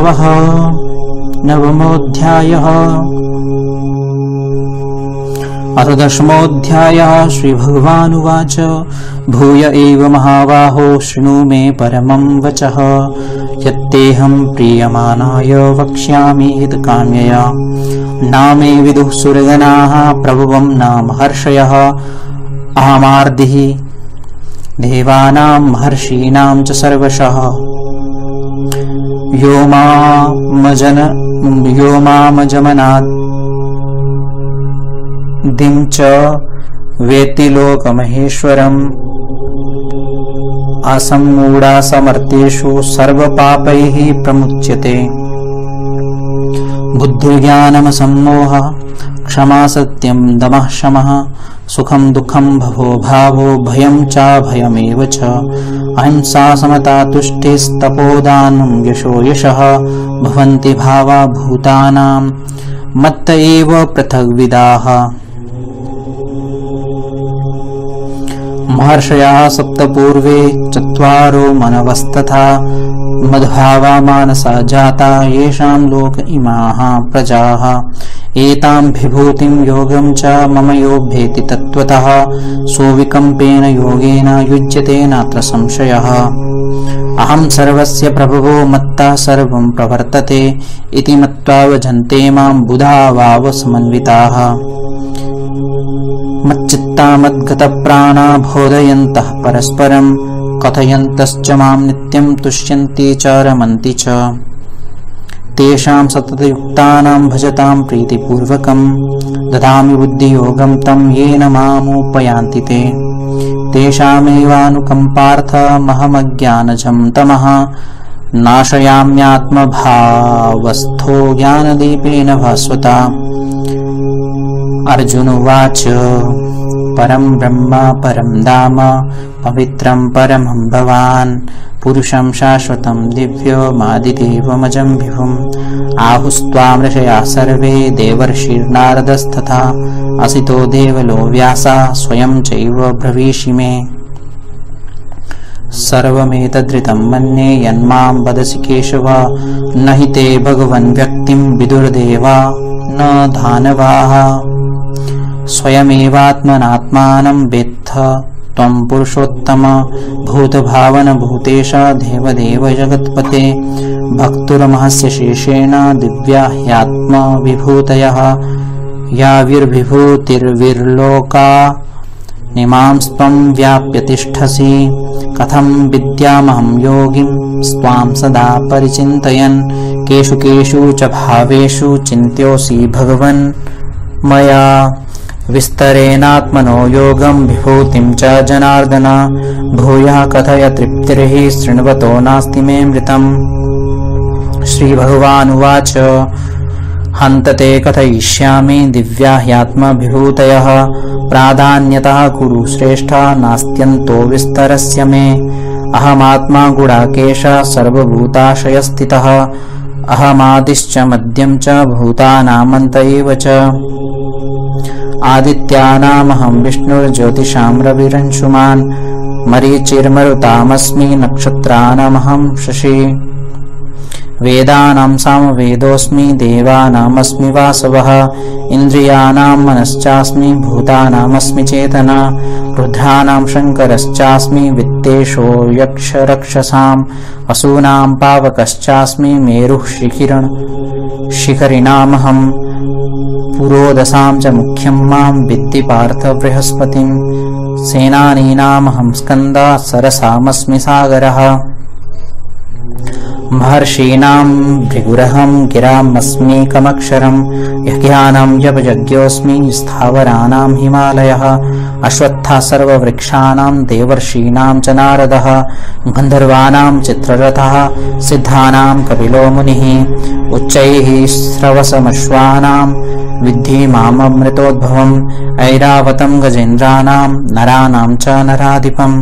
नवमोऽध्यायः। अथ दशमोऽध्यायः। श्रीभगवानुवाच भूय एव महाबाहो शृणु मे परमं वचः यत्तेऽहं प्रीयमाणाय वक्ष्यामि हितकाम्यया नामे विदुः सुरगणाः प्रभुवं न महर्षयः अहमार्दिः देवानां महर्षीणां च सर्वशः यो मामजमनात् दिं च वेत्ति लोकमहेश्वरम् असम्मूढा समर्थेषु सर्वपापैः प्रमुच्यते। बुद्धिर्ज्ञानमसम्मोहः क्षमा सत्यं दमः शमः सुखं दुःखं भवो भावो भयं चाभयमेव च अहिंसा समता तुष्टिस्तपोदानं यशो यशः भवन्ति भावा भूतानां मत्त एव पृथग्विदाः। महर्षयः सप्त पूर्वे चत्वारो मनवस्तथा मद्भावा मानसा जाता येषां लोक इमाः प्रजाः एतां विभूतिं योगं च मम यो भेति तत्त्वतः सोऽविकम्पेन योगेन युज्यते नात्र संशयः। अहं सर्वस्य प्रभवो मत्ता सर्वं प्रवर्तते इति मत्वा भजन्ते मां बुधा वावसमन्विताः मच्चित्ता मद्गतप्राणा बोधयन्तः परस्परं कथयन्तश्च मां नित्यं तुष्यन्ति च रमन्ति च तेषां सततयुक्तानां भजतां प्रीतिपूर्वकं ददामि बुद्धियोगं तं येन मामुपयान्ति ते तेषामेवानुकम्पार्थमहमज्ञानजं तमः नाशयाम्यात्मभावस्थो ज्ञानदीपेन भास्वता। अर्जुन उवाच परं ब्रह्म परं धाम पवित्रं परमं भवान् पुरुषं शाश्वतं दिव्यमादिदेवमजं विभुम् आहुस्त्वां ऋषयः सर्वे देवर्षिर्नारदस्तथा असितो देवलो व्यासा स्वयं चैव ब्रवीषि मे सर्वमेतद्धृतं मन्ये यन्मां वदसि केशव न हि ते भगवन् व्यक्तिं विदुर्देवा न दानवाः स्वयमेवात्मनात्मानं वेत्थ त्वं पुरुषोत्तम भूतभावन भूतेश देवदेव जगत्पते भक्तुर्महस्य शेषेण दिव्या ह्यात्मविभूतयः याविर्विभूतिर्विर्लोका निमांस्त्वं व्याप्य तिष्ठसि कथं विद्यामहं योगिं स्वां सदा परिचिन्तयन् केषु केषु च भावेषु चिन्त्योऽसि भगवन् मया विस्तरेणात्मनो योगं विभूतिं च जनार्दन भूयः कथय तृप्तिर्हि शृण्वतो नास्ति मे मृतम्। श्रीभगवानुवाच हन्तते कथयिष्यामि दिव्या ह्यात्मविभूतयः प्राधान्यतः कुरु श्रेष्ठा नास्त्यन्तो विस्तरस्य मे अहमात्मा गुडाकेश सर्वभूताशयस्थितः अहमादिश्च मध्यं च भूतानामन्त एव च आदित्यानामहं विष्णुर्ज्योतिषां रविरंशुमान् मरीचिर्मरुतामस्मि नक्षत्राणामहं शशि वेदानां सामवेदोऽस्मि देवानामस्मि वासवः इन्द्रियाणां मनश्चास्मि भूतानामस्मि चेतना रुद्राणां शङ्करश्चास्मि वित्तेषो यक्षरक्षसां वसूनां पावकश्चास्मि मेरुः शिखरिणामहं पुरोदसां च मुख्यं मां विद्धि पार्थ बृहस्पतिं सेनानीनामहं स्कन्दः सरसामस्मि सागरः महर्षीणां भृगुरहं गिरामस्मीकमक्षरं यज्ञानं यपयज्ञोऽस्मि स्थावराणां हिमालयः अश्वत्थः सर्ववृक्षाणां देवर्षीणां च नारदः गन्धर्वाणां चित्ररथः सिद्धानां कपिलो मुनिः उच्चैः श्रवसमश्वानां विद्धि माममृतोद्भवम् ऐरावतं गजेन्द्राणां नराणां च नराधिपम्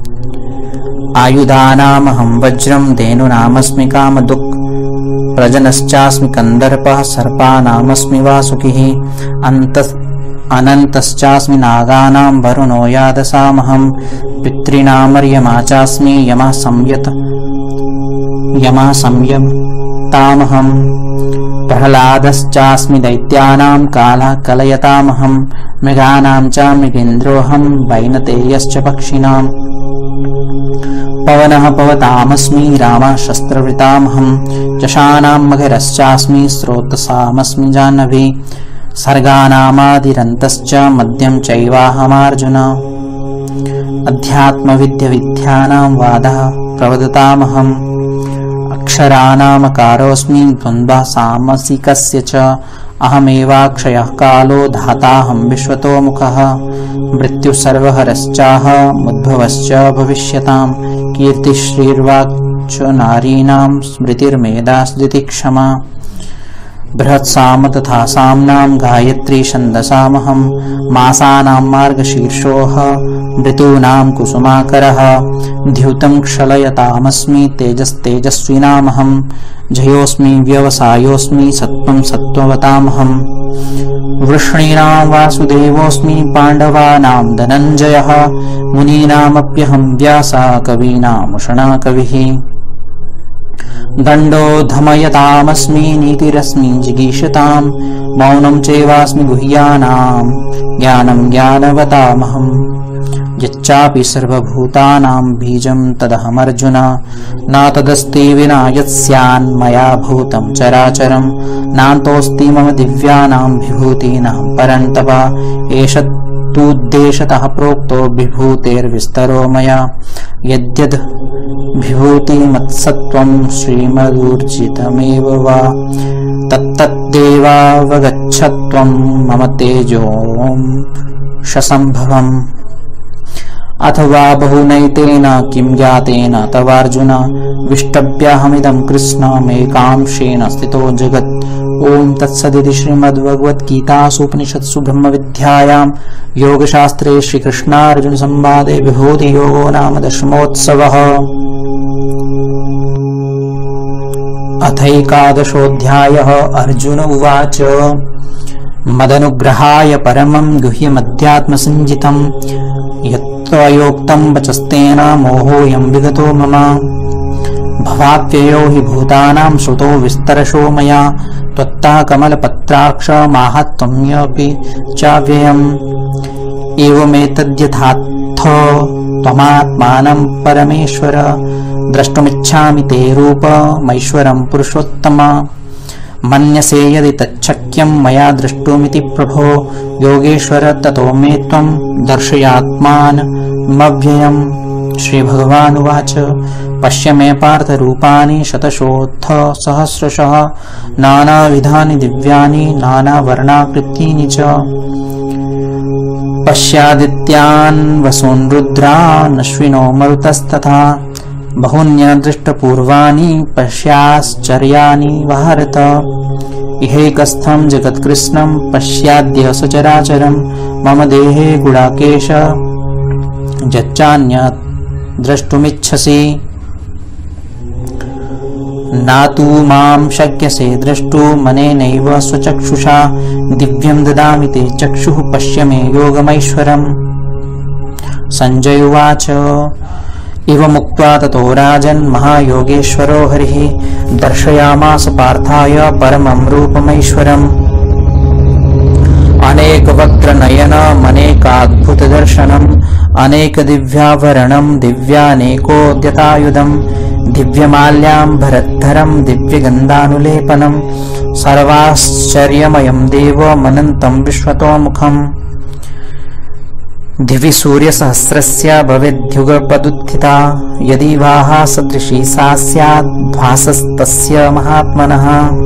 आयुधानामहं वज्रं धेनूनामस्मि कामधुक् प्रजनश्चास्मि कन्दर्पः सर्पानामस्मि वासुकिः अनन्तश्चास्मि नागानां वरुणो यादसामहं पितॄणामर्यमा चास्मि यमः संयतामहं प्रह्लादश्चास्मि दैत्यानां कालः कलयतामहं मृगाणां च मृगेन्द्रोऽहं वैनतेयश्च पक्षिणाम् पवनः पवतामस्मि रामः शस्त्रवृतामहं यशानां मकरश्चास्मि स्रोतसामस्मि जाह्नवी सर्गानामादिरन्तश्च मध्यं चैवाहमार्जुन अध्यात्मविद्यानां वादः प्रवदतामहम् अक्षराणामकारोऽस्मि द्वन्द्वः सामसिकस्य च अहमेवाक्षयः कालो धाताहं विश्वतोमुखः मृत्युः सर्वहरश्चाहमुद्भवश्च भविष्यतां कीर्तिश्रीर्वाक्च नारीणां स्मृतिर्मेधा स्थितिक्षमा बृहत्साम तथा साम्नां गायत्री छन्दसामहं मासानां मार्गशीर्षोः ऋतूनां कुसुमाकरः द्यूतं क्षलयतामस्मि तेजस्तेजस्विनामहं जयोऽस्मि व्यवसायोऽस्मि सत्त्वं सत्त्ववतामहं वृष्णीनां वासुदेवोऽस्मि पाण्डवानां धनञ्जयः मुनीनामप्यहं व्यासः कवीनामुषणः कविः दण्डो धमयतामस्मि नीतिरस्मि जिगीषतां मौनं चैवास्मि गुह्यानां ज्ञानं ज्ञानवतामहम् यच्चापि सर्वभूतानां बीजं तदहमर्जुन न तदस्ति विना यत्स्यान्मया भूतं चराचरं नान्तोऽस्ति मम दिव्यानां विभूतीनां परन्तप एष तूद्देशतः प्रोक्तो विभूतेर्विस्तरो मया यद्यद् विभूतिमत्सत्त्वं श्रीमदूर्जितमेव वा तत्तद्देवावगच्छत्वं मम तेजोंशसम्भवम् अथवा बहुनैतेन किं ज्ञातेन तवार्जुन विष्टभ्यहमिदं कृष्णमेकांशेन स्थितो जगत् ओं तत्सदिति श्रीमद्भगवद्गीतासूपनिषत्सु ब्रह्मविद्यायां योगशास्त्रे श्रीकृष्णार्जुनसंवादे विभूतियोगो नाम दशमोत्सवः। अथैकादशोऽध्यायः। अर्जुन उवाच मदनुग्रहाय परमं गुह्यमध्यात्मसञ्जितं यत्त्वयोक्तं वचस्तेन मोहोऽयं विगतो मम भवाप्ययो हि भूतानां श्रुतो विस्तरशो मया त्वत्तः कमलपत्राक्ष माहात्म्यमपि चाव्ययम् एवमेतद्यथार्थ त्वमात्मानं परमेश्वर द्रष्टुमिच्छामि ते रूपमैश्वरं पुरुषोत्तम मन्यसे यदि तच्छक्यं मया द्रष्टुमिति प्रभो योगेश्वर ततो मे त्वं दर्शयात्मानमव्ययम्। श्रीभगवानुवाच पश्य मे पार्थ रूपाणि शतशोऽथ सहस्रशः नानाविधानि दिव्यानि नानावर्णाकृतीनि च पश्यादित्यान् वसून् रुद्रान् अश्विनो मरुतस्तथा बहुन्यदृष्टपूर्वाणि पश्याश्चर्याणि भारत इहैकस्थं जगत्कृत्स्नं पश्याद्य सचराचरं मम देहे गुडाकेश यच्चान्यत् द्रष्टुमिच्छसि नातु मां शक्यसे द्रष्टुमनेनैव स्वचक्षुषा दिव्यं ददामि ते चक्षुः पश्य मे योगमैश्वरम्। सञ्जय उवाच एवमुक्त्वा ततो राजन् महायोगेश्वरो हरिः दर्शयामास पार्थाय परमं रूपमैश्वरम् अनेकवक्त्रनयनमनेकाद्भुतदर्शनम् अनेकदिव्याभरणं दिव्यानेकोद्यतायुधं दिव्यमाल्याम्बरधरं दिव्यगन्धानुलेपनं सर्वाश्चर्यमयं देवमनन्तं विश्वतोमुखम् दिवि सूर्यसहस्रस्य भवेद्युगपदुत्थिता यदि वाहा सदृशी सा स्यात् भासस्तस्य महात्मनः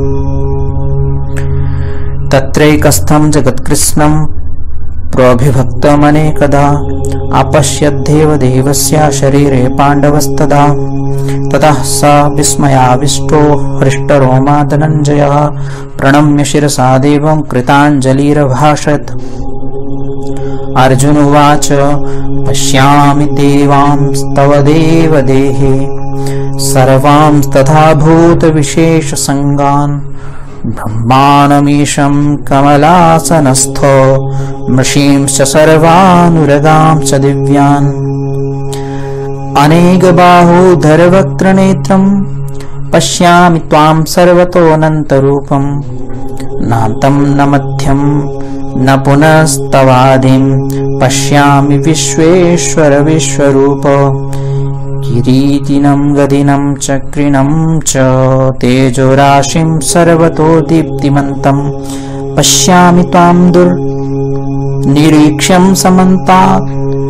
तत्रैकस्थं जगत्कृत्स्नं प्रभिभक्तमनेकदा अपश्यद्देवदेवस्य शरीरे पाण्डवस्तदा ततः स विस्मयाविष्टो हृष्टरोमा धनञ्जयः प्रणम्य शिरसा देवं कृताञ्जलिरभाषत्। अर्जुन उवाच पश्यामि देवांस्तव देवदेहे सर्वांस्तथा भूतविशेषसङ्गान् ब्रह्माणमीशं कमलासनस्थो मृषींश्च सर्वानुरगांश्च दिव्यान् अनेकबाहूधरवक्त्रनेत्रं पश्यामि त्वां सर्वतोऽनन्तरूपं नान्तं न मध्यं न पुनस्तवादिं पश्यामि विश्वेश्वर विश्वरूप किरीटिनं गदिनं चक्रिणं च तेजोराशिं सर्वतो दीप्तिमन्तं पश्यामि त्वां दुर्निरीक्ष्यं समन्तात्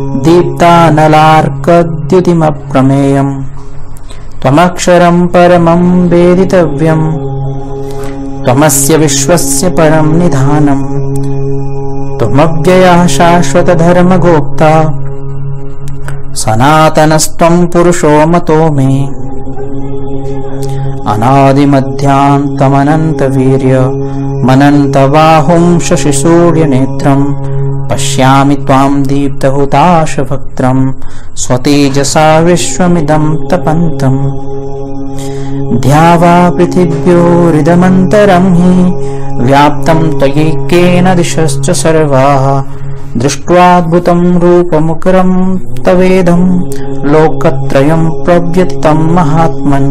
दीप्तानलार्कद्युतिमप्रमेयम् त्वमक्षरं परमं वेदितव्यम् त्वमस्य विश्वस्य परं निधानम् त्वमव्ययः शाश्वतधर्मगोप्ता सनातनस्त्वं पुरुषो मतो मे अनादिमध्यान्तमनन्तवीर्यमनन्तबाहुं शशिसूर्यनेत्रं पश्यामि त्वां दीप्तहुताशवक्त्रं स्वतेजसा विश्वमिदं तपन्तम् द्यावा पृथिव्योरिदमन्तरं हि व्याप्तं त्वयैकेन दिशश्च सर्वाः दृष्ट्वाद्भुतं रूपमुग्रं तवेदं लोकत्रयं प्रव्यथितं महात्मन्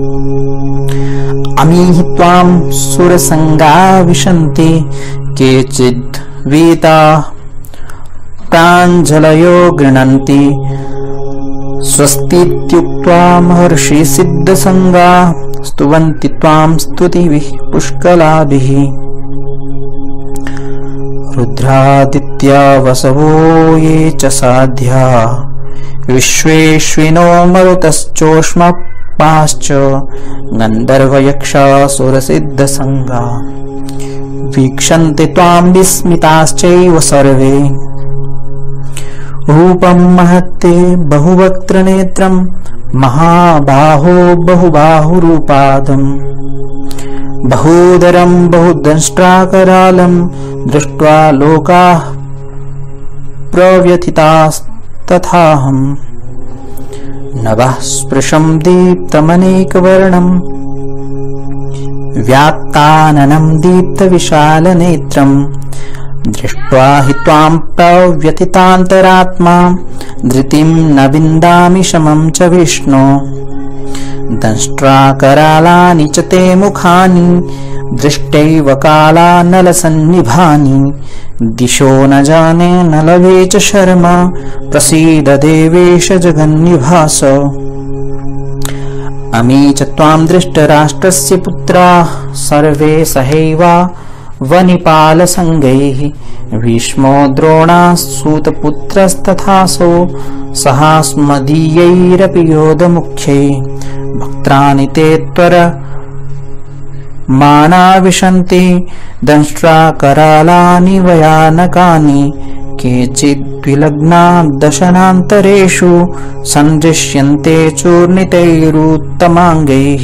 अमीहि त्वां सुरसङ्गा विशन्ति केचिद्वीता प्राञ्जलयो गृह्णन्ति स्वस्तीत्युक्त्वा महर्षि सिद्धसङ्गा स्तुवन्ति त्वां स्तुतिभिः पुष्कलाभिः रुद्रादित्या वसवो ये च साध्या विश्वेश्विनो मरुतश्चोष्मपाश्च गन्धर्वयक्षासुरसिद्धसङ्गा वीक्षन्ते त्वां विस्मिताश्चैव सर्वे रूपं महत्ते बहुवक्त्रनेत्रं महाबाहो बहुबाहुरूपादं बहूदरं बहुदंष्ट्राकरालं दृष्ट्वा लोकाः प्रव्यथितास्तथाहम् नभः स्पृशं दीप्तमनेकवर्णं व्याक्ताननं दीप्तविशालनेत्रं दृष्ट्वा हि त्वां प्रव्यथितान्तरात्मा धृतिं न विन्दामि शमं च विष्णो दंष्ट्राकरालानि च ते मुखानि दृष्टैव कालानलसन्निभानि दिशो न जाने न लभे च शर्मा प्रसीद देवेश जगन्निभास अमी च त्वां धृतराष्ट्रस्य पुत्राः सर्वे सहैवा वनिपालसङ्गैः भीष्मो द्रोणाः सूतपुत्रस्तथासो सहास्मदीयैरपि योधमुख्यै भक्त्राणि ते त्वरमानाविशन्ति दंष्ट्राकरालानि भयानकानि केचिद्विलग्ना दशनान्तरेषु सन्दृश्यन्ते चूर्णितैरुत्तमाङ्गैः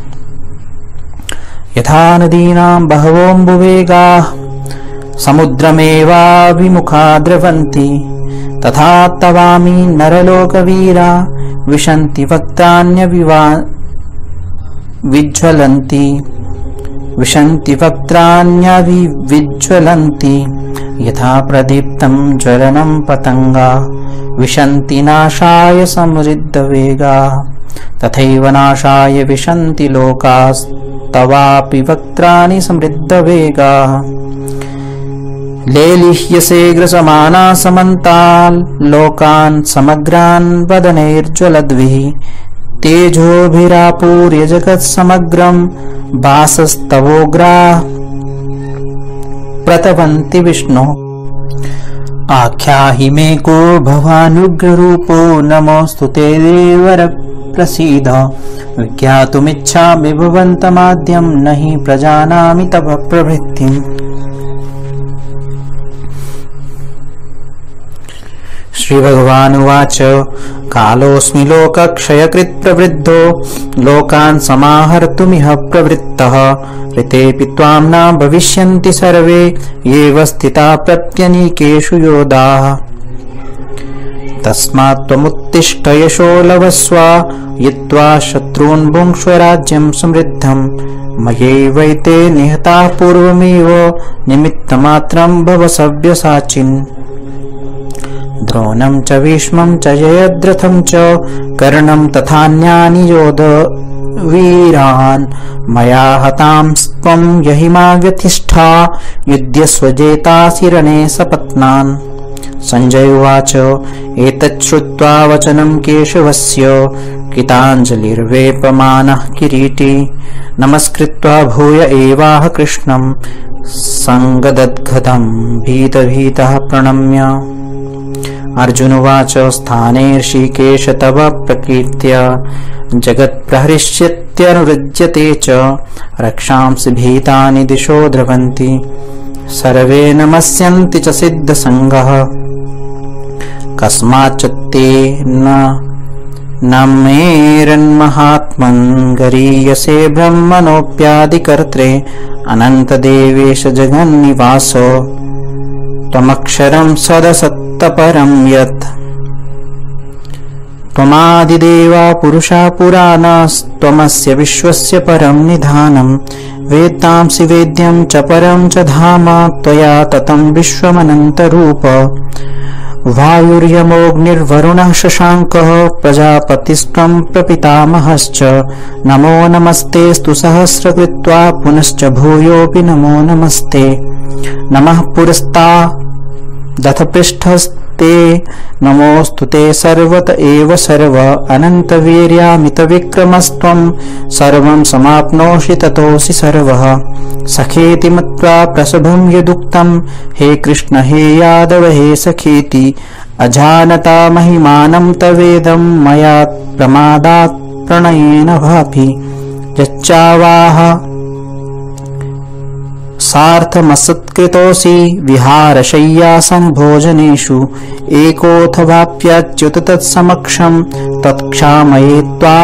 यथा नदीनां बहवोऽम्बुवेगाः समुद्रमेवाभिमुखा द्रवन्ति तथा तवामि नरलोकवीरा विशन्ति वक्त्राण्यविज्ज्वलन्ति यथा प्रदीप्तं ज्वलनं पतङ्गा विशन्ति नाशाय समृद्धवेगा तथैव नाशाय विशन्ति लोकास्तवापि वक्त्राणि समृद्धवेगाः लेलिह्यसे ग्रसमाना समन्ताल् लोकान् समग्रान् वदनैर्ज्वलद्भिः तेजोभिरापूर्य जगत्समग्रं वासस्तवोग्राः प्रतपन्ति विष्णो आख्याहि मे को भवानुग्ररूपो नमोऽस्तु ते देवर प्रसीद विज्ञातुमिच्छामि भवन्तमाद्यं न हि प्रजानामि तव प्रवृत्तिम् श्रीभगवानुवाच कालोऽस्मि लोकक्षयकृत् प्रवृद्धो लोकान् समाहर्तुमिह प्रवृत्तः ऋतेऽपि त्वां न भविष्यन्ति सर्वे येव स्थिता प्रत्यनीकेषु योधाः तस्मात् त्वमुत्तिष्ठ यशो लभस्व यत्त्वा शत्रून् भुङ्क्ष्व राज्यं समृद्धम् मयैवैते निहताः पूर्वमेव निमित्तमात्रं भव सव्यसाचिन् द्रोणं च भीष्मं च जयद्रथं च कर्णं तथान्यानि वीरान् मया हतांस्त्वं यहिमाव्यतिष्ठा युध्यस्व जेतासि रणे सपत्नान्। संजय उवाच एतच्छ्रुत्वा वचनं केशवस्य कृताञ्जलिर्वेपमानः किरीटी नमस्कृत्वा भूय एवाह कृष्णं सङ्गदद्गतं भीतभीतः प्रणम्य। अर्जुन उवाच स्थाने ऋषिकेश तव प्रकीर्त्य जगत्प्रहरिष्यत्यनुरज्यते च रक्षांसि भीतानि दिशो द्रवन्ति सर्वे नमस्यन्ति च सिद्धसङ्गः कस्माच्च ते न मेरन्महात्मन् गरीयसे ब्रह्मणोऽप्यादिकर्त्रे अनन्तदेवेश जगन्निवास त्वमक्षरं सदसत्तपरं यत् त्वमादिदेवा पुरुषा पुराणास्त्वमस्य विश्वस्य परं निधानं वेत्तांसि वेद्यं च परं च धाम त्वया ततं विश्वमनन्तरूप वायुर्यमोऽग्निर्वरुणः शशाङ्कः प्रजापतिस्त्वं प्रपितामहश्च नमो नमस्तेऽस्तु सहस्रकृत्वा पुनश्च भूयोऽपि नमो नमस्ते नमः पुरस्तादथ पृष्ठस्ते नमोऽस्तु ते सर्वत एव सर्व अनन्तवीर्यामितविक्रमस्त्वं सर्वं समाप्नोषि ततोऽसि सर्वः सखेति मत्वा प्रसभं यदुक्तं हे कृष्ण हे यादव हे सखेति अजानता महिमानं तवेदं मया प्रमादात् प्रणयेन भापि यच्चावाह सार्थमसत्कृतोऽसि विहारशय्यासन् भोजनेषु एकोऽथवाप्याच्युत तत्समक्षं तत्क्षामये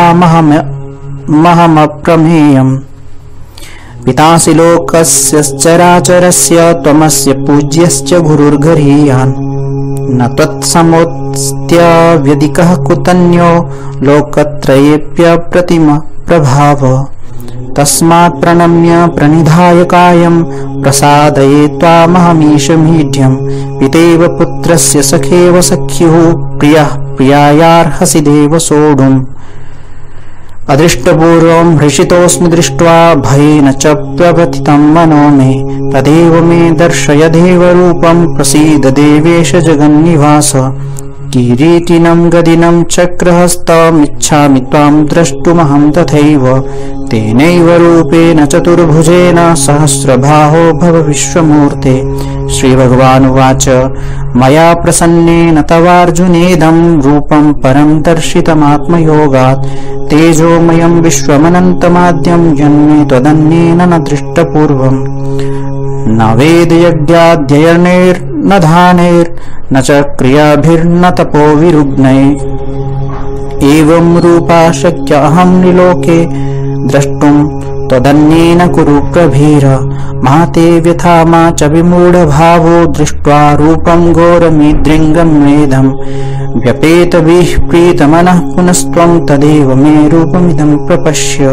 त्वामहमप्रमेयम् पितासि लोकस्य चराचरस्य त्वमस्य पूज्यश्च गुरुर्गरीयान् न त्वत्समोऽस्त्यव्यधिकः कुतन्यो लोकत्रयेऽप्यप्रतिम प्रभाव तस्मात् प्रणम्य प्रणिधाय कायं प्रसादये त्वामहमीशमीढ्यं पितेव पुत्रस्य सखेव सख्युः प्रियः प्रियायार्हसि देव सोढुम् अदृष्टपूर्वं हृषितोऽस्मि दृष्ट्वा भयेन च प्रवर्तितं मनो मे तदेव मे दर्शय देवरूपं प्रसीद देवेश जगन्निवास किरीटिनं गदिनं चक्रहस्तमिच्छामि त्वां द्रष्टुमहं तथैव तेनैव रूपेण चतुर्भुजेन सहस्रबाहो भव विश्वमूर्ते। श्रीभगवानुवाच मया प्रसन्नेन तवार्जुनेदं रूपं परं दर्शितमात्मयोगात् तेजोमयं विश्वमनन्तमाद्यं यन्मे त्वदन्येन न दृष्टपूर्वम् न वेदयज्ञाध्ययनैर्न दानैर्न च क्रियाभिर्न तपोविरुग्नैः एवं रूपा शक्य अहं निलोके द्रष्टुं त्वदन्येन कुरु प्रभीर मा ते व्यथा मा च विमूढभावो दृष्ट्वा रूपं घोरमीदृङ्गमेदं व्यपेतभिः प्रीतमनः पुनस्त्वं तदेव मे रूपमिदं प्रपश्य।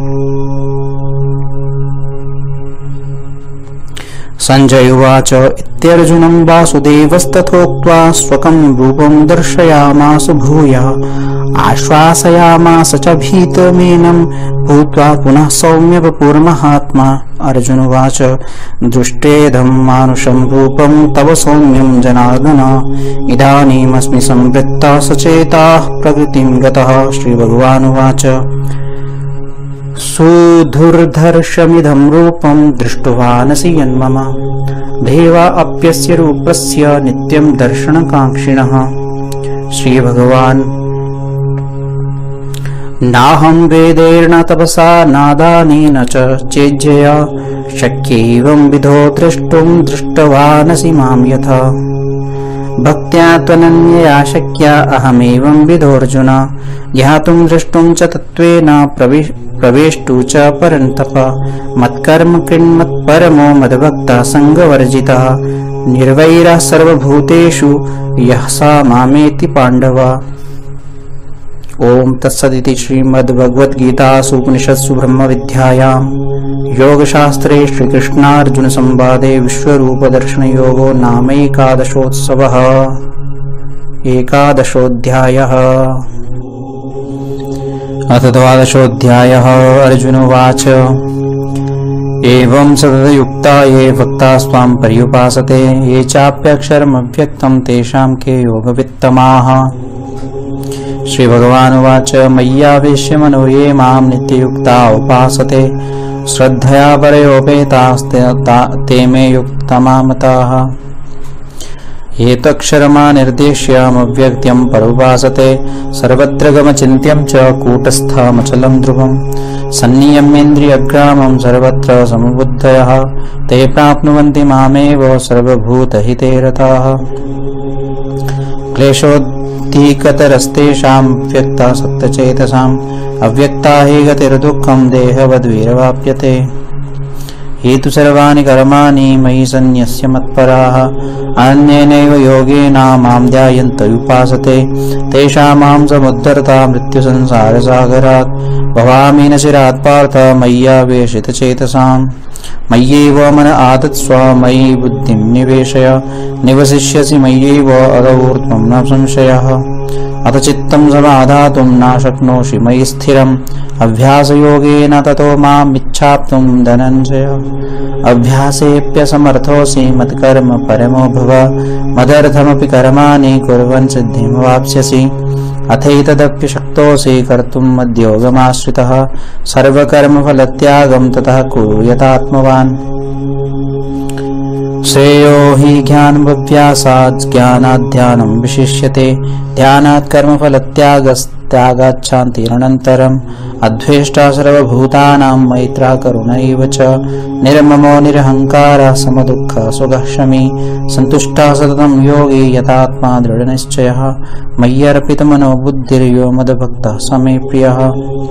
संजय उवाच इत्यर्जुनं वासुदेवस्तथोक्त्वा स्वकं रूपं दर्शयामास भूय आश्वासयामास च भीतमेनं भूत्वा पुनः सौम्य वपुर्महात्मा। अर्जुन उवाच दृष्टेदं मानुषं रूपं तव सौम्यं जनार्दन इदानीमस्मि संवृत्तः सचेताः प्रकृतिं गतः। श्रीभगवानुवाच सुधुर्धर्षमिदं रूपं दृष्टवानसि यन्मम देवा अप्यस्य रूपस्य नित्यं दर्शनकाङ्क्षिणः। श्रीभगवान् नाहं वेदैर्न तपसा नादानेन च चेज्जया शक्यैवं विधो द्रष्टुं दृष्टवानसि मां यथा भक्त्या त्वनन्यया शक्या अहमेवं विधोऽर्जुन ज्ञातुं द्रष्टुं च तत्त्वेन प्रवेष्टु च परन्तप मत्कर्म कृन्मत्परमो मद्भक्तः सङ्गवर्जितः निर्वैरः सर्वभूतेषु यः स मामेति पाण्डव। ओम तत्सदिति श्रीमद्भगवद्गीतासु उपनिषत्सु ब्रह्मविद्यायां योगशास्त्रे श्रीकृष्णार्जुन संवादे विश्वरूपदर्शनयोगो नामैकादशोऽध्यायः। अथ द्वादशोऽध्यायः। अर्जुन उवाच एवं सततयुक्ता ये भक्ता स्वां पर्युपासते ये चाप्यक्षरमव्यक्तं तेषां के योगवित्तमाः। श्रीभगवानुवाच मय्यावेश्य मनो ये मां नित्ययुक्ता उपासते श्रद्धया परयोपेतास्ते ते मे युक्तमा मताः। ये तक्षरमानिर्देश्यमव्यक्त्यं परुपासते सर्वत्र गमचिन्त्यं च कूटस्थमचलं ध्रुवं सन्नियम्येन्द्रियग्रामं सर्वत्र समबुद्धयः ते प्राप्नुवन्ति मामेव सर्वभूतहिते रताः। क्लेशोऽधिकतरस्तेषां व्यक्ता सत्तचेतसाम् अव्यक्ता हि गतिर्दुःखं देहवद्वीरवाप्यते। ये तु सर्वाणि कर्माणि मयि सन्न्यस्य मत्पराः अनन्येनैव योगेन मां ध्यायन्त उपासते तेषामहं समुद्धर्ता मृत्युसंसारसागरात्। भवामि न चिरात् पार्थ मय्यावेशितचेतसाम् मय्यैव मन आदत्स्व मयि बुद्धिं निवेशय निवसिष्यसि मय्यैव अधूर्ध्वं न संशयः। अथ चित्तं समाधातुं न शक्नोषि मयि स्थिरम् अभ्यासयोगेन ततो माम् इच्छाप्तुं धनञ्जय। अभ्यासेऽप्यसमर्थोऽसि मत्कर्म परमो भव मदर्थमपि कर्माणि कुर्वन् सिद्धिमवाप्स्यसि। अथैतदप्यशक्तोऽसि कर्तुं मद्योगमाश्रितः सर्वकर्मफलत्यागं ततः कुरु यथात्मवान्। श्रेयो हि ज्ञानमभ्यासात् ज्ञानात् विशिष्यते ध्यानात् कर्मफलत्यागात् शान्तिरनन्तरम्। अद्वेष्टा सर्वभूतानां मैत्रा करुण एव च निर्ममो निरहङ्कारः समदुःखः सुखः शमी सन्तुष्टः सततं योगी यतात्मा दृढनिश्चयः मय्यर्पितमनो बुद्धिर्यो मद्भक्तः स मे प्रियः।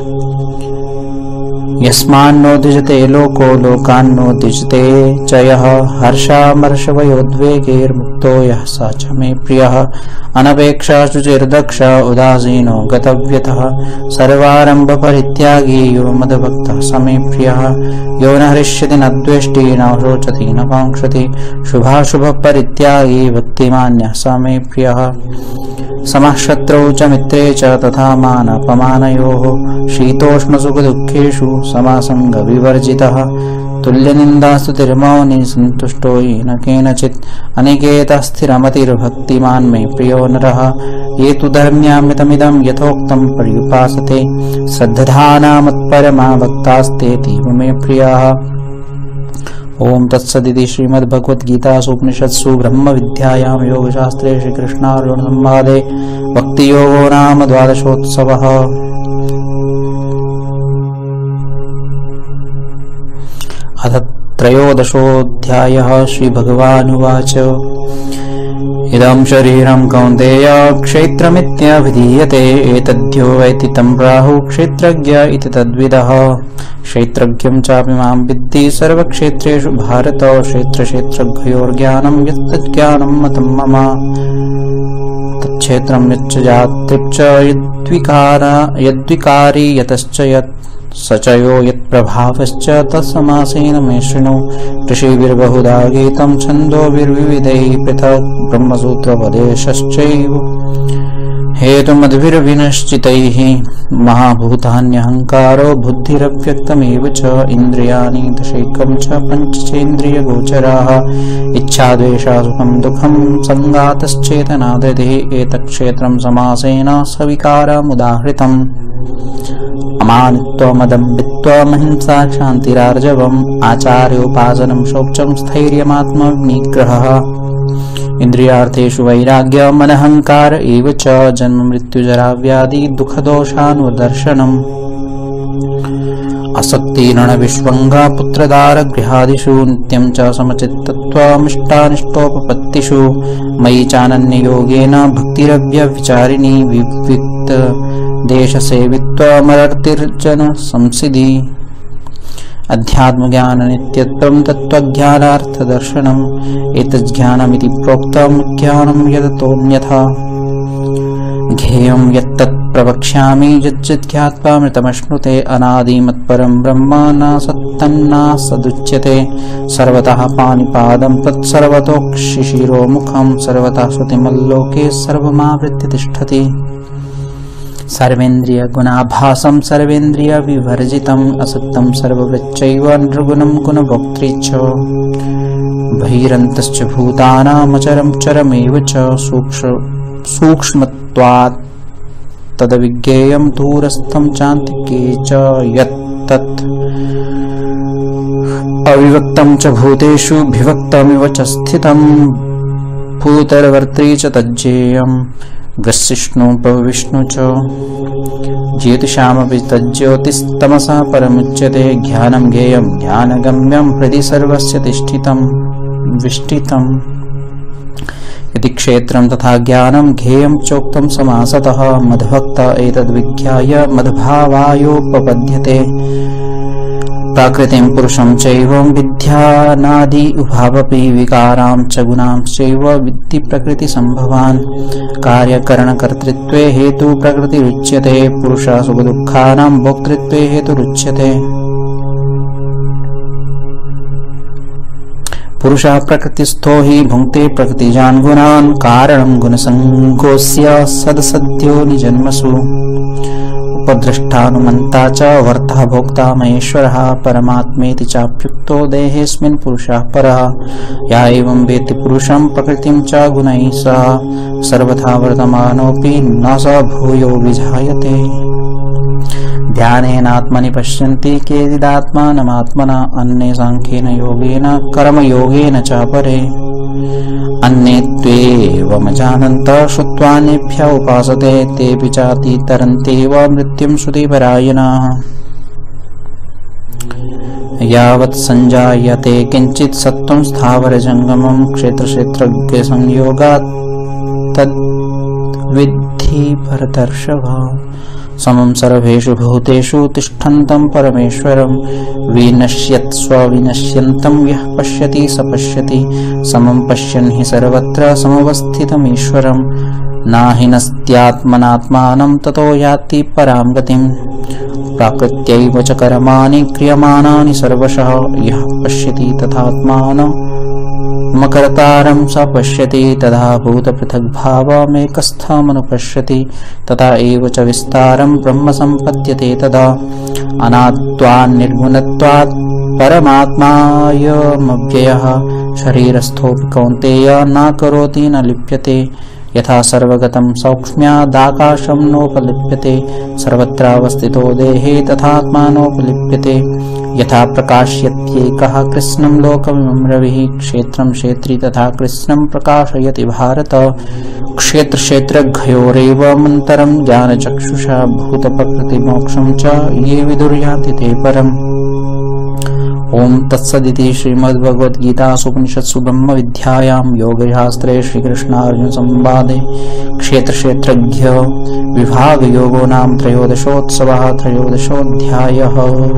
यस्मान्नो द्विजते लोको लोकान्नो द्विजते च यः हर्षामर्षभयोद्वेगैर्मुक्तो यः स च मे प्रियः। अनपेक्षा शुचिर्दक्ष उदासीनो गतव्यतः सर्वारम्भ परित्यागी यो मद्भक्तः स मे प्रियः। यो न हृष्यति न द्वेष्टि न शोचति न काङ्क्षति शुभाशुभ परित्यागी भक्तिमान्यः स मे प्रियः। समः शत्रौ च मित्रे च तथा मानापमानयोः शीतोष्णसुखदुःखेषु समासङ्गविवर्जितः तुल्यनिन्दास्तुतिर्मौनी सन्तुष्टो येन केनचित् अनिकेतः स्थिरमतिर्भक्तिमान् मे प्रियो नरः। ये तु धर्म्यामृतमिदं यथोक्तं पर्युपासते श्रद्धाना मत्परमा भक्तास्तेतीव मे प्रियाः। ओम तत्सदिति श्रीमद्भगवद्गीतासु उपनिषत्सु ब्रह्मविद्यायां योगशास्त्रे श्रीकृष्णार्जुन संवादे भक्तियोगो नाम द्वादशोत्सवः। अथ त्रयोदशोऽध्यायः। श्रीभगवानुवाच इदं शरीरं कौन्तेय क्षेत्रमित्यभिधीयते एतद्यो वैति तं प्राहुः क्षेत्रज्ञ इति तद्विदः। क्षेत्रज्ञं चापि मां विद्धि सर्वक्षेत्रेषु भारत क्षेत्रक्षेत्रज्ञयोर्ज्ञानं यत्तज्ज्ञानं मतं मम। तत्क्षेत्रं यच्च जात्रिच्च यद्विकारी यतश्च यत् स च यो यत्प्रभावश्च तत्समासेन मे शृणु। ऋषिभिर्बहुधा गीतं छन्दोभिर्विविधैः पृथक् ब्रह्मसूत्रोपदेशश्चैव हेतुमद्भिर्विनश्चितैः। महाभूतान्यहङ्कारो बुद्धिरव्यक्तमेव च इन्द्रियाणि दशैकं च पञ्चेन्द्रियगोचराः इच्छा द्वेषा सुखं दुःखं सङ्गातश्चेतनाधृतिः एतत्क्षेत्रं समासेन सविकारमुदाहृतम्। अमानित्वमदम्बित्वमहिंसा क्षान्तिरार्जवम् आचार्योपासनं शौचं स्थैर्यमात्मनिग्रहः। इन्द्रियार्थेषु वैराग्यम् अनहङ्कार एव च जन्म मृत्युजरा व्याधि दुःखदोषानुदर्शनम्। असक्तिरणविश्वङ्गा पुत्रदारगृहादिषु नित्यं च समचित्तत्वमिष्टानिष्टोपपत्तिषु मयि चानन्ययोगेन भक्तिरव्यभिचारिणी विविक्त देशसेवित्वमरतिर्जन संसिद्धि। अध्यात्मज्ञान नित्यत्वं तत्त्वज्ञानार्थदर्शनम् एतज्ज्ञानमिति प्रोक्तं ज्ञानं यदतोऽन्यथा। ज्ञेयं यत्तत् प्रवक्ष्यामि यज्ज्ञात्वामृतमश्नुते अनादिमत्परं ब्रह्म न सत्तन्नासदुच्यते। सर्वतः पाणिपादं तत्सर्वतोक्षिशिरोमुखं सर्वतः श्रुतिमल्लोके सर्वमावृत्य तिष्ठति। सर्वेन्द्रिय गुणाभासं सर्वेन्द्रिय विवर्जितम् असक्तं सर्ववृच्चैव निर्गुणं गुणभोक्त्री च बहिरन्तश्च भूतानामचरं चरमेव च सूक्ष्मत्वात् तदविज्ञेयं दूरस्थं चान्तिके च यत्तत् अविभक्तं च भूतेषु विभक्तमिव च स्थितं भूतर्वर्त्री च तज्ज्ञेयं ग्रसिष्णुपविष्णु च ज्योतिषामपि तज्ज्योतिस्तमसः परमुच्यते ज्ञानं ज्ञेयं ज्ञानगम्यं हृदि सर्वस्य तिष्ठितं विष्ठितम् यदि क्षेत्रं तथा ज्ञानं ज्ञेयं चोक्तं समासतः मद्भक्त एतद्विज्ञाय मद्भावायोपपद्यते प्राकृतिं पुरुषं चैवं विद्यानादि उभावपि विकारां च गुणांश्चैव विद्धि प्रकृतिसम्भवान् कार्यकरणकर्तृत्वे हेतु प्रकृतिरुच्यते पुरुषः सुखदुःखानां भोक्तृत्वे हेतुरुच्यते पुरुषः प्रकृतिस्थो हि भुङ्क्ते प्रकृतिजान् गुणान् कारणं गुणसङ्गोऽस्य सदसद्यो निजन्मसु उपद्रष्टानुमन्ता च वर्तः भोक्ता महेश्वरः परमात्मेति चाप्युक्तो देहेऽस्मिन् पुरुषः परः या एवं वेत्ति पुरुषं प्रकृतिं च गुणैः सह सर्वथा वर्तमानोऽपि न स भूयो विजायते ध्यानेनात्मनि पश्यन्ति केचिदात्मानमात्मना अन्ये साङ्ख्येन योगेन कर्मयोगेन च परे अन्ये त्वेवमजानन्तः श्रुत्वान्येभ्यः उपासते तेऽपि चाति तरन्त्येव मृत्युं श्रुतिपरायणाः यावत् संजायते किञ्चित् सत्त्वं स्थावरजङ्गमं क्षेत्रक्षेत्रज्ञसंयोगात् तद्विद्धि भरतर्षभ समं सर्वेषु भूतेषु तिष्ठन्तं परमेश्वरं विनश्यत्स्व विनश्यन्तं यः पश्यति स पश्यति समं पश्यन् हि सर्वत्र समवस्थितमीश्वरं नाहिनस्त्यात्मनात्मानं ततो याति परां गतिं प्राकृत्यैव च कर्माणि क्रियमाणानि सर्वशः यः पश्यति तथात्मानं मकर्तारं स पश्यति तथा भूतपृथग्भावमेकस्थमनुपश्यति तथा एव च विस्तारं ब्रह्म सम्पद्यते तदा अनात्वान् निर्गुणत्वात् परमात्मायमव्ययः शरीरस्थोऽपि कौन्तेय न करोति न लिप्यते यथा सर्वगतं सौक्ष्म्यादाकाशं नोपलिप्यते सर्वत्रावस्थितो देहे तथात्मानोपलिप्यते यथा प्रकाशयत्येकः कृत्स्नं लोकमिमं रविः क्षेत्रं क्षेत्री तथा कृत्स्नं प्रकाशयति भारत क्षेत्रक्षेत्रज्ञयोरेवमन्तरं ज्ञानचक्षुषा भूतप्रकृतिमोक्षं च ये विदुर्यान्ति ते परम् ओम तत्सदिति श्रीमद्भगवद्गीतासूपनिषत्सु ब्रह्मविद्यायां योगशास्त्रे श्रीकृष्णार्जुन संवादे क्षेत्रक्षेत्रज्ञ विभाग योगो नाम त्रयोदशोत्सवः त्रयोदशोऽध्यायः।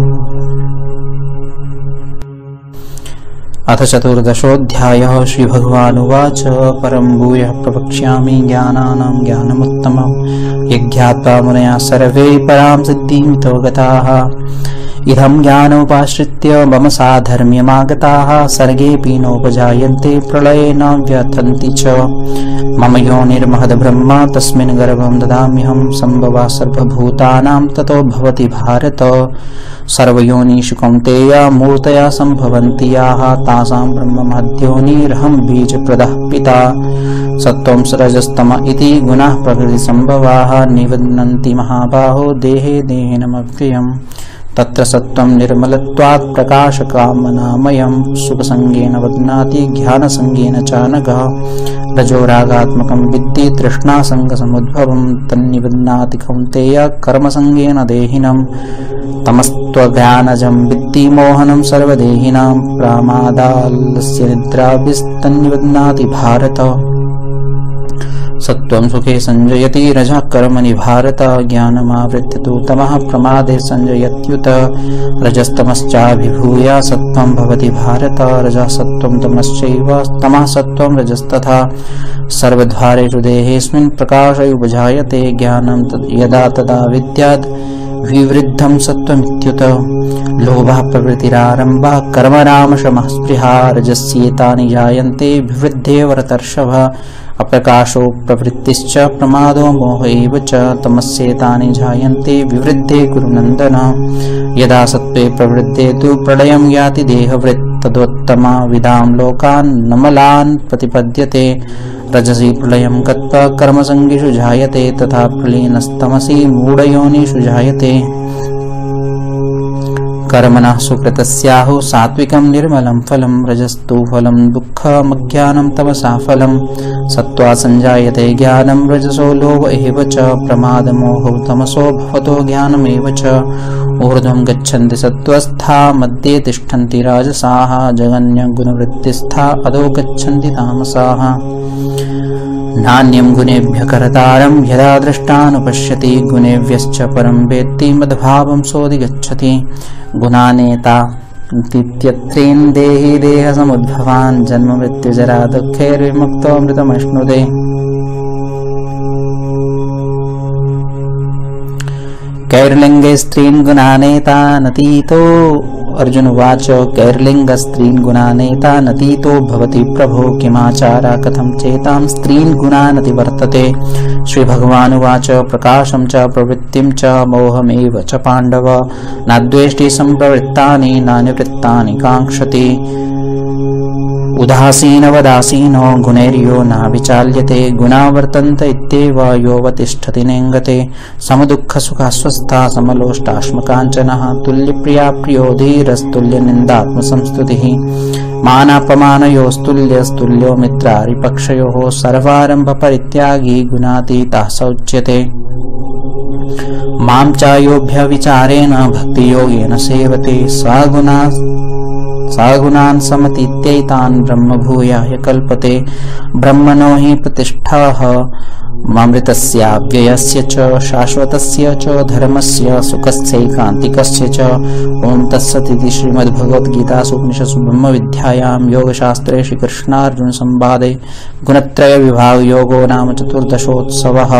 अथ चतुर्दशोऽध्यायः। श्रीभगवानुवाच परं भूयः प्रवक्ष्यामि ज्ञानानां ज्ञानमुत्तमं यज्ञात्वा मुनयः सर्वे परां सिद्धिमितो गताः इदं ज्ञानोपाश्रित्य मम साधर्म्यमागताः सर्गेऽपि नोपजायन्ते प्रलये न व्यथन्ति च मम योनिर्महद्ब्रह्म तस्मिन् गर्भं ददाम्यहं सम्भवा सर्वभूतानां ततो भवति भारत सर्वयोनिषु कौन्तेय मूर्तया सम्भवन्ति याः तासां ब्रह्ममहद्योनिरहं बीजप्रदः पिता सत्त्वं रजस्तम इति गुणाः प्रकृतिसम्भवाः निबध्नन्ति महाबाहो देहे देहिनमव्ययम् तत्र सत्त्वं निर्मलत्वात् प्रकाशकामनामयं सुखसंगेन बध्नाति ज्ञानसंगेन च नघः रजोरागात्मकं विद्धि तृष्णासंगसमुद्भवं तन्निबध्नाति कौन्तेय कर्मसंगेन देहिनं तमस्त्वज्ञानजं विद्धि मोहनं सर्वदेहिनां प्रमादालस्य निद्राभिस्तन्निबध्नाति भारत सत्त्वं सुखे संजयति रजः कर्मणि भारत ज्ञानमावृत्य तु तमः प्रमादे संजयत्युत रजस्तमश्चाभिभूय सत्त्वं भवति भारत रजः सत्त्वं तमश्चैव तमः सत्त्वं रजस्तथा सर्वद्वारेषु देहेऽस्मिन् प्रकाशयुपजायते ज्ञानं यदा तदा विद्यात् विवृद्धं सत्त्वमित्युत लोभः प्रवृत्तिरारम्भः कर्मरामशमः स्पृहा रजस्येतानि जायन्ते विवृद्धे वरतर्षभ अप्रकाशो प्रवृत्तिश्च प्रमादो मोह एव च तमस्येतानि जायन्ते विवृद्धे कुरुनन्दन यदा सत्त्वे प्रवृद्धे तु प्रलयं याति देहवृत् तदोत्तमा विदां लोकान् नमलान् प्रतिपद्यते रजसि प्रलयं गत्वा कर्मसङ्गिषु जायते तथा प्रलीनस्तमसि मूढयोनिषु जायते कर्मणः सुकृतस्याहुः सात्विकं निर्मलं फलं रजस्तु फलं दुःखमज्ञानं तमसा फलं सत्त्वा संजायते ज्ञानं रजसो लोभ एव च प्रमादमोहो तमसो भवतो ज्ञानमेव च ऊर्ध्वं गच्छन्ति सत्त्वस्था मध्ये तिष्ठन्ति राजसाः जगन्यगुणवृत्तिस्था अधो गच्छन्ति तामसाः नान्यं गुणेभ्यः कर्तारं यदा दृष्टानुपश्यति गुणेभ्यश्च परं वेत्ति मद्भावं सोऽधिगच्छति गुणानेता नित्यत्रेन् देहि देहसमुद्भवान् जन्म मृत्युजरा दुःखैर्विमुक्तो अमृतमश्नुते कैर्लिङ्गे स्त्रीन् गुणानेता नतीतो अर्जुन उवाच कैर्लिङ्ग स्त्रीन् गुणानेता नतीतो भवति प्रभो किमाचारा कथं चेतां स्त्रीन् गुणानति वर्तते श्रीभगवानुवाच प्रकाशं च प्रवृत्तिं च मोहमेव च पाण्डव नाद्वेष्टि सम्प्रवृत्तानि नानिवृत्तानि काङ्क्षति उदासीनवदासीनो गुणैर्यो नाविचाल्यते गुणा वर्तन्त इत्येव योऽवतिष्ठति नेङ्गते समदुःखसुखास्वस्था समलोष्टाश्मकाञ्चनः तुल्यप्रिया प्रियो धीरस्तुल्यनिन्दात्मसंस्तुतिः मानापमानयोस्तुल्यस्तुल्यो मित्रारिपक्षयोः सर्वारम्भपरित्यागी गुणातीतः स उच्यते मां चायोऽभ्यविचारेण भक्तियोगेन सेवते सगुणान् समतीत्यैतान् ब्रह्मभूयाय कल्पते ब्रह्मणो हि प्रतिष्ठाः मामृतस्याव्ययस्य च शाश्वतस्य च धर्मस्य सुखस्यैकान्तिकस्य च ॐ तत्सदिति श्रीमद्भगवद्गीतासु उपनिषत्सु ब्रह्मविद्यायां योगशास्त्रे श्रीकृष्णार्जुनसंवादे गुणत्रयविभागयोगो नाम चतुर्दशोत्सवः।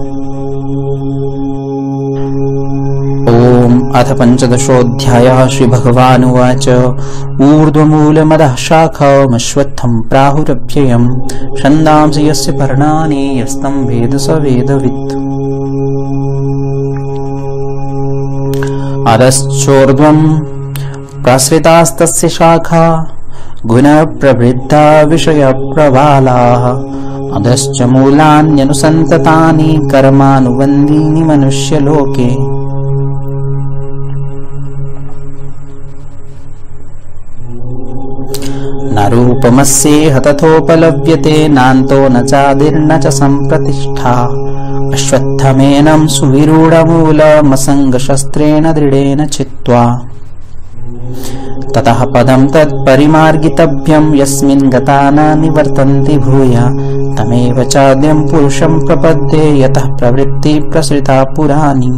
अथ पंचदशोऽध्यायः श्रीभगवानुवाच ऊर्ध्वमूलमधः शाखामश्वत्थं प्राहुरव्ययं छन्दांसि यस्य पर्णानि यस्तं वेद स वेदवित् अधश्चोर्ध्वं प्रसृतास्तस्य शाखा गुणप्रवृद्धा विषयप्रबालाः अधश्च मूलान्यनुसन्ततानि कर्मानुबन्धीनि मनुष्यलोके न रूपमस्येह तथोपलभ्यते नान्तो न चादिर्न च सम्प्रतिष्ठा अश्वत्थमेनं सुविरूढमूलमसङ्गशस्त्रेण दृढेन चित्वा ततः पदं तत्परिमार्गितव्यं यस्मिन् गता न निवर्तन्ति भूया तमेव चाद्यं पुरुषं प्रपद्ये यतः प्रवृत्ति प्रसृता पुराणी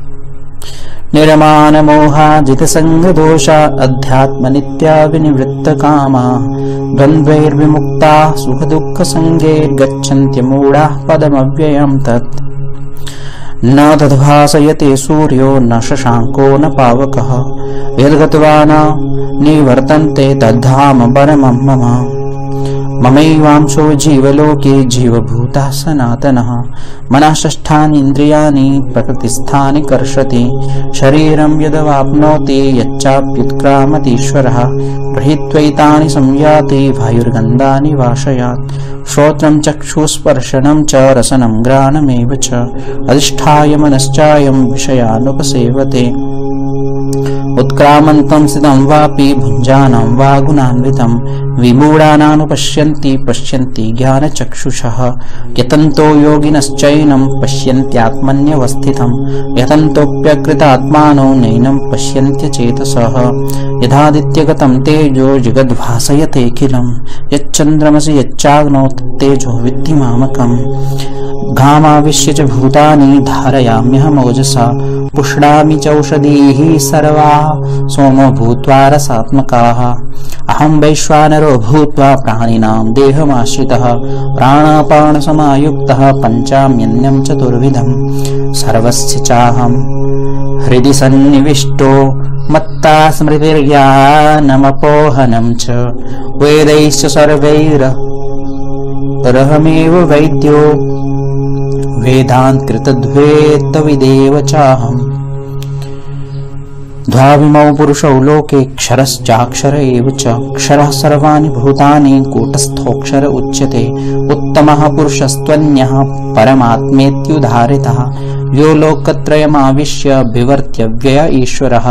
निर्मानमोहाजितसङ्गदोषा अध्यात्मनित्या विनिवृत्तकामा द्वन्द्वैर्विमुक्ताः सुखदुःखसङ्गैर्गच्छन्त्यमूढाः पदमव्ययं तत् न तद्भासयते सूर्यो न शशाङ्को न पावकः यद्गत्वा न निवर्तन्ते तद्धाम परमं मम ममैवांशो जीवलोके जीवभूतः सनातनः मनः षष्ठानि इन्द्रियाणि प्रकृतिस्थानि कर्षति शरीरं यदवाप्नोति यच्चाप्युत्क्रामतीश्वरः गृहीत्वैतानि संयाति वायुर्गन्धानि वाशयात् श्रोत्रं चक्षुस्पर्शनं च रसनं घ्राणमेव च अधिष्ठाय मनश्चायं विषयानुपसेवते उत्क्रामन्तं स्थितं वापि भुञ्जानं वा गुणान्वितं विमूढानानुपश्यन्ति पश्यन्ति ज्ञानचक्षुषः यतन्तो योगिनश्चैनं पश्यन्त्यात्मन्यवस्थितं यतन्तोऽप्यकृतात्मानो नैनं पश्यन्त्यचेतसः यथादित्यगतं तेजो जगद्भासयतेऽखिलं यच्चन्द्रमसि यच्चाग्नौ तत्तेजो विद्धि मामकम् घामाविश्य च भूतानि धारयाम्यहमोजसा पुष्णामि चौषधीः सर्वाः सोमो भूत्वा रसात्मकाः अहं वैश्वानरो भूत्वा प्राणिनां देहमाश्रितः प्राणापानसमायुक्तः पञ्चाम्यन्नं चतुर्विधं सर्वस्य चाहं हृदि सन्निविष्टो मत्ता स्मृतिर्ज्ञानमपोहनं च वेदैश्च सर्वैः रहमेव वैद्यो वेदान्तकृतद्वैतविदेव चाहम्। द्वाविमौ पुरुषौ लोके क्षरश्चाक्षर एव च। क्षरः सर्वाणि भूतानि कूटस्थोऽक्षर उच्यते। उत्तमः पुरुषस्त्वन्यः परमात्मेत्युदाहृतः। यो लोकत्रयमाविश्य विवर्त्य व्यय ईश्वरः।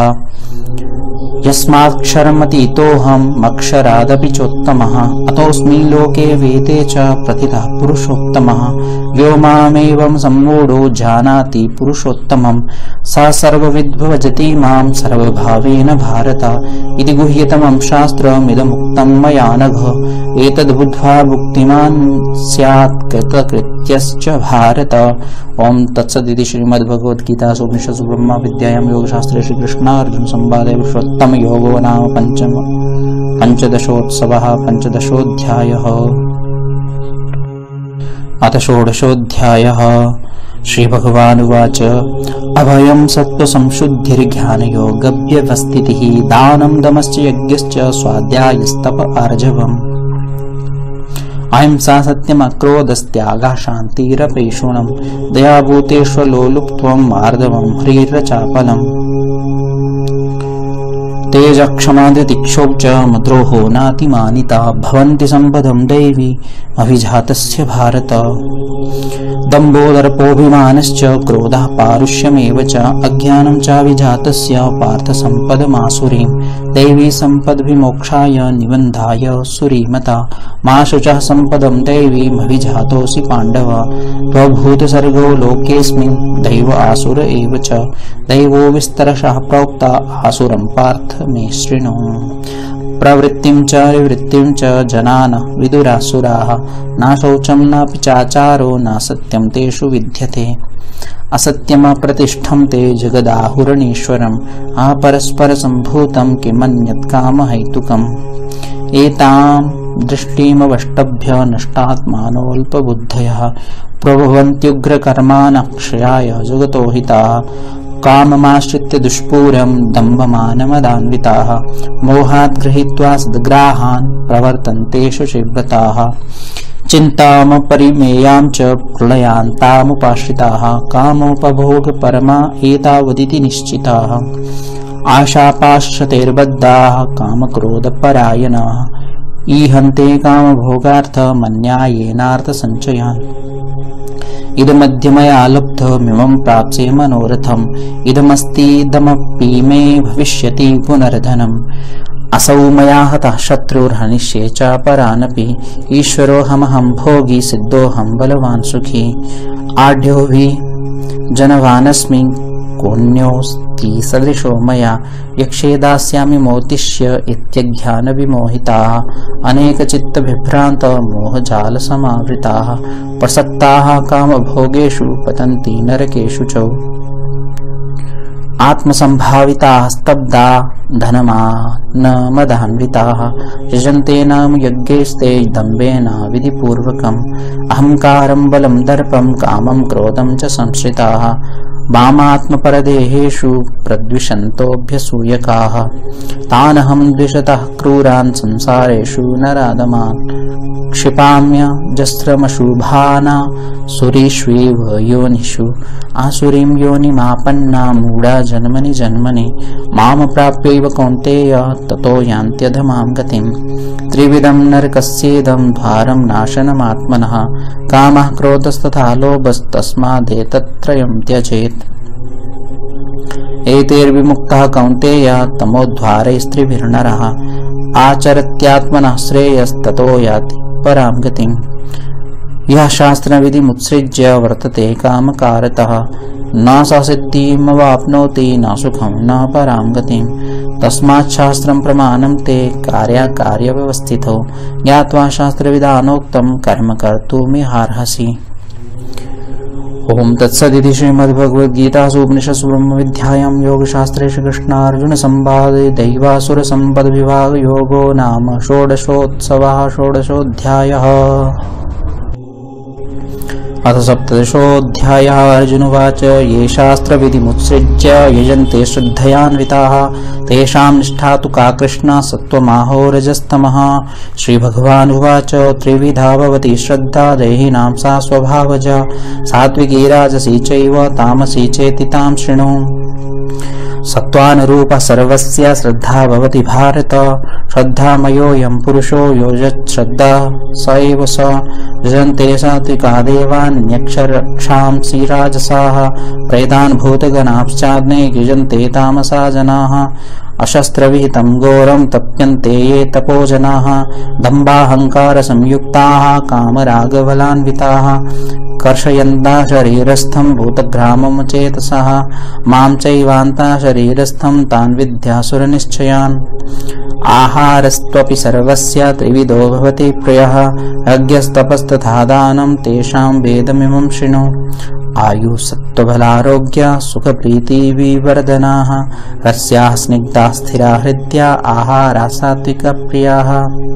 यस्माक्षरमतीतोऽहम् अक्षरादपि चोत्तमः। अतोऽस्मि लोके वेदे च प्रतितः पुरुषोत्तमः। यो मामेवं सम्मूढो जानाति पुरुषोत्तमं स सर्वविद् भजति मां सर्वभावेन भारत। इति गुह्यतमं शास्त्रमिदमुक्तं मया नघ। एतद्बुद्ध्वा भुक्तिमान् स्यात् कृतकृत्यश्च भारत। ओम तत्सदिति श्रीमद्भगवद्गीतासु उपनिषत्सु ब्रह्म विद्यायां योगशास्त्रे श्रीकृष्णार्जुन संवादे पुरुषोत्तम योगो नाम पंचदशोत्सवः पंचदशोऽध्यायः। अथ षोडशोऽध्यायः। श्रीभगवानुवाच अभयं सत्त्वसंशुद्धिर्ज्ञानयोगव्यवस्थितिः दानं दमश्च यज्ञश्च स्वाध्यायस्तप आर्जवम्। अहिंसा सत्यमक्रोधस्त्यागः शान्तिरपैशुनम् दयाभूतेष्वलोलुप्त्वं मार्दवं ह्रीर्चापलम्। तेजक्षमादितिक्षोभ च मद्रोहो नातिमानिता भवन्ति सम्पदं दैवी अभिजातस्य भारत। दम्भोदर्पोऽभिमानश्च क्रोधः पारुष्यमेव च अज्ञानं चाभिजातस्य पार्थ सम्पदमासुरीं दैवी सम्पद्विमोक्षाय निबन्धाय सुरीमता। मा शुचः सम्पदं दैवीमभिजातोऽसि पाण्डव। त्वभूतसर्गो लोकेऽस्मिन् दैव आसुर एव च। दैवो विस्तरशः प्रोक्ता आसुरं पार्थ मे शृणु। प्रवृत्तिं च निवृत्तिं च जनान विदुरासुराः। न शौचं नापि चाचारो न सत्यं तेषु विद्यते। असत्यमप्रतिष्ठं ते जगदाहुरणीश्वरम् अपरस्परसम्भूतं किमन्यत् कामहैतुकम्। एतां दृष्टिमवष्टभ्य नष्टात्मानोऽल्पबुद्धयः प्रभवन्त्युग्रकर्माणः क्षयाय जगतो हिताः। काममाश्रित्य दुष्पूरं दम्भमानमदान्विताः मोहात् गृहीत्वा सद्ग्राहान् प्रवर्तन्ते शुचिव्रताः। चिन्तामपरिमेयां च प्रलयान्तामुपाश्रिताः कामोपभोगपरमा एतावदिति निश्चिताः। आशापाशतेर्बद्धाः कामक्रोधपरायणाः ईहन्ते कामभोगार्थमन्यायेनार्थसञ्चयान्। इदमद्य मया लब्धमिमं प्राप्स्ये मनोरथम् इदमस्तीदमपि मे भविष्यति पुनर्धनम्। असौ मया हतः शत्रुर्हनिष्ये च परानपि ईश्वरोऽहमहं भोगी सिद्धोऽहं बलवान् सुखी। आढ्योऽभि जनवानस्मि कोऽन्योऽस्ति सदृशो मया यक्षे दास्यामि मोदिष्य इत्यज्ञानविमोहिताः अनेकचित्तविभ्रान्त मोहजालसमावृताः प्रसक्ताः कामभोगेषु पतन्ति नरकेषु च। आत्मसम्भाविताः स्तब्धा धनमानमदान्विताः यजन्ते नाम यज्ञैस्ते दम्भेन विधिपूर्वकम्। अहङ्कारं बलं दर्पं कामं क्रोधं च संश्रिताः वामात्मपरदेहेषु प्रद्विषन्तोऽभ्यसूयकाः। तानहं द्विषतः क्रूरान् संसारेषु नराधमान् क्षिपाम्यजस्रमशुभाना सुरीष्वेव योनिषु। आसुरीं योनिमापन्ना मूढा जन्मनि जन्मनि माम प्राप्यैव कौन्तेय ततो यान्त्यधमां गतिम्। त्रिविधं नरकस्येदं द्वारं नाशनमात्मनः कामः क्रोधस्तथा लोभस्तस्मादेतत्त्रयं त्यजेत्। एतैर्विमुक्तः कौन्तेय तमोद्वारैस्त्रिभिर्नरः आचरत्यात्मनः श्रेयस्ततो याति परां गतिम्। यः शास्त्रविधिमुत्सृज्य वर्तते कामकारतः न स सिद्धिमवाप्नोति न सुखं न परां गतिम्। तस्मात् शास्त्रं प्रमाणं ते कार्याकार्यव्यवस्थितौ ज्ञात्वा शास्त्रविधानोक्तं कर्म कर्तुमिहार्हसि। ओम तत्सदिति श्रीमद्भगवद्गीतासु उपनिषत्सु ब्रह्मविद्यायां योगशास्त्रे श्रीकृष्णार्जुनसंवादे दैवासुरसम्पद्विभागयोगो नाम षोडशोत्सवः षोडशोऽध्यायः। अथ सप्तदशोऽध्यायः। अर्जुनोवाच ये शास्त्रविधिमुत्सृज्य यजन्ते श्रद्धयान्विताः तेषां निष्ठा तु का कृष्ण सत्त्वमाहो रजस्तमः। श्रीभगवानुवाच त्रिविधा भवति श्रद्धा देहिनां सा स्वभावजा सात्विकी राजसी चैव तामसी चेति तां शृणु। सत्त्वानुरूपः सर्वस्य श्रद्धा भवति भारत। श्रद्धामयोऽयं पुरुषो यो यच्छ्रद्धा स एव स। यजन्ते सात्विका देवान्यक्षरक्षांसि राजसाः प्रेतान् भूतगणांश्चाग्ने यजन्ते तामसा जनाः। अशस्त्रविहितं घोरं तप्यन्ते ये तपो जनाः दम्भाहंकारसंयुक्ताः कामरागबलान्विताः कर्षयन्ता शरीरस्थं भूतग्रामं चेतसः मां चैवान्ता शरीरस्थं तान् विद्यासुरनिश्चयान्। आहारस्त्वपि सर्वस्य त्रिविधो भवति प्रियः यज्ञस्तपस्तथा दानं तेषां वेदमिमं शृणु। आयु सत्त्वबलारोग्य सुखप्रीति विवर्धनाः रस्याः स्निग्धा स्थिरा हृद्या आहारा सात्विकप्रियाः।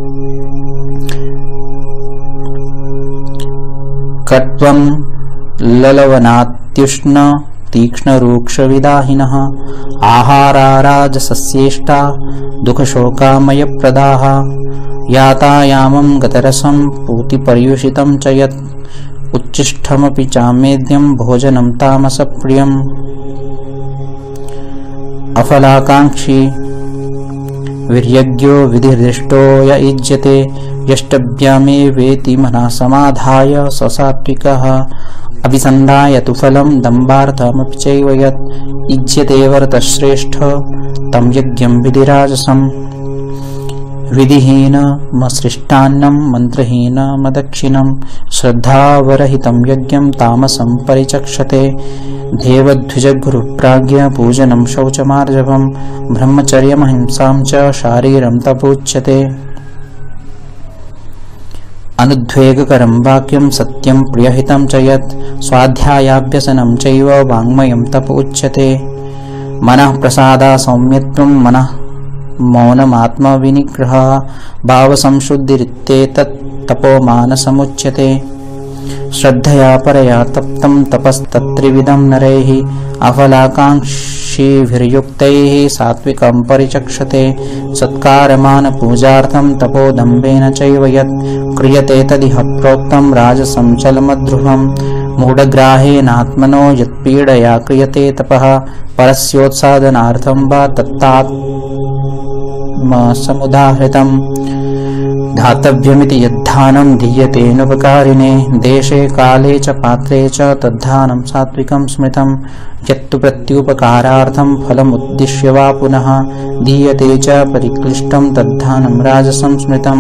कट्वं ललवनात्युष्ण तीक्ष्णरूक्षविदाहिनः आहारा राजसस्येष्टा दुःखशोकामयप्रदाः। यातायामं गतरसं पूतिपर्युषितं च यत् उच्छिष्टमपि चामेद्यं भोजनं तामसप्रियम्। अफलाकाङ्क्षी वीर्यज्ञो विधिर्दृष्टो य युज्यते यष्टव्यमेवेति मनः समाधाय स सात्विकः। अभिसन्धाय तु फलं दम्भार्थमपि चैव यत् युज्यते वरतश्रेष्ठ तं यज्ञं विधिराजसम्। विधिहीनमसृष्टान्नं मन्त्रहीनमदक्षिणं श्रद्धावरहितं यज्ञं तामसं परिचक्षते। देवद्विजगुरुप्राज्ञ पूजनं शौचमार्जवं ब्रह्मचर्यमहिंसां च शारीरं तपोच्यते। अनुद्वेगकरं वाक्यं सत्यं प्रियहितं च यत् स्वाध्यायाभ्यसनं चैव वाङ्मयं तपोच्यते। मनः प्रसादा सौम्यत्वं मनः मौनमात्मविनिग्रहः भावसंशुद्धिरित्येतत् तपोमानसमुच्यते। श्रद्धया परया तप्तं तपस्तत्त्रिविधं नरैः अफलाकाङ्क्षीभिर्युक्तैः सात्विकं परिचक्षते। सत्कारमानपूजार्थं तपोदम्भेन चैव यत् क्रियते तदिह प्रोक्तं राजसं चलमध्रुवम्। मूढग्राहेणात्मनो यत्पीडया क्रियते तपः परस्योत्सादनार्थं वा तत्तात्मसमुदाहृतम्। धातव्यमिति यद्धानं दीयतेऽनुपकारिणे देशे काले च पात्रे च तद्धानं सात्विकं स्मृतं। यत्तु प्रत्युपकारार्थं फलमुद्दिश्य वा पुनः दीयते च परिक्लिष्टं तद्धानं राजसं स्मृतम्।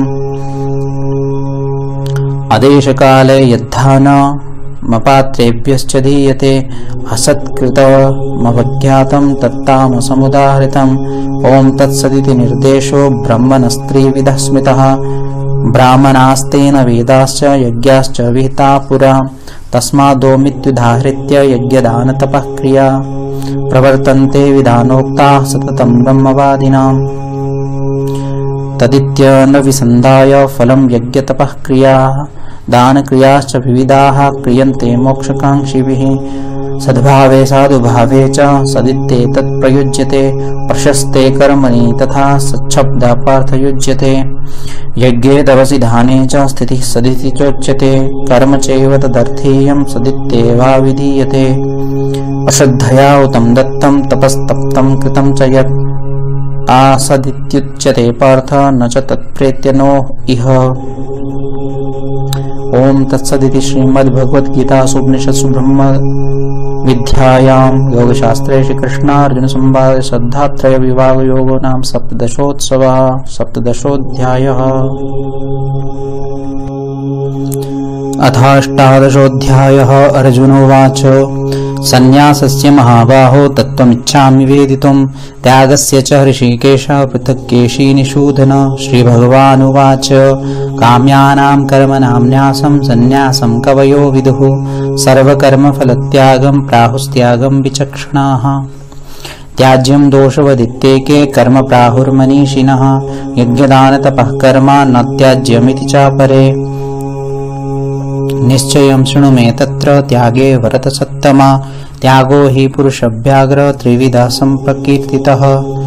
अदेशकाले यद्धानमपात्रेभ्यश्च दीयते असत्कृतमवज्ञातं तत्तामसमुदाहृतम्। ॐ तत्सदिति निर्देशो ब्रह्मणस्त्रिविधः स्मृतः। ब्राह्मणास्तेन वेदाश्च यज्ञाश्च विहिता पुरा तस्मादोमित्युदाहृत्य यज्ञदानतपः क्रिया प्रवर्तन्ते विधानोक्ताः सततं ब्रह्मवादिनाम्। तदित्यनविसन्धाय फलं यज्ञतपः क्रियाः दानक्रियाश्च विविधाः क्रियन्ते मोक्षकाङ्क्षिभिः। सद्भावे साधुभावे च सदित्येतत् प्रयुज्यते प्रशस्ते कर्मणि तथा सच्छब्दापार्थयुज्यते। यज्ञे तपसि दाने च स्थितिः सदिति चोच्यते कर्म चैव तदर्थेयं सदित्येवाभिधीयते। अश्रद्धया उतं दत्तं तपस्तप्तं कृतं च यत् आसदित्युच्यते पार्थ न च तत्प्रेत्य नो इह। ओम तत्सदिति श्रीमद्भगवद्गीतासु उपनिषत्सु ब्रह्म विद्यायां योगशास्त्रे श्रीकृष्णार्जुन संवादे श्रद्धात्रय विभाग योगो नाम सप्तदशोऽध्यायः। अथाष्टादशोऽध्यायः। अर्जुनोवाच सन्न्यासस्य महाबाहो तत्त्वमिच्छामि वेदितुं त्यागस्य च ऋषिकेश पृथक् केशिनिषूदन। श्रीभगवानुवाच काम्यानां कर्मणां न्यासं सन्न्यासं कवयो विदुः सर्वकर्मफलत्यागं प्राहुस्त्यागं विचक्षणाः। त्याज्यं दोषवदित्येके कर्म प्राहुर्मनीषिणः यज्ञदानतपः कर्म न त्याज्यमिति चापरे। निश्चयं शृणु मे तत्र त्यागे भरतसत्तमा त्यागो हि पुरुषव्याघ्र त्रिविधः सम्प्रकीर्तितः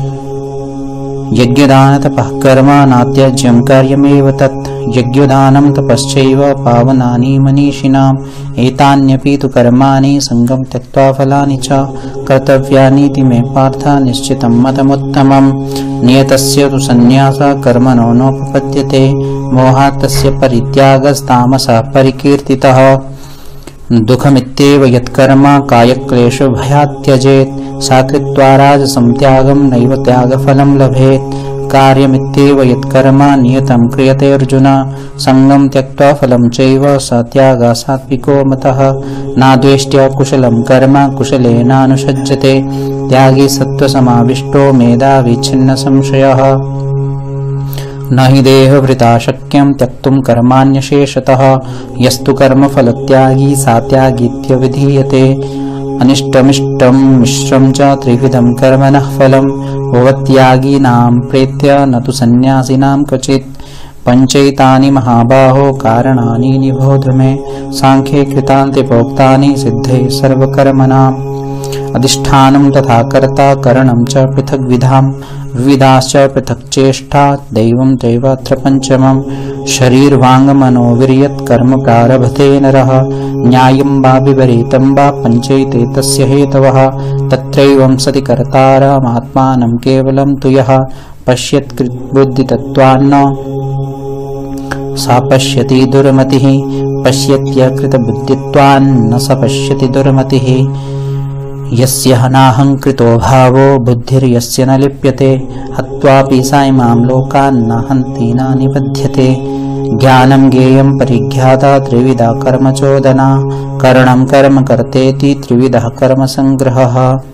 यज्ञदानतपः कर्म नात्याज्यं कार्यमेव तत् यज्ञदानं तपश्चैव पावनानि मनीषिणाम् एतान्यपि तु कर्माणि सङ्गं त्यक्त्वा फलानि च कर्तव्यानीति मे पार्थ निश्चितं मतमुत्तमम् नियतस्य तु सन्न्यासः कर्मणो नोपपद्यते मोहात् तस्य परित्यागस्तामसः परिकीर्तितः दुःखमित्येव यत्कर्म कायक्लेशभयात् त्यजेत् सा कृत्वा राजसं त्यागं नैव त्यागफलं लभेत् कार्यमित्येव यत्कर्म नियतं क्रियते अर्जुन सङ्गं त्यक्त्वा फलं चैव स त्यागः सात्विको मतः नाद्वेष्ट्य कुशलं कर्म कुशलेनानुषज्यते त्यागी सत्त्वसमाविष्टो मेधावी छिन्नसंशयः न हि देहभृता शक्यं त्यक्तुं कर्माण्यशेषतः यस्तु कर्मफलत्यागी सा त्यागीत्यभिधीयते अनिष्टमिष्टं मिश्रं च त्रिविधं कर्मणः फलं भवत्यागिनां प्रेत्य न तु सन्न्यासिनां क्वचित् पञ्चैतानि महाबाहो कारणानि निबोध मे सांख्ये कृतान्ते प्रोक्तानि सिद्धे सर्वकर्मणाम् अधिष्ठानं तथा कर्ता करणं च पृथग्विधां विविधाश्च पृथक् चेष्टा दैवं त्रैवात्र पञ्चमं शरीरवाङ्मनोवीर्यत् कर्म प्रारभते नरः न्यायं वा विपरीतं वा पञ्चैते तस्य हेतवः तत्रैवं सति कर्तारमात्मानं केवलं तु यः पश्यत् कृतबुद्धितत्त्वान्न सा पश्यति दुर्मतिः पश्यत्यकृतबुद्धित्वान्न स पश्यति दुर्मतिः यस्य नाहङ्कृतो भावो बुद्धिर्यस्य न लिप्यते हत्वापि स इमां लोकान् न हन्ति न निबध्यते ज्ञानं ज्ञेयं परिज्ञाता त्रिविधा कर्मचोदना करणं कर्म कर्तेति त्रिविधः कर्मसङ्ग्रहः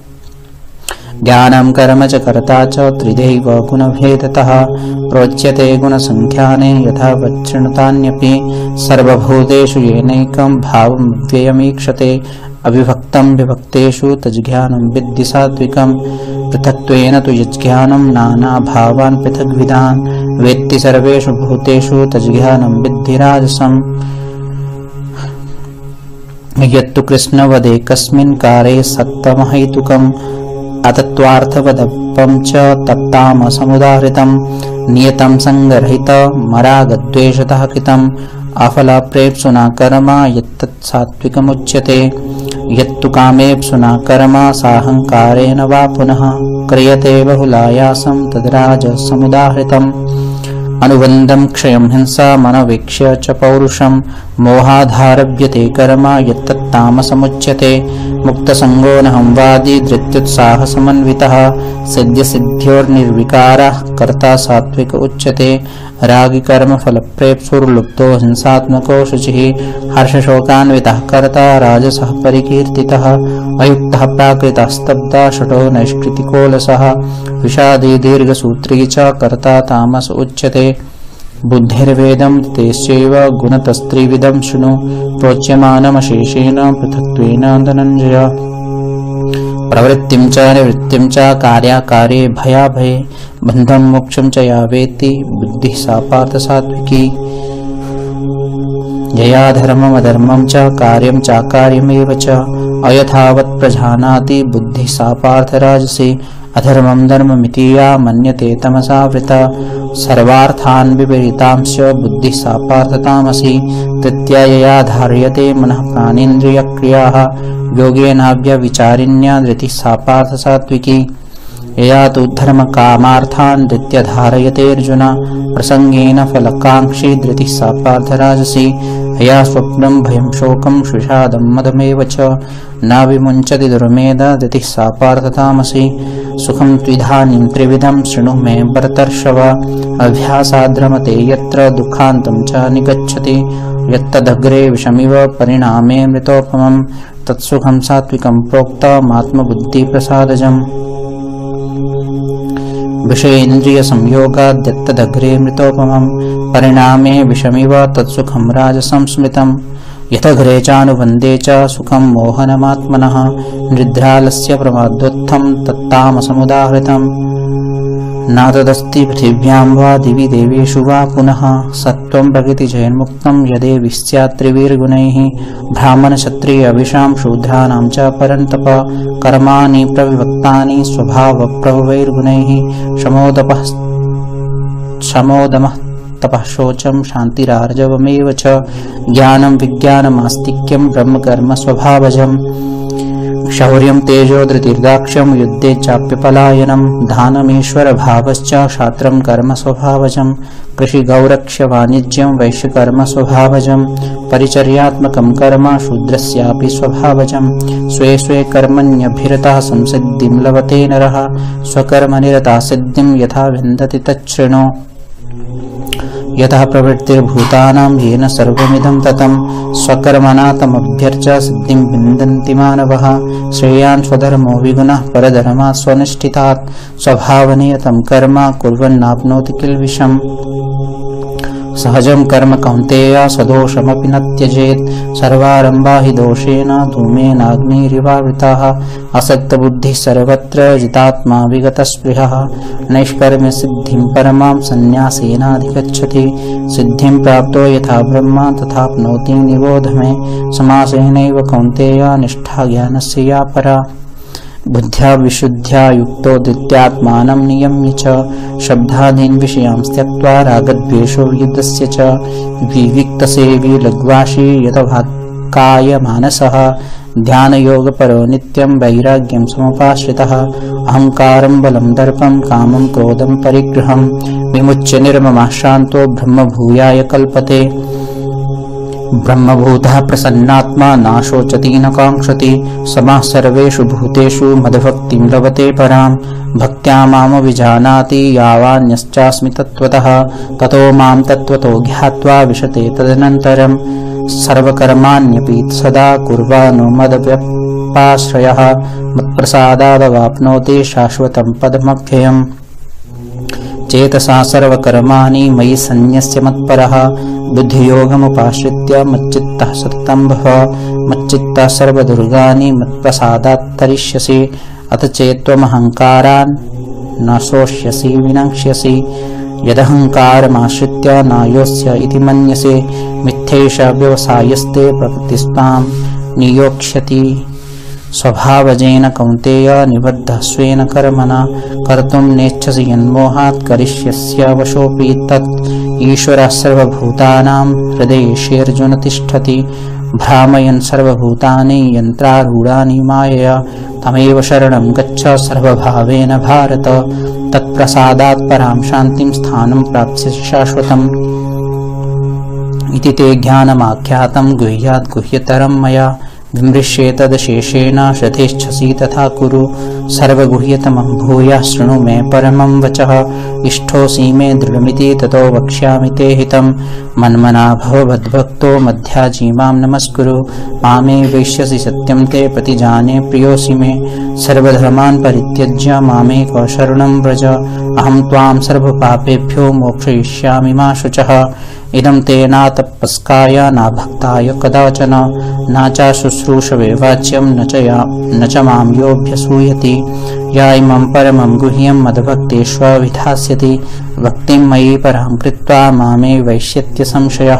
ज्ञानं कर्म च कर्ता च त्रिधैव गुणभेदतः प्रोच्यते गुणसङ्ख्याने यथा वच्छृणुतान्यपि सर्वभूतेषु येनैकं भावं व्ययमीक्षते अविभक्तं विभक्तेषु तज्ज्ञानं विद्धि सात्विकं पृथक्त्वेन तु यज्ज्ञानं नानाभावान् पृथग्विधान् वेत्ति सर्वेषु भूतेषु तज्ज्ञानं विद्धि राजसम् यत्तु कृष्णवदेकस्मिन् कारे सक्तमहैतुकम् अतत्त्वार्थवदपं च तत्तामसमुदाहृतं नियतं सङ्गरहितमरागद्वेषतः कृतम् अफलाप्रेप्सुना कर्म यत्तत् सात्विकमुच्यते यत्तु कामेप्सुना कर्म साहङ्कारेण वा पुनः क्रियते बहुलायासं तद्राजसमुदाहृतम् अनुबन्धं क्षयं हिंसा मनोवीक्ष्य च पौरुषं मोहाधारभ्यते कर्म यत्तत्तामसमुच्यते मुक्तसङ्गो न वादी धृत्युत्साहसमन्वितः सिद्ध्यसिद्ध्योर्निर्विकारः कर्ता सात्विक उच्यते रागी कर्म फलप्रेप्सुर्लुप्तो हिंसात्मको शुचिः हर्षशोकान्वितः कर्ता राजसः परिकीर्तितः अयुक्तः प्राकृतस्तब्धा शठो नैष्कृतिकोलसः विषादी दीर्घसूत्री च कर्ता तामस उच्यते बुद्धिर्वेदं तेश्चैव गुणतस्त्रिविधं शृणु प्रोच्यमानमशेषेण पृथक्त्वेन धनञ्जय प्रवृत्तिं च निवृत्तिं च कार्याकार्ये भयाभये बन्धं मोक्षं च या वेत्ति बुद्धिः सा पार्थ सात्विकी यया धर्ममधर्मं च कार्यं चाकार्यमेव च अयथावत् प्रजानाति बुद्धिः सा पार्थ राजसी अधर्मं धर्ममिति या मन्यते तमसावृता सर्वार्थान् विपरीतांश्च बुद्धिः सा पार्थ तामसी तृतीया यया धार्यते मनः प्राणेन्द्रियक्रियाः योगेनाव्यविचारिण्या धृतिः सा पार्थ सात्विकी यया तु धर्मकामार्थान् धृत्य धारयते अर्जुन प्रसंगेन फलकाङ्क्षी धृतिः सा पार्थ राजसी यया स्वप्नं भयं शोकं विषादं मदमेव च न विमुञ्चति दुर्मेधा धृतिः सा पार्थ तामसी सुखं त्विधानीं त्रिविधं शृणु मे भरतर्षभ अभ्यासाद्रमते यत्र दुःखान्तं च निगच्छति यत्तदग्रे विषमिव परिणामे मृतोपमं तत्सुखं सात्विकं प्रोक्तमात्मबुद्धिप्रसादजम् विषयेन्द्रियसंयोगाद् यत्तदग्रे मृतोपमं परिणामे विषमिव तत्सुखं राजसं स्मृतं यतघ्रे चानुबन्धे च सुखं मोहनमात्मनः निद्रालस्य प्रमादोत्थं तत्तामसमुदाहृतं न तदस्ति पृथिव्यां वा दिवि देवेषु वा पुनः। सत्त्वं प्रकृतिजयन्मुक्तं यदेभिस्स्यात् त्रिभिर्गुणैः ब्राह्मणक्षत्रियाविषां शूद्राणां च परन्तप। कर्माणि प्रविभक्तानि स्वभावप्रभवैर्गुणैः शमोदमः तपः शौचं शान्तिरार्जवमेव च। ज्ञानं विज्ञानमास्तिक्यं ब्रह्मकर्म स्वभावजम्। शौर्यं तेजो धृतिर्दाक्ष्यं युद्धे चाप्यपलायनं। दानमीश्वरभावश्च क्षात्रं कर्म स्वभावजं। कृषिगौरक्ष्यवाणिज्यं वैश्यकर्म स्वभावजं। परिचर्यात्मकं कर्म शूद्रस्यापि स्वभावजं। स्वे स्वे कर्मण्यभिरतः संसिद्धिं लभते नरः। स्वकर्मनिरता सिद्धिं यथा विन्दति तच्छृणु। यतः प्रवृत्तिर्भूतानां येन सर्वमिदं ततं। स्वकर्मणा तमभ्यर्च्य सिद्धिं विन्दन्ति मानवः। श्रेयान् स्वधर्मो विगुणः परधर्मात् स्वनिष्ठितात्। स्वभावनियतं कर्म कुर्वन्नाप्नोति किल्बिषम्। सहजं कर्म कौन्तेय सदोषमपि न त्यजेत्। सर्वारम्भा हि दोषेण धूमेनाग्निरिवावृताः। असक्तबुद्धिः सर्वत्र जितात्मा विगतस्पृहः। नैष्कर्म्य सिद्धिं परमां सन्न्यासेनाधिगच्छति। सिद्धिं प्राप्तो यथा ब्रह्म तथाप्नोति निबोध मे। समासेनैव कौन्तेय निष्ठा ज्ञानस्य या परा। बुद्ध्या विशुद्ध्या युक्तो द्वितीयात्मानं नियम्य च। शब्दादीन् विषयान् त्यक्त्वा रागद्वेषो युद्धस्य च। विविक्तसेवी लघ्वाशी यतभाक्काय मानसः। ध्यानयोगपरो नित्यं वैराग्यं समुपाश्रितः। अहङ्कारं बलं दर्पं कामं क्रोधं परिग्रहं। विमुच्य निर्ममः शान्तो ब्रह्मभूयाय कल्पते। ब्रह्मभूतः प्रसन्नात्मा न शोचति न काङ्क्षति। समः सर्वेषु भूतेषु मद्भक्तिं लभते परां। भक्त्या मामभिजानाति यावान्यश्चास्मि तत्त्वतः। ततो मां तत्त्वतो ज्ञात्वा विशते तदनन्तरं। सर्वकर्माण्यपि सदा कुर्वाणो मदव्यपाश्रयः। मत्प्रसादादवाप्नोति शाश्वतं पदमव्ययम्। चेतसा सर्वकर्माणि मयि सन्न्यस्य मत्परः। बुद्धियोगमुपाश्रित्य मच्चित्तः सततं भव। मच्चित्तः सर्वदुर्गाणि मत्प्रसादात् तरिष्यसि। अथ चेत्त्वमहङ्कारान् न शोष्यसि विनक्ष्यसि। यदहङ्कारमाश्रित्य नायोऽस्य इति मन्यसे। मिथ्यैष व्यवसायस्ते प्रकृतिस्त्वां नियोक्ष्यति। स्वभावजेन कौन्तेय निबद्धः स्वेन कर्मणा। कर्तुं नेच्छसि यन्मोहात् करिष्यस्य वशोऽपि तत्। ईश्वरः सर्वभूतानां हृदयेष्वर्जुन तिष्ठति। भ्रामयन् सर्वभूतानि यन्त्रारूढानि मायया। तमेव शरणं गच्छ सर्वभावेन भारत। तत्प्रसादात् परां शान्तिं स्थानं प्राप्स्यसि शाश्वतम्। इति ते ज्ञानमाख्यातं गुह्यात् गुह्यतरं मया। विमृश्येतदशेषेण श्रद्धेच्छसि तथा कुरु। सर्वगुह्यतमं भूयः शृणु मे परमं वचः। इष्टोऽसि मे दृढमिति ततो वक्ष्यामि ते हितं। मन्मना भव मद्भक्तो मध्याजी मां नमस्कुरु। मामे वैष्यसि सत्यं ते प्रतिजाने प्रियोऽसि मे। सर्वधर्मान् परित्यज्य मामेक शरणं व्रज। अहं त्वां सर्वपापेभ्यो मोक्षयिष्यामि मा शुचः। इदं ते न तपस्काय न भक्ताय कदाचन। न च शुश्रूषवे वाच्यं न च मां योऽभ्यसूयति। या इमं परमं गुह्यं मद्भक्तेष्वभिधास्यति। भक्तिं मयि परां कृत्वा मामे वैष्यत्य संशयः।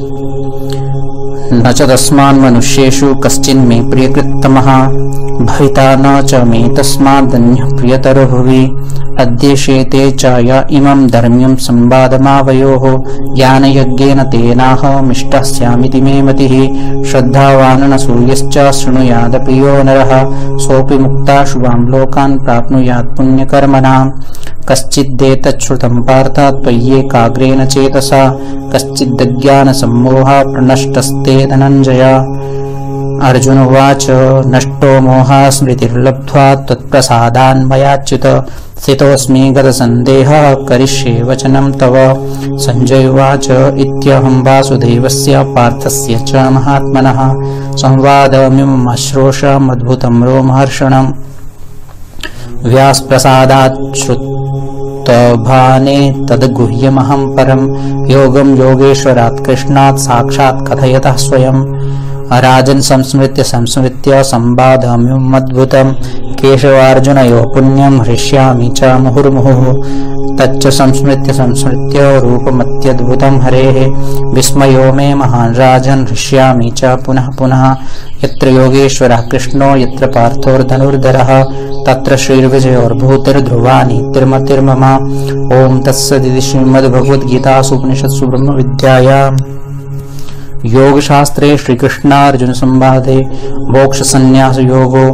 न च तस्मान्मनुष्येषु कश्चिन्मे प्रियकृत्तमः। भविता न च मे तस्मादन्यः प्रियतरो भुवि। अद्येष्यते च य इमं धर्म्यं संवादमावयोः। ज्ञानयज्ञेन तेनाहमिष्टः स्यामिति मे मतिः। श्रद्धावान् न सूयश्च शृणुयादपि यो नरः। सोऽपि मुक्ता शुभां लोकान् प्राप्नुयात् पुण्यकर्मणाम्। कश्चिद्देतच्छ्रुतं पार्थ त्वय्येकाग्रेण चेतसा। कश्चिदज्ञानसम्मोहः प्रनष्टस्ते धनञ्जय। अर्जुन उवाच नष्टो मोहः स्मृतिर्लब्ध्वा त्वत्प्रसादान्मयाच्युत। स्थितोऽस्मि गतसन्देहः करिष्ये वचनं तव। सञ्जय उवाच इत्यहं वासुदेवस्य पार्थस्य च महात्मनः। संवादमिममश्रोषमद्भुतं रोमहर्षणम्। व्यासप्रसादात् श्रुतभाने तद्गुह्यमहं परं। योगं योगेश्वरात् कृष्णात् साक्षात् कथयतः स्वयम्। राजन् संस्मृत्य संस्मृत्य संवादमद्भुतं केशवार्जुनयोः पुण्यं हृष्यामि च मुहुर्मुहुः तच्च संस्मृत्य संस्मृत्य रूपमत्यद्भुतं हरेः विस्मयो मे महान् राजन् हृष्यामि च पुनः पुनः यत्र योगेश्वरः कृष्णो यत्र पार्थोर्धनुर्धरः तत्र श्रीर्विजयोर्भूतिर्ध्रुवा नीतिर्मतिर्मम। ओम तत्सदिति श्रीमद्भगवद्गीतासु उपनिषत्सु ब्रह्मविद्यायां योगशास्त्रे श्रीकृष्णार्जुन संवादे मोक्षसंन्यास योगो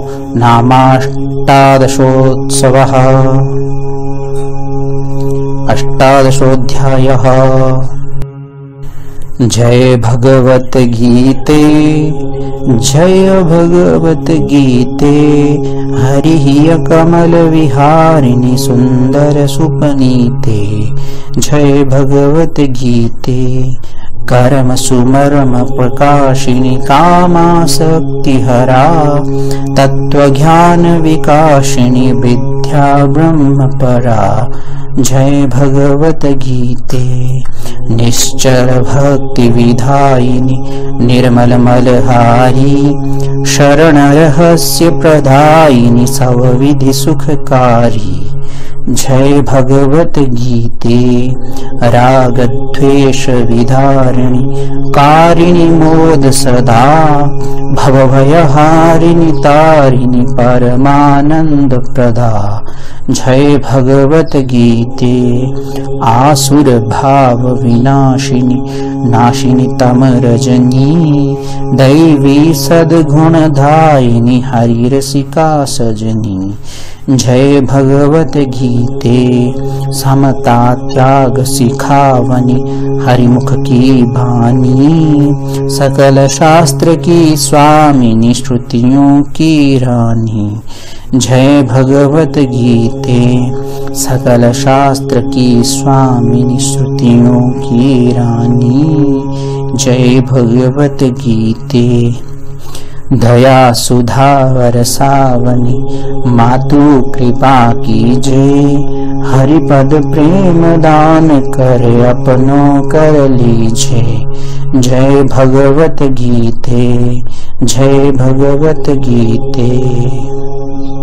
नामाष्टादशोत्सवः। अष्टादशोऽध्यायः। जय भगवत गीते जय भगवत गीते हरिः कमल विहारिणि सुंदर सुपनीते। जय भगवत गीते कर्म सुमर्म प्रकाशिनी कामासक्तिहरा तत्वज्ञान विकाशिनी विद्या ब्रह्मपरा। जय भगवत गीते निश्चल भक्ति विधायिनी निर्मल मलहारी शरण रहस्य प्रदायिनी सवविधि सुखकारी। जय भगवत गीते राग द्वेष विधारिणी कारिणी मोद सदा भवभयहारिणी तारिणी परमानंद प्रदा। जय भगवत गीते आसुर भाव विनाशिनी नाशिनी तम रजनी दैवी सद्गुणदायिनी हरिरसिका सजनी। जय भगवत गीते समता त्याग सिखावनी हरिमुख की बानी सकल शास्त्र की स्वामिनी श्रुतियों की रानी। जय भगवत गीते सकल शास्त्र की स्वामिनी श्रुतियों की रानी। जय भगवत गीते दया सुधा वरसावनी मातु कृपा कीजे हरिपद प्रेम दान कर अपनो कर लीजे। जय भगवत गीते जय भगवत गीते।